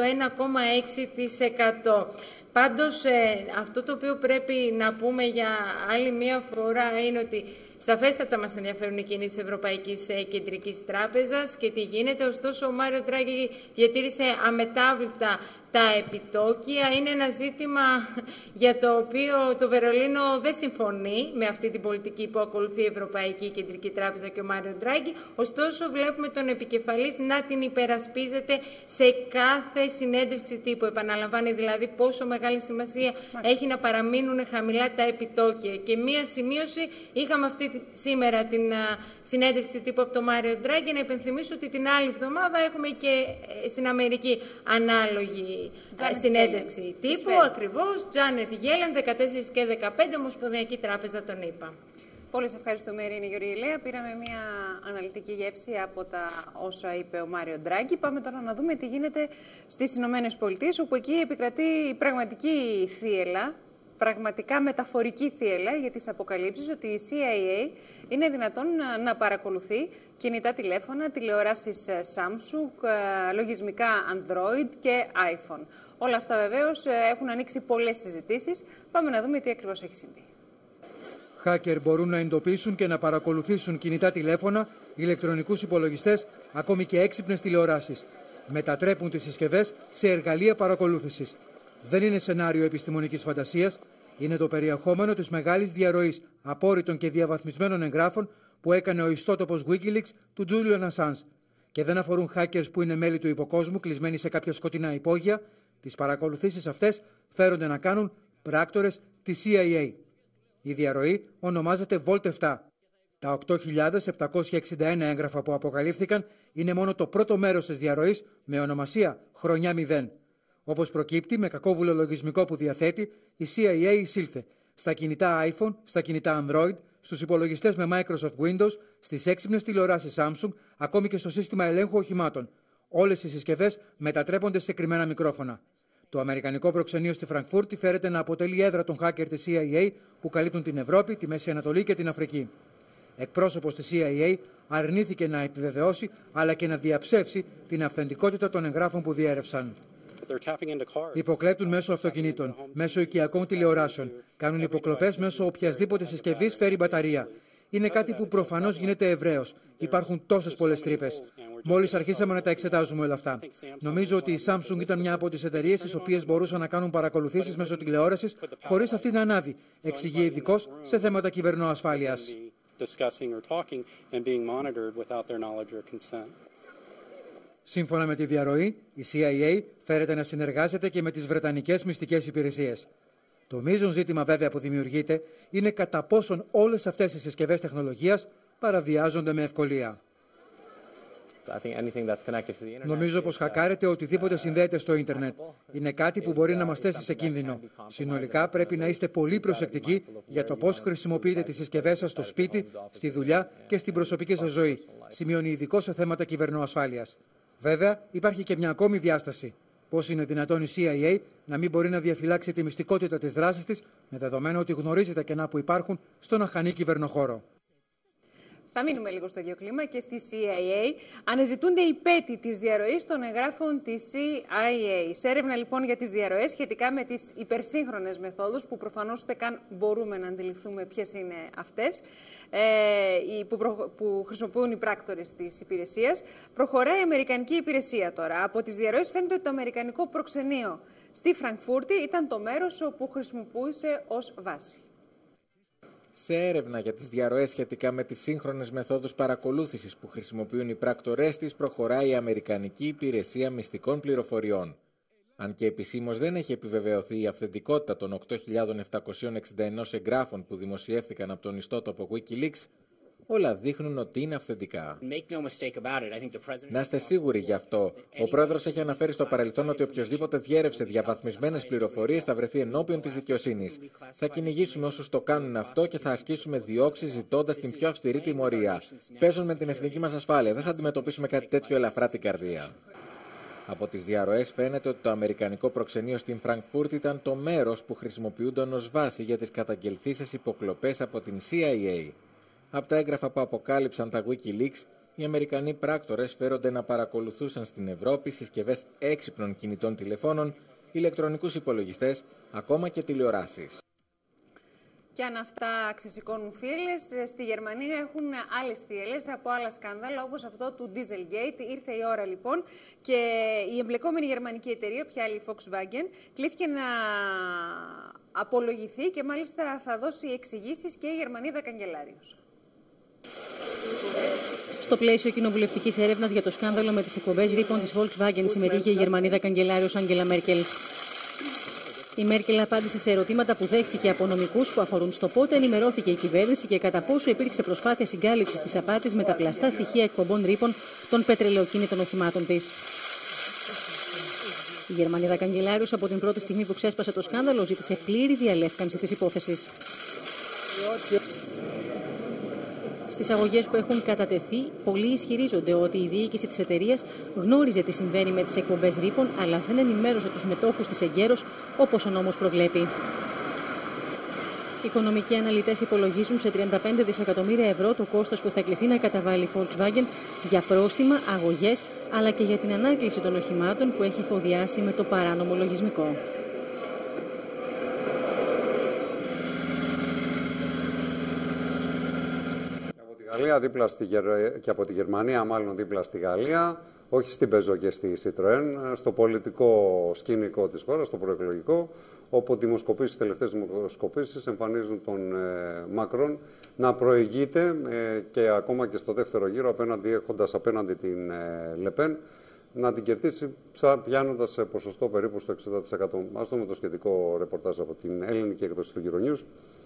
M: 1,6%. Πάντως, αυτό το οποίο πρέπει να πούμε για άλλη μία φορά είναι ότι Σαφέστατα μας ενδιαφέρουν οι κινήσεις Ευρωπαϊκής Κεντρικής Τράπεζας και τι γίνεται. Ωστόσο, ο Μάριο Ντράγκη διατήρησε αμετάβληπτα τα επιτόκια. Είναι ένα ζήτημα για το οποίο το Βερολίνο δεν συμφωνεί με αυτή την πολιτική που ακολουθεί η Ευρωπαϊκή Κεντρική Τράπεζα και ο Μάριο Ντράγκη. Ωστόσο, βλέπουμε τον επικεφαλής να την υπερασπίζεται σε κάθε συνέντευξη τύπου. Επαναλαμβάνει δηλαδή πόσο μεγάλη σημασία έχει να παραμείνουν χαμηλά τα επιτόκια. Και μία σημείωση, είχαμε σήμερα την συνέντευξη τύπου από τον Μάριο Ντράγκη. Να υπενθυμίσω ότι την άλλη εβδομάδα έχουμε και στην Αμερική ανάλογη συνέντευξη τύπου. Ακριβώς, Τζάνετ Γέλεν, 14 και 15, Ομοσπονδιακή Τράπεζα των ΗΠΑ.
A: Πολύ σε ευχαριστούμε, Ειρήνη Γεωργιηλέα. Πήραμε μια αναλυτική γεύση από τα όσα είπε ο Μάριο Ντράγκη. Πάμε τώρα να δούμε τι γίνεται στις Ηνωμένες Πολιτείες, όπου εκεί επικρατεί η πραγματική θύελλα, πραγματικά μεταφορική θύελλα για τις αποκαλύψεις ότι η CIA είναι δυνατόν να παρακολουθεί κινητά τηλέφωνα, τηλεοράσεις Samsung, λογισμικά Android και iPhone. Όλα αυτά βεβαίως έχουν ανοίξει πολλές συζητήσεις. Πάμε να δούμε τι ακριβώς έχει συμβεί.
N: Hacker μπορούν να εντοπίσουν και να παρακολουθήσουν κινητά τηλέφωνα, ηλεκτρονικούς υπολογιστές, ακόμη και έξυπνες τηλεοράσεις. Μετατρέπουν τις συσκευές σε εργαλεία παρακολούθησης. Δεν είναι σενάριο επιστημονικής φαντασίας, είναι το περιεχόμενο της μεγάλης διαρροής απόρριτων και διαβαθμισμένων εγγράφων που έκανε ο ιστότοπος Wikileaks του Julian Assange. Και δεν αφορούν hackers που είναι μέλη του υποκόσμου κλεισμένοι σε κάποια σκοτεινά υπόγεια. Τις παρακολουθήσεις αυτές φέρονται να κάνουν πράκτορες της CIA. Η διαρροή ονομάζεται Volt 7. Τα 8.761 έγγραφα που αποκαλύφθηκαν είναι μόνο το πρώτο μέρος της διαρροής με ονομασία χρονιά 0. Όπως προκύπτει, με κακόβουλο λογισμικό που διαθέτει, η CIA εισήλθε στα κινητά iPhone, στα κινητά Android, στους υπολογιστές με Microsoft Windows, στις έξυπνες τηλεοράσεις Samsung, ακόμη και στο σύστημα ελέγχου οχημάτων. Όλες οι συσκευές μετατρέπονται σε κρυμμένα μικρόφωνα. Το αμερικανικό προξενείο στη Φραγκφούρτη φέρεται να αποτελεί έδρα των hacker της CIA που καλύπτουν την Ευρώπη, τη Μέση Ανατολή και την Αφρική. Εκπρόσωπος της CIA αρνήθηκε να επιβεβαιώσει αλλά και να διαψεύσει την αυθεντικότητα των εγγράφων που διέρευσαν. Υποκλέπτουν μέσω αυτοκινήτων, μέσω οικιακών τηλεοράσεων. Κάνουν υποκλοπές μέσω οποιασδήποτε συσκευής φέρει μπαταρία. Είναι κάτι που προφανώς γίνεται ευρέως. Υπάρχουν τόσες πολλές τρύπες. Μόλις αρχίσαμε να τα εξετάζουμε όλα αυτά. Νομίζω ότι η Samsung ήταν μια από τις εταιρείες τις οποίες μπορούσαν να κάνουν παρακολουθήσεις μέσω τηλεόρασης χωρίς αυτή να ανάβει, εξηγεί ειδικός σε θέματα κυβερνοασφάλειας. Σύμφωνα με τη διαρροή, η CIA φέρεται να συνεργάζεται και με τις βρετανικές μυστικές υπηρεσίες. Το μείζον ζήτημα βέβαια που δημιουργείται είναι κατά πόσον όλες αυτές οι συσκευές τεχνολογίας παραβιάζονται με ευκολία. Νομίζω πως χακάρεται οτιδήποτε συνδέεται στο ίντερνετ. Είναι κάτι που μπορεί να μας θέσει σε κίνδυνο. Συνολικά πρέπει να είστε πολύ προσεκτικοί για το πώς χρησιμοποιείτε τις συσκευές σας στο σπίτι, στη δουλειά και στην προσωπική σας ζωή, σημειώνει ειδικό σε θέματα κυβερνοασφάλειας. Βέβαια, υπάρχει και μια ακόμη διάσταση. Πώς είναι δυνατόν η CIA να μην μπορεί να διαφυλάξει τη μυστικότητα της δράσης της, με δεδομένο ότι γνωρίζει τα κενά που υπάρχουν στον αχανή κυβερνοχώρο.
A: Θα μείνουμε λίγο στο ίδιο κλίμα και στη CIA. Αναζητούνται οι πέτοι της διαρροής των εγγράφων της CIA. Σε έρευνα λοιπόν για τις διαρροές σχετικά με τις υπερσύγχρονες μεθόδους, που προφανώς ούτε καν μπορούμε να αντιληφθούμε ποιες είναι αυτές, που χρησιμοποιούν οι πράκτορες της υπηρεσίας, προχωράει η Αμερικανική υπηρεσία τώρα. Από τις διαρροές φαίνεται ότι το Αμερικανικό προξενείο στη Φραγκφούρτη ήταν το μέρος όπου χρησιμοποιούσε ως βάση.
G: Σε έρευνα για τις διαρροές σχετικά με τις σύγχρονες μεθόδους παρακολούθησης που χρησιμοποιούν οι πράκτορές της, προχωράει η Αμερικανική Υπηρεσία Μυστικών Πληροφοριών. Αν και επισήμως δεν έχει επιβεβαιωθεί η αυθεντικότητα των 8.761 εγγράφων που δημοσιεύθηκαν από τον ιστότοπο Wikileaks, όλα δείχνουν ότι είναι αυθεντικά. Να είστε σίγουροι γι' αυτό. Ο πρόεδρος έχει αναφέρει στο παρελθόν ότι οποιοδήποτε διέρευσε διαβαθμισμένες πληροφορίες θα βρεθεί ενώπιον της δικαιοσύνης. Θα κυνηγήσουμε όσους το κάνουν αυτό και θα ασκήσουμε διώξεις ζητώντας την πιο αυστηρή τιμωρία. Παίζουν με την εθνική μας ασφάλεια. Δεν θα αντιμετωπίσουμε κάτι τέτοιο ελαφρά την καρδία. Από τις διαρροές φαίνεται ότι το αμερικανικό προξενείο στην Φραγκφούρτη ήταν το μέρος που χρησιμοποιούνταν ως βάση για τις καταγγελθήσεις υποκλοπές από την CIA. Από τα έγγραφα που αποκάλυψαν τα Wikileaks, οι Αμερικανοί πράκτορες φέρονται να παρακολουθούσαν στην Ευρώπη συσκευές έξυπνων κινητών τηλεφώνων, ηλεκτρονικούς υπολογιστές, ακόμα και τηλεοράσεις.
A: Και αν αυτά ξεσηκώνουν θύελλες, στη Γερμανία έχουν άλλες θύελλες από άλλα σκάνδαλα, όπως αυτό του Dieselgate. Ήρθε η ώρα λοιπόν και η εμπλεκόμενη γερμανική εταιρεία, πια άλλη Volkswagen, κλήθηκε να απολογηθεί και μάλιστα θα δώσει εξηγήσεις και η Γερμανίδα καγκελάριος.
O: Στο πλαίσιο κοινοβουλευτικής έρευνας για το σκάνδαλο με τις εκπομπές ρήπων της Volkswagen συμμετείχε η Γερμανίδα καγκελάριος Άγγελα Μέρκελ. Η Μέρκελ απάντησε σε ερωτήματα που δέχθηκε από νομικούς που αφορούν στο πότε ενημερώθηκε η κυβέρνηση και κατά πόσο υπήρξε προσπάθεια συγκάλυψης της απάτης με τα πλαστά στοιχεία εκπομπών ρήπων των πετρελαιοκίνητων οχημάτων της. Η Γερμανίδα καγκελάριος από την πρώτη στιγμή που ξέσπασε το σκάνδαλο ζήτησε πλήρη διαλεύκανση της υπόθεσης. Στις αγωγές που έχουν κατατεθεί, πολλοί ισχυρίζονται ότι η διοίκηση της εταιρείας γνώριζε τι συμβαίνει με τις εκπομπές ρήπων, αλλά δεν ενημέρωσε τους μετόχους της εγκαίρως, όπως ο νόμος προβλέπει. Οι οικονομικοί αναλυτές υπολογίζουν σε 35 δισεκατομμύρια ευρώ το κόστος που θα κληθεί να καταβάλει η Volkswagen για πρόστιμα, αγωγές, αλλά και για την ανάκληση των οχημάτων που έχει εφοδιάσει με το παράνομο λογισμικό.
B: Και από τη Γερμανία, μάλλον δίπλα στη Γαλλία, όχι στην Peugeot και στη Citroën, στο πολιτικό σκηνικό της χώρας, στο προεκλογικό, όπου οι τελευταίες δημοσκοπήσεις εμφανίζουν τον Μακρόν να προηγείται και ακόμα και στο δεύτερο γύρο, έχοντας απέναντι την Λεπέν, να την κερδίσει πιάνοντας σε ποσοστό περίπου στο 60%. Ας δούμε το σχετικό ρεπορτάζ από την ελληνική έκδοση του Euronews.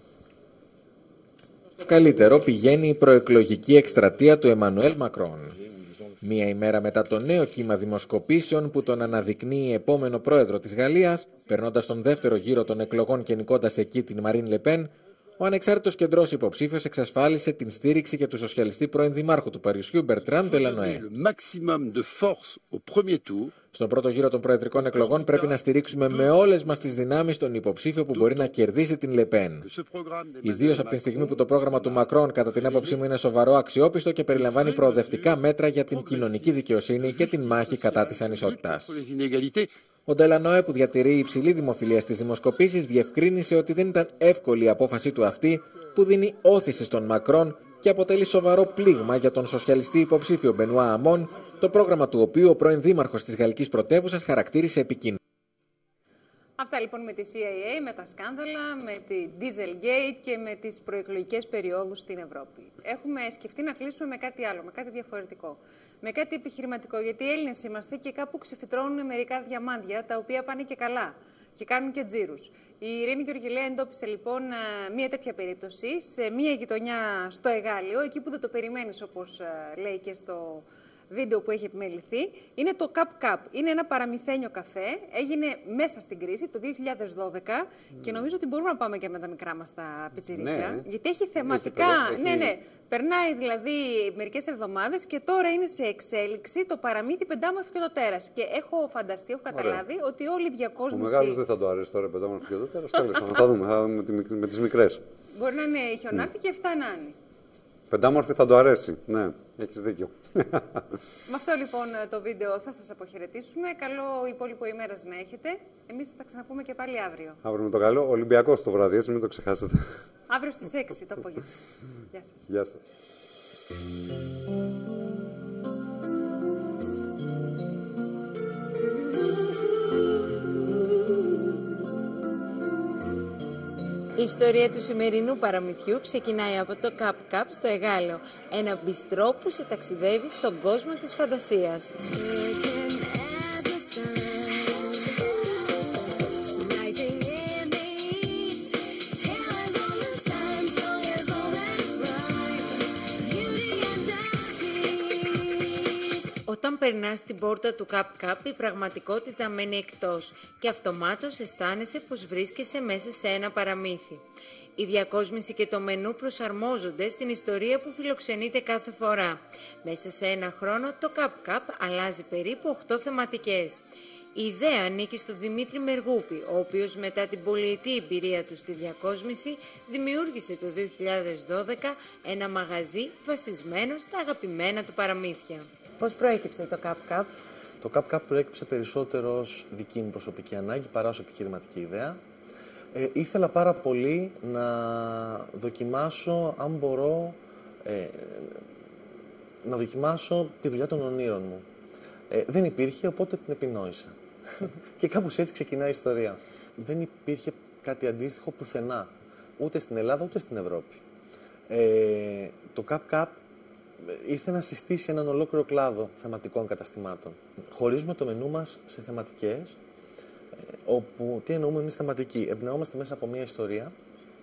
G: Καλύτερο πηγαίνει η προεκλογική εκστρατεία του Εμμανουέλ Μακρόν. Μία ημέρα μετά το νέο κύμα δημοσκοπήσεων που τον αναδεικνύει επόμενο πρόεδρο της Γαλλίας, περνώντας τον δεύτερο γύρο των εκλογών και νικώντας εκεί την Μαρίν Λεπέν, ο ανεξάρτητος κεντρός υποψήφιος εξασφάλισε την στήριξη και του σοσιαλιστή πρώην δημάρχου του Παρισιού, Μπερτράν Ντελανοέ. Στον πρώτο γύρο των προεδρικών εκλογών πρέπει να στηρίξουμε με όλες μας τις δυνάμεις τον υποψήφιο που μπορεί να κερδίσει την Λεπέν. Ιδίως από τη στιγμή που το πρόγραμμα του Μακρόν, κατά την άποψή μου, είναι σοβαρό, αξιόπιστο και περιλαμβάνει προοδευτικά μέτρα για την κοινωνική δικαιοσύνη και την μάχη κατά της ανισότητας. Ο Ντελανοέ, που διατηρεί υψηλή δημοφιλία στις δημοσκοπήσεις, διευκρίνησε ότι δεν ήταν εύκολη η απόφαση του αυτή, που δίνει όθηση στον Μακρόν και αποτελεί σοβαρό πλήγμα για τον σοσιαλιστή υποψήφιο Μπενουά Αμόν, το πρόγραμμα του οποίου ο πρώην δήμαρχος της γαλλικής πρωτεύουσας χαρακτήρισε επικίνδυνο.
A: Αυτά λοιπόν με τη CIA, με τα σκάνδαλα, με τη Dieselgate και με τις προεκλογικές περιόδους στην Ευρώπη. Έχουμε σκεφτεί να κλείσουμε με κάτι άλλο, με κάτι διαφορετικό. Με κάτι επιχειρηματικό, γιατί οι Έλληνες είμαστε και κάπου ξεφυτρώνουν μερικά διαμάντια, τα οποία πάνε και καλά και κάνουν και τζίρους. Η Ειρήνη Γεωργιλέα εντόπισε λοιπόν μια τέτοια περίπτωση σε μια γειτονιά στο Εγάλειο, εκεί που δεν το περιμένεις, όπως λέει και στο βίντεο που έχει επιμεληθεί. Είναι το Cup Cup. Είναι ένα παραμυθένιο καφέ. Έγινε μέσα στην κρίση το 2012 και νομίζω ότι μπορούμε να πάμε και με τα μικρά μας τα πιτσιρίκια. Ναι. Γιατί έχει θεματικά. Ναι. Περνάει δηλαδή μερικές εβδομάδες και τώρα είναι σε εξέλιξη το παραμύθι Πεντάμορφη και το Τέρας. Και έχω φανταστεί, έχω καταλάβει ότι όλοι οι διακόσμηση.
B: Ο μεγάλος δεν θα το αρέσει τώρα Πεντάμορφη και το Τέρας. Τέλος πάντων, θα δούμε με τις μικρές.
A: Μπορεί να είναι χιονάτη και 7 να είναι.
B: Πεντάμορφη θα το αρέσει. Ναι, έχεις δίκιο.
A: Με αυτό λοιπόν το βίντεο θα σας αποχαιρετήσουμε. Καλό υπόλοιπο ημέρας να έχετε. Εμείς θα τα ξαναπούμε και πάλι αύριο.
B: Αύριο με το καλό. Ολυμπιακός το βράδυ, έτσι μην το ξεχάσετε.
A: Αύριο στις 6 το απόγευμα. Γεια σας.
B: Γεια σας.
M: Η ιστορία του σημερινού παραμυθιού ξεκινάει από το Cup Cup στο Εγάλεο, ένα μπιστρό που σε ταξιδεύει στον κόσμο της φαντασίας. Όταν περνάς την πόρτα του Cup Cup, η πραγματικότητα μένει εκτός και αυτομάτως αισθάνεσαι πως βρίσκεσαι μέσα σε ένα παραμύθι. Η διακόσμηση και το μενού προσαρμόζονται στην ιστορία που φιλοξενείται κάθε φορά. Μέσα σε ένα χρόνο το Cup Cup αλλάζει περίπου 8 θεματικές. Η ιδέα ανήκει στον Δημήτρη Μεργούπη, ο οποίος μετά την πολυετή εμπειρία του στη διακόσμηση δημιούργησε το 2012 ένα μαγαζί βασισμένο στα αγαπημένα του παραμύθια. Πώς προέκυψε το Cup Cup?
L: Το Cup Cup προέκυψε περισσότερο ως δική μου προσωπική ανάγκη παρά ως επιχειρηματική ιδέα.
P: Ήθελα πάρα πολύ να δοκιμάσω, αν μπορώ, να δοκιμάσω τη δουλειά των ονείρων μου. Δεν υπήρχε, οπότε την επινόησα. Και κάπως έτσι ξεκινάει η ιστορία. Δεν υπήρχε κάτι αντίστοιχο πουθενά, ούτε στην Ελλάδα ούτε στην Ευρώπη. Το CapCap ήρθε να συστήσει έναν ολόκληρο κλάδο θεματικών καταστημάτων. Χωρίζουμε το μενού μας σε θεματικές, όπου τι εννοούμε εμείς θεματική. Εμπνεόμαστε μέσα από μια ιστορία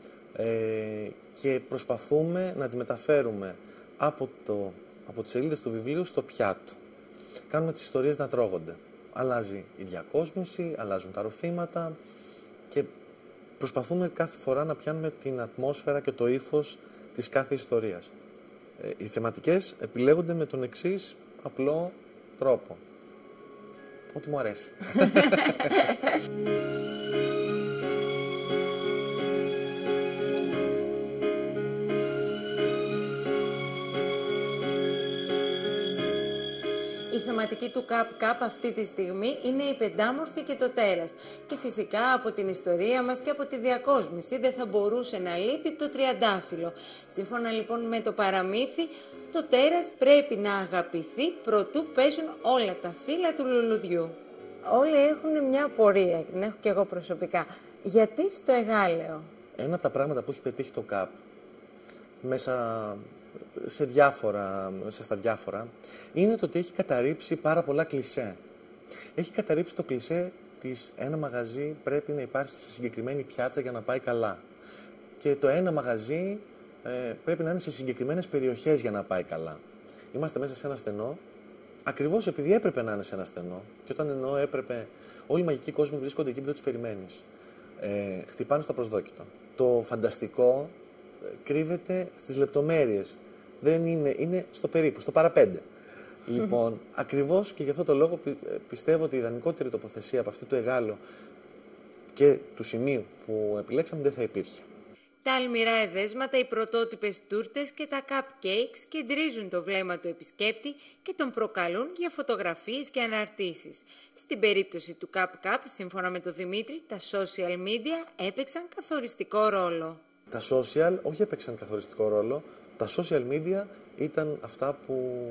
P: και προσπαθούμε να τη μεταφέρουμε από τις σελίδες του βιβλίου στο πιάτο. Κάνουμε τις ιστορίες να τρώγονται. Αλλάζει η διακόσμηση, αλλάζουν τα ροφήματα και προσπαθούμε κάθε φορά να πιάνουμε την ατμόσφαιρα και το ύφος της κάθε ιστορίας. Οι θεματικές επιλέγονται με τον εξής απλό τρόπο. Ό,τι μου αρέσει.
M: Η θεματική του CapCap αυτή τη στιγμή είναι η πεντάμορφη και το τέρας. Και φυσικά από την ιστορία μας και από τη διακόσμηση δεν θα μπορούσε να λείπει το τριαντάφυλλο. Σύμφωνα λοιπόν με το παραμύθι, το τέρας πρέπει να αγαπηθεί προτού πέσουν όλα τα φύλλα του λουλουδιού. Όλοι έχουν μια απορία, την έχω και εγώ προσωπικά. Γιατί στο Εγάλεο?
P: Ένα από τα πράγματα που έχει πετύχει το ΚΑΠ μέσα στα διάφορα, είναι το ότι έχει καταρρύψει πάρα πολλά κλισέ. Έχει καταρρύψει το κλισέ της ένα μαγαζί πρέπει να υπάρχει σε συγκεκριμένη πιάτσα για να πάει καλά. Και το ένα μαγαζί πρέπει να είναι σε συγκεκριμένες περιοχές για να πάει καλά. Είμαστε μέσα σε ένα στενό, ακριβώς επειδή έπρεπε να είναι σε ένα στενό. Και όταν εννοώ έπρεπε, όλοι οι μαγικοί κόσμοι βρίσκονται εκεί που δεν τους περιμένεις. Χτυπάνε στο προσδόκητο. Το φανταστικό κρύβεται στις λεπτομέρειες. Δεν είναι στο περίπου, στο παραπέντε. Λοιπόν, ακριβώς και γι' αυτό το λόγο πιστεύω ότι η ιδανικότερη τοποθεσία από αυτή του Εγάλεο και του σημείου που επιλέξαμε δεν θα υπήρχε.
M: Τα αλμυρά εδέσματα, οι πρωτότυπες τούρτες και τα cupcakes κεντρίζουν το βλέμμα του επισκέπτη και τον προκαλούν για φωτογραφίες και αναρτήσεις. Στην περίπτωση του CapCap, σύμφωνα με τον Δημήτρη, τα social media έπαιξαν καθοριστικό ρόλο.
P: Τα social όχι έπαιξαν καθοριστικό ρόλο, τα social media ήταν αυτά που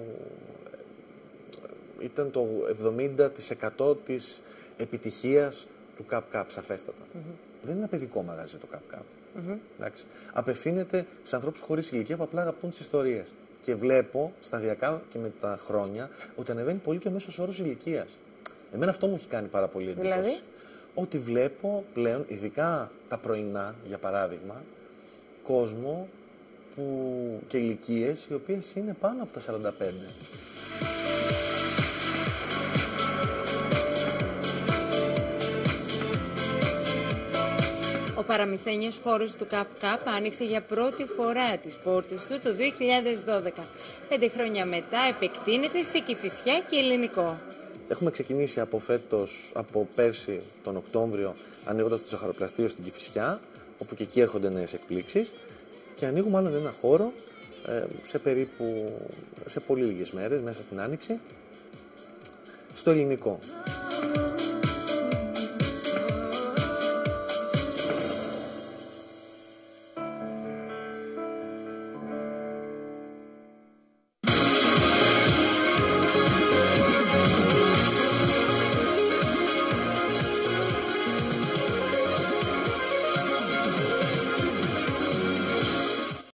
P: ήταν το 70% της επιτυχίας του CapCap, σαφέστατα. Δεν είναι ένα παιδικό μαγαζί το CapCap. Απευθύνεται σε ανθρώπους χωρίς ηλικία που απλά αγαπούν τις ιστορίες. Και βλέπω σταδιακά και με τα χρόνια ότι ανεβαίνει πολύ και ο μέσος όρος ηλικίας. Εμένα αυτό μου έχει κάνει πάρα πολύ εντύπωση. Δηλαδή? Ότι βλέπω πλέον, ειδικά τα πρωινά, για παράδειγμα, κόσμο και ηλικίες οι οποίες είναι πάνω από τα 45.
M: Ο παραμυθένιος χώρος του CapCap άνοιξε για πρώτη φορά τις πόρτες του το 2012. 5 χρόνια μετά επεκτείνεται σε Κηφισιά και Ελληνικό.
P: Έχουμε ξεκινήσει από πέρσι τον Οκτώβριο, ανοίγοντας το ζαχαροπλαστείο στην Κηφισιά, όπου και εκεί έρχονται νέες εκπλήξεις. Και ανοίγουμε άλλον ένα χώρο σε πολύ λίγες μέρες, μέσα στην Άνοιξη, στο Ελληνικό.